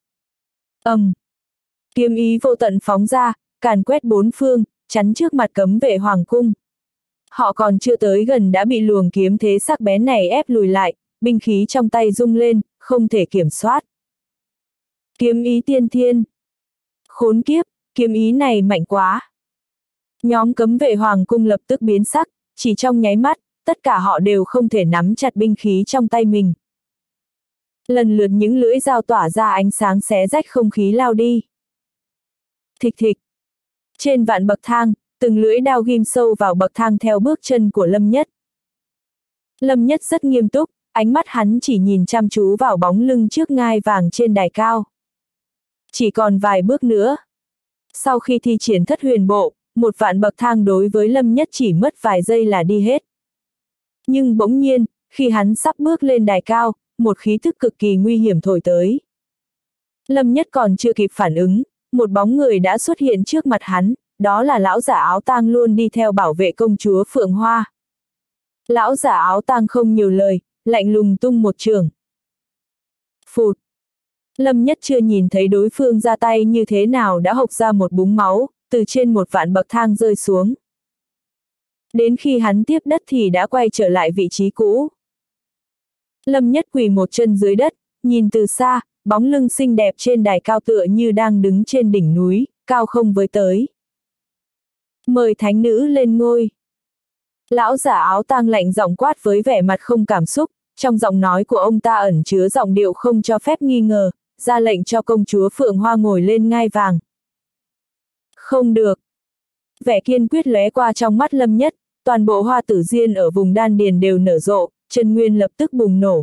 Speaker 1: Kiếm ý vô tận phóng ra, càn quét bốn phương, chắn trước mặt cấm vệ hoàng cung. Họ còn chưa tới gần đã bị luồng kiếm thế sắc bén này ép lùi lại, binh khí trong tay rung lên, không thể kiểm soát. Kiếm ý tiên thiên. Khốn kiếp, kiếm ý này mạnh quá. Nhóm cấm vệ hoàng cung lập tức biến sắc, chỉ trong nháy mắt, tất cả họ đều không thể nắm chặt binh khí trong tay mình. Lần lượt những lưỡi dao tỏa ra ánh sáng xé rách không khí lao đi. Thịch thịch. Trên vạn bậc thang, từng lưỡi đao ghim sâu vào bậc thang theo bước chân của Lâm Nhất. Lâm Nhất rất nghiêm túc, ánh mắt hắn chỉ nhìn chăm chú vào bóng lưng trước ngai vàng trên đài cao. Chỉ còn vài bước nữa. Sau khi thi triển thất huyền bộ, một vạn bậc thang đối với Lâm Nhất chỉ mất vài giây là đi hết. Nhưng bỗng nhiên, khi hắn sắp bước lên đài cao, một khí thức cực kỳ nguy hiểm thổi tới. Lâm Nhất còn chưa kịp phản ứng, một bóng người đã xuất hiện trước mặt hắn, đó là lão giả áo tang luôn đi theo bảo vệ công chúa Phượng Hoa. Lão giả áo tang không nhiều lời, lạnh lùng tung một chưởng. Phụt. Lâm Nhất chưa nhìn thấy đối phương ra tay như thế nào đã hộc ra một búng máu, từ trên một vạn bậc thang rơi xuống. Đến khi hắn tiếp đất thì đã quay trở lại vị trí cũ. Lâm Nhất quỳ một chân dưới đất, nhìn từ xa, bóng lưng xinh đẹp trên đài cao tựa như đang đứng trên đỉnh núi, cao không với tới. Mời thánh nữ lên ngôi. Lão giả áo tang lạnh giọng quát với vẻ mặt không cảm xúc, trong giọng nói của ông ta ẩn chứa giọng điệu không cho phép nghi ngờ, ra lệnh cho công chúa Phượng Hoa ngồi lên ngai vàng. Không được. Vẻ kiên quyết lóe qua trong mắt Lâm Nhất, toàn bộ hoa tử diên ở vùng đan điền đều nở rộ, chân nguyên lập tức bùng nổ.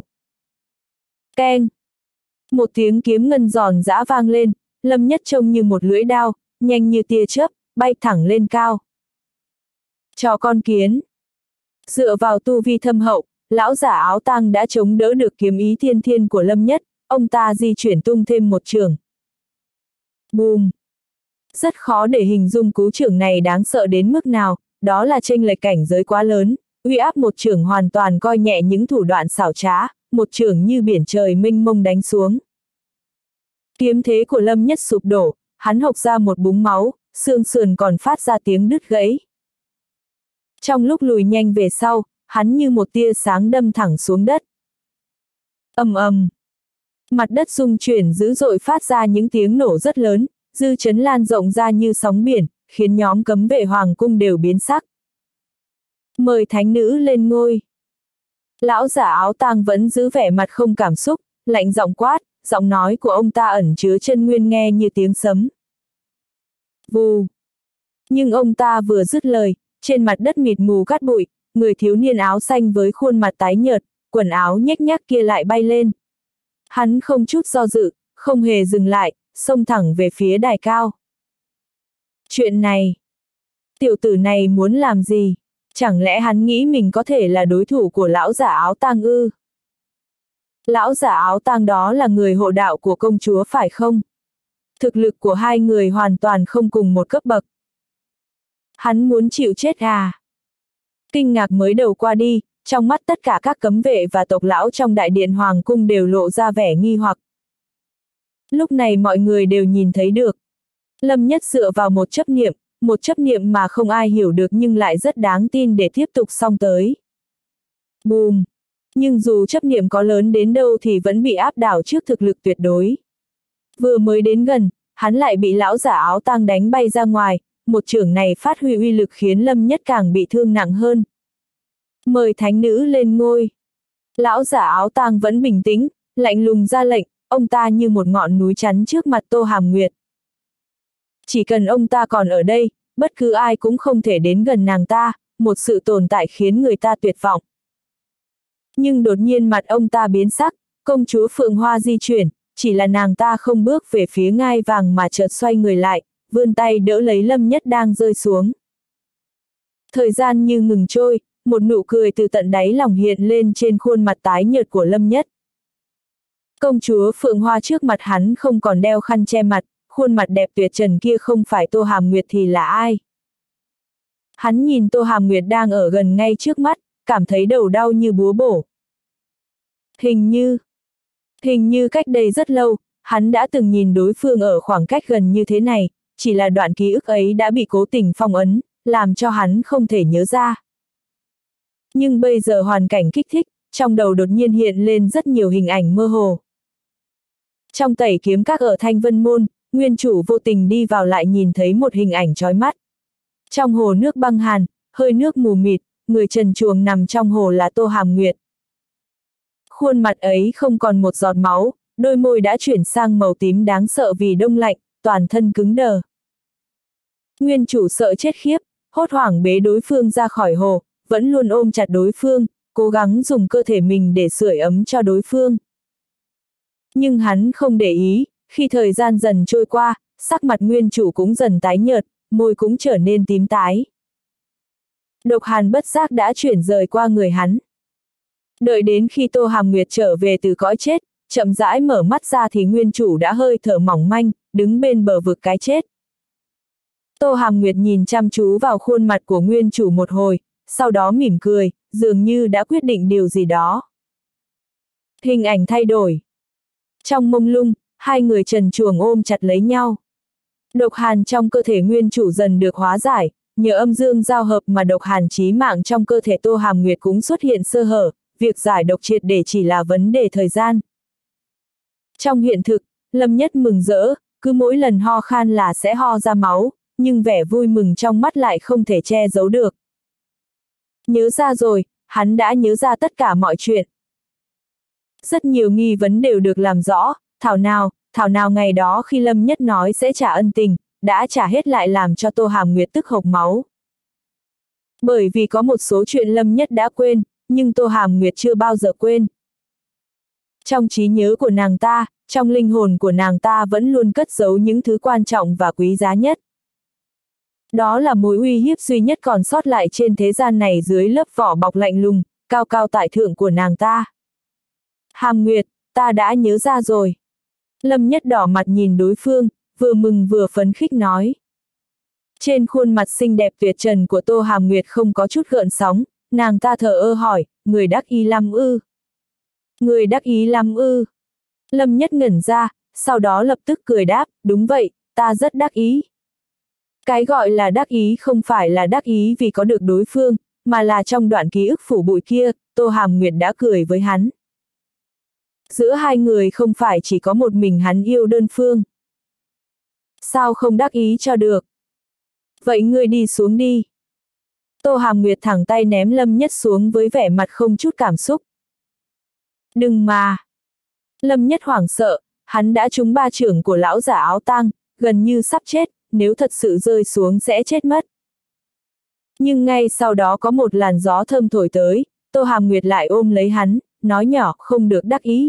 Speaker 1: Keng! Một tiếng kiếm ngân giòn giã vang lên, Lâm Nhất trông như một lưỡi đao, nhanh như tia chớp, bay thẳng lên cao. Cho con kiến! Dựa vào tu vi thâm hậu, lão giả áo tang đã chống đỡ được kiếm ý thiên thiên của Lâm Nhất, ông ta di chuyển tung thêm một chưởng. Bùm! Rất khó để hình dung cú chưởng này đáng sợ đến mức nào, đó là chênh lệch cảnh giới quá lớn, uy áp một chưởng hoàn toàn coi nhẹ những thủ đoạn xảo trá, một chưởng như biển trời mênh mông đánh xuống. Kiếm thế của Lâm Nhất sụp đổ, hắn hộc ra một búng máu, xương sườn còn phát ra tiếng đứt gãy. Trong lúc lùi nhanh về sau, hắn như một tia sáng đâm thẳng xuống đất. Ầm ầm. Mặt đất rung chuyển dữ dội phát ra những tiếng nổ rất lớn, dư chấn lan rộng ra như sóng biển, khiến nhóm cấm vệ hoàng cung đều biến sắc. Mời thánh nữ lên ngôi. Lão giả áo tang vẫn giữ vẻ mặt không cảm xúc, lạnh giọng quát, giọng nói của ông ta ẩn chứa chân nguyên nghe như tiếng sấm. Vù. Nhưng ông ta vừa dứt lời, trên mặt đất mịt mù cát bụi, người thiếu niên áo xanh với khuôn mặt tái nhợt, quần áo nhếch nhác kia lại bay lên. Hắn không chút do dự, không hề dừng lại, xông thẳng về phía đài cao. Chuyện này, tiểu tử này muốn làm gì? Chẳng lẽ hắn nghĩ mình có thể là đối thủ của lão giả áo tang ư? Lão giả áo tang đó là người hộ đạo của công chúa phải không? Thực lực của hai người hoàn toàn không cùng một cấp bậc. Hắn muốn chịu chết à? Kinh ngạc mới đầu qua đi, trong mắt tất cả các cấm vệ và tộc lão trong đại điện hoàng cung đều lộ ra vẻ nghi hoặc. Lúc này mọi người đều nhìn thấy được. Lâm Nhất dựa vào một chấp niệm mà không ai hiểu được nhưng lại rất đáng tin để tiếp tục xông tới. Bùm! Nhưng dù chấp niệm có lớn đến đâu thì vẫn bị áp đảo trước thực lực tuyệt đối. Vừa mới đến gần, hắn lại bị lão giả áo tang đánh bay ra ngoài, một chưởng này phát huy uy lực khiến Lâm Nhất càng bị thương nặng hơn. Mời thánh nữ lên ngôi. Lão giả áo tang vẫn bình tĩnh, lạnh lùng ra lệnh, ông ta như một ngọn núi chắn trước mặt Tô Hàm Nguyệt. Chỉ cần ông ta còn ở đây, bất cứ ai cũng không thể đến gần nàng ta, một sự tồn tại khiến người ta tuyệt vọng. Nhưng đột nhiên mặt ông ta biến sắc, công chúa Phượng Hoa di chuyển, chỉ là nàng ta không bước về phía ngai vàng mà chợt xoay người lại, vươn tay đỡ lấy Lâm Nhất đang rơi xuống. Thời gian như ngừng trôi, một nụ cười từ tận đáy lòng hiện lên trên khuôn mặt tái nhợt của Lâm Nhất. Công chúa Phượng Hoa trước mặt hắn không còn đeo khăn che mặt, khuôn mặt đẹp tuyệt trần kia không phải Tô Hàm Nguyệt thì là ai? Hắn nhìn Tô Hàm Nguyệt đang ở gần ngay trước mắt, cảm thấy đầu đau như búa bổ. Hình như cách đây rất lâu, hắn đã từng nhìn đối phương ở khoảng cách gần như thế này, chỉ là đoạn ký ức ấy đã bị cố tình phong ấn, làm cho hắn không thể nhớ ra. Nhưng bây giờ hoàn cảnh kích thích, trong đầu đột nhiên hiện lên rất nhiều hình ảnh mơ hồ. Trong tẩy kiếm các ở Thanh Vân Môn, nguyên chủ vô tình đi vào lại nhìn thấy một hình ảnh chói mắt. Trong hồ nước băng hàn, hơi nước mù mịt, người trần truồng nằm trong hồ là Tô Hàm Nguyệt. Khuôn mặt ấy không còn một giọt máu, đôi môi đã chuyển sang màu tím đáng sợ vì đông lạnh, toàn thân cứng đờ. Nguyên chủ sợ chết khiếp, hốt hoảng bế đối phương ra khỏi hồ, vẫn luôn ôm chặt đối phương, cố gắng dùng cơ thể mình để sưởi ấm cho đối phương. Nhưng hắn không để ý, khi thời gian dần trôi qua, sắc mặt nguyên chủ cũng dần tái nhợt, môi cũng trở nên tím tái. Độc hàn bất giác đã chuyển rời qua người hắn. Đợi đến khi Tô Hàm Nguyệt trở về từ cõi chết, chậm rãi mở mắt ra thì nguyên chủ đã hơi thở mỏng manh, đứng bên bờ vực cái chết. Tô Hàm Nguyệt nhìn chăm chú vào khuôn mặt của nguyên chủ một hồi, sau đó mỉm cười, dường như đã quyết định điều gì đó. Hình ảnh thay đổi. Trong mông lung, hai người trần truồng ôm chặt lấy nhau. Độc hàn trong cơ thể nguyên chủ dần được hóa giải, nhờ âm dương giao hợp mà độc hàn chí mạng trong cơ thể Tô Hàm Nguyệt cũng xuất hiện sơ hở, việc giải độc triệt để chỉ là vấn đề thời gian. Trong hiện thực, Lâm Nhất mừng rỡ, cứ mỗi lần ho khan là sẽ ho ra máu, nhưng vẻ vui mừng trong mắt lại không thể che giấu được. Nhớ ra rồi, hắn đã nhớ ra tất cả mọi chuyện. Rất nhiều nghi vấn đều được làm rõ, thảo nào ngày đó khi Lâm Nhất nói sẽ trả ân tình, đã trả hết lại làm cho Tô Hàm Nguyệt tức hộc máu. Bởi vì có một số chuyện Lâm Nhất đã quên, nhưng Tô Hàm Nguyệt chưa bao giờ quên. Trong trí nhớ của nàng ta, trong linh hồn của nàng ta vẫn luôn cất giấu những thứ quan trọng và quý giá nhất. Đó là mối uy hiếp duy nhất còn sót lại trên thế gian này dưới lớp vỏ bọc lạnh lùng, cao cao tại thượng của nàng ta. Hàm Nguyệt, ta đã nhớ ra rồi. Lâm Nhất đỏ mặt nhìn đối phương, vừa mừng vừa phấn khích nói. Trên khuôn mặt xinh đẹp tuyệt trần của Tô Hàm Nguyệt không có chút gợn sóng, nàng ta thờ ơ hỏi, người đắc ý lắm ư? Người đắc ý lắm ư? Lâm Nhất ngẩn ra, sau đó lập tức cười đáp, đúng vậy, ta rất đắc ý. Cái gọi là đắc ý không phải là đắc ý vì có được đối phương, mà là trong đoạn ký ức phủ bụi kia, Tô Hàm Nguyệt đã cười với hắn. Giữa hai người không phải chỉ có một mình hắn yêu đơn phương. Sao không đắc ý cho được? Vậy ngươi đi xuống đi. Tô Hàm Nguyệt thẳng tay ném Lâm Nhất xuống với vẻ mặt không chút cảm xúc. Đừng mà. Lâm Nhất hoảng sợ, hắn đã trúng ba chưởng của lão giả áo tang, gần như sắp chết, nếu thật sự rơi xuống sẽ chết mất. Nhưng ngay sau đó có một làn gió thơm thổi tới, Tô Hàm Nguyệt lại ôm lấy hắn, nói nhỏ, không được đắc ý.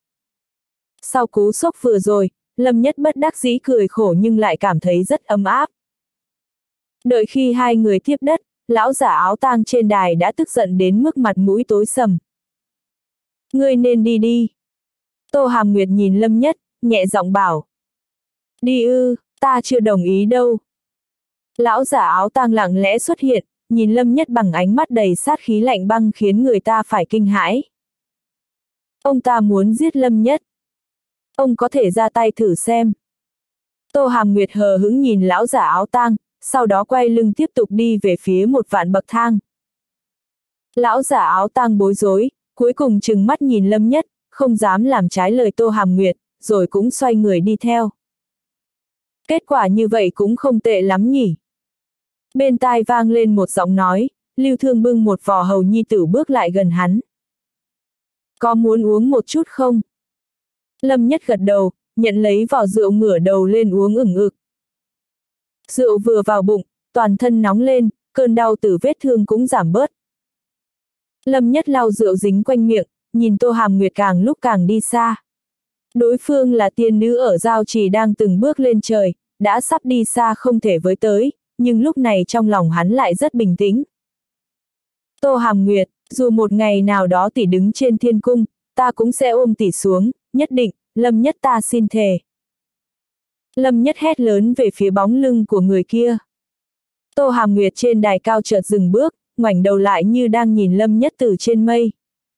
Speaker 1: Sau cú sốc vừa rồi, Lâm Nhất bất đắc dĩ cười khổ nhưng lại cảm thấy rất ấm áp. Đợi khi hai người tiếp đất, lão giả áo tang trên đài đã tức giận đến mức mặt mũi tối sầm. Ngươi nên đi đi. Tô Hàm Nguyệt nhìn Lâm Nhất, nhẹ giọng bảo. Đi ư, ta chưa đồng ý đâu. Lão giả áo tang lặng lẽ xuất hiện, nhìn Lâm Nhất bằng ánh mắt đầy sát khí lạnh băng khiến người ta phải kinh hãi. Ông ta muốn giết Lâm Nhất. Ông có thể ra tay thử xem. Tô Hàm Nguyệt hờ hững nhìn lão giả áo tang, sau đó quay lưng tiếp tục đi về phía một vạn bậc thang. Lão giả áo tang bối rối, cuối cùng trừng mắt nhìn Lâm Nhất, không dám làm trái lời Tô Hàm Nguyệt, rồi cũng xoay người đi theo. Kết quả như vậy cũng không tệ lắm nhỉ. Bên tai vang lên một giọng nói, Lưu Thương bưng một vò hầu nhi tử bước lại gần hắn. Có muốn uống một chút không? Lâm Nhất gật đầu, nhận lấy vò rượu ngửa đầu lên uống ửng ực. Rượu vừa vào bụng, toàn thân nóng lên, cơn đau từ vết thương cũng giảm bớt. Lâm Nhất lau rượu dính quanh miệng, nhìn Tô Hàm Nguyệt càng lúc càng đi xa. Đối phương là tiên nữ ở giao trì đang từng bước lên trời, đã sắp đi xa không thể với tới, nhưng lúc này trong lòng hắn lại rất bình tĩnh. Tô Hàm Nguyệt, dù một ngày nào đó tỷ đứng trên thiên cung, ta cũng sẽ ôm tỷ xuống, nhất định, Lâm Nhất ta xin thề. Lâm Nhất hét lớn về phía bóng lưng của người kia. Tô Hàm Nguyệt trên đài cao chợt dừng bước, ngoảnh đầu lại như đang nhìn Lâm Nhất từ trên mây.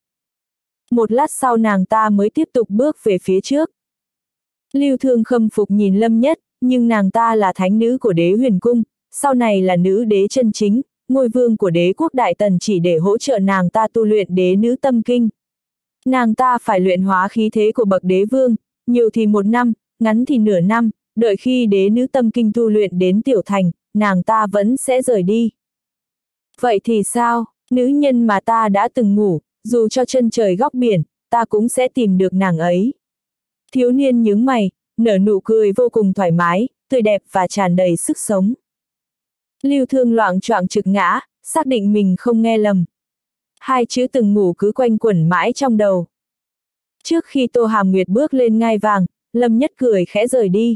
Speaker 1: Một lát sau nàng ta mới tiếp tục bước về phía trước. Lưu Thương khâm phục nhìn Lâm Nhất, nhưng nàng ta là thánh nữ của đế huyền cung, sau này là nữ đế chân chính, ngôi vương của đế quốc Đại Tần chỉ để hỗ trợ nàng ta tu luyện đế nữ tâm kinh. Nàng ta phải luyện hóa khí thế của bậc đế vương, nhiều thì 1 năm, ngắn thì nửa năm, đợi khi đế nữ tâm kinh tu luyện đến tiểu thành, nàng ta vẫn sẽ rời đi. Vậy thì sao, nữ nhân mà ta đã từng ngủ, dù cho chân trời góc biển, ta cũng sẽ tìm được nàng ấy. Thiếu niên nhướng mày, nở nụ cười vô cùng thoải mái, tươi đẹp và tràn đầy sức sống. Lưu Thương loạng choạng trực ngã, xác định mình không nghe lầm. Hai chữ từng ngủ cứ quanh quẩn mãi trong đầu. Trước khi Tô Hàm Nguyệt bước lên ngai vàng, Lâm Nhất cười khẽ rời đi.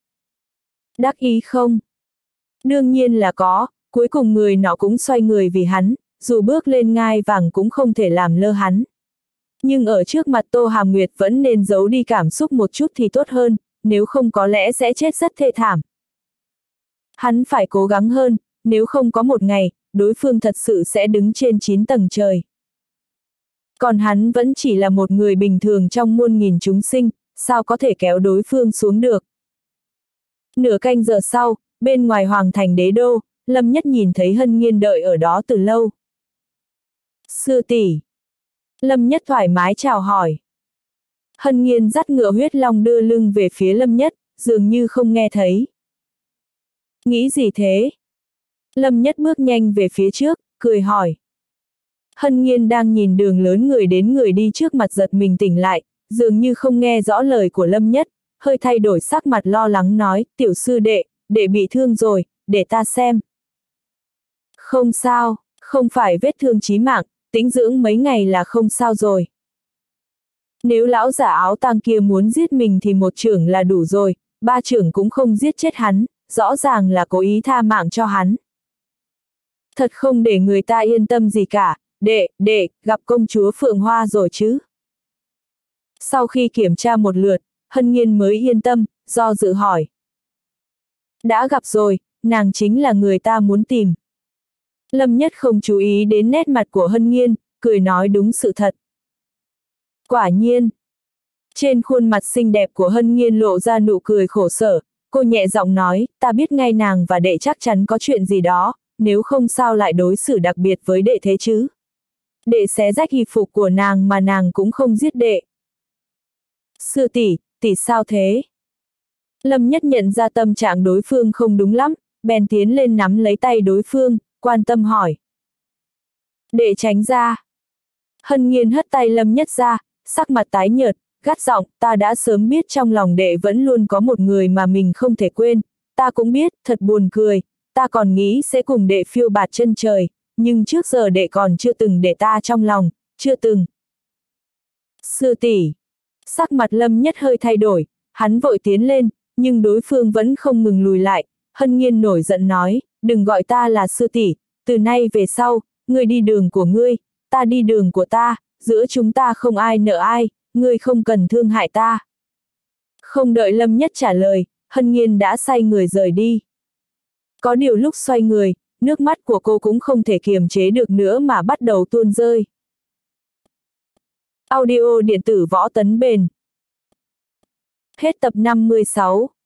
Speaker 1: Đắc ý không? Đương nhiên là có, cuối cùng người nọ cũng xoay người vì hắn, dù bước lên ngai vàng cũng không thể làm lơ hắn. Nhưng ở trước mặt Tô Hàm Nguyệt vẫn nên giấu đi cảm xúc một chút thì tốt hơn, nếu không có lẽ sẽ chết rất thê thảm. Hắn phải cố gắng hơn, nếu không có một ngày, đối phương thật sự sẽ đứng trên 9 tầng trời. Còn hắn vẫn chỉ là một người bình thường trong muôn nghìn chúng sinh, sao có thể kéo đối phương xuống được. Nửa canh giờ sau, bên ngoài hoàng thành đế đô, Lâm Nhất nhìn thấy Hân Nghiên đợi ở đó từ lâu. Sư tỷ. Lâm Nhất thoải mái chào hỏi. Hân Nghiên dắt ngựa huyết long đưa lưng về phía Lâm Nhất, dường như không nghe thấy. Nghĩ gì thế? Lâm Nhất bước nhanh về phía trước, cười hỏi. Hân Nhiên đang nhìn đường lớn người đến người đi trước mặt giật mình tỉnh lại, dường như không nghe rõ lời của Lâm Nhất, hơi thay đổi sắc mặt lo lắng nói, tiểu sư đệ, đệ bị thương rồi, để ta xem. Không sao, không phải vết thương chí mạng, tĩnh dưỡng mấy ngày là không sao rồi. Nếu lão giả áo tang kia muốn giết mình thì một chưởng là đủ rồi, ba chưởng cũng không giết chết hắn, rõ ràng là cố ý tha mạng cho hắn. Thật không để người ta yên tâm gì cả, đệ, gặp công chúa Phượng Hoa rồi chứ? Sau khi kiểm tra một lượt, Hân Nhiên mới yên tâm, do dự hỏi. Đã gặp rồi, nàng chính là người ta muốn tìm. Lâm Nhất không chú ý đến nét mặt của Hân Nhiên, cười nói đúng sự thật. Quả nhiên. Trên khuôn mặt xinh đẹp của Hân Nhiên lộ ra nụ cười khổ sở, cô nhẹ giọng nói, ta biết ngay nàng và đệ chắc chắn có chuyện gì đó, nếu không sao lại đối xử đặc biệt với đệ thế chứ. Đệ xé rách y phục của nàng mà nàng cũng không giết đệ. Sư tỷ, tỷ sao thế? Lâm Nhất nhận ra tâm trạng đối phương không đúng lắm, bèn tiến lên nắm lấy tay đối phương, quan tâm hỏi. Đệ tránh ra. Hân Nhiên hất tay Lâm Nhất ra, sắc mặt tái nhợt, gắt giọng, ta đã sớm biết trong lòng đệ vẫn luôn có một người mà mình không thể quên, ta cũng biết, thật buồn cười, ta còn nghĩ sẽ cùng đệ phiêu bạt chân trời, nhưng trước giờ đệ còn chưa từng để ta trong lòng, chưa từng. Sư tỷ. Sắc mặt Lâm Nhất hơi thay đổi, hắn vội tiến lên, nhưng đối phương vẫn không ngừng lùi lại, Hân Nhiên nổi giận nói, đừng gọi ta là sư tỷ, từ nay về sau, ngươi đi đường của ngươi, ta đi đường của ta, giữa chúng ta không ai nợ ai, ngươi không cần thương hại ta. Không đợi Lâm Nhất trả lời, Hân Nhiên đã xoay người rời đi. Có điều lúc xoay người, nước mắt của cô cũng không thể kiềm chế được nữa mà bắt đầu tuôn rơi. Audio điện tử Võ Tấn Bền. Hết tập 56.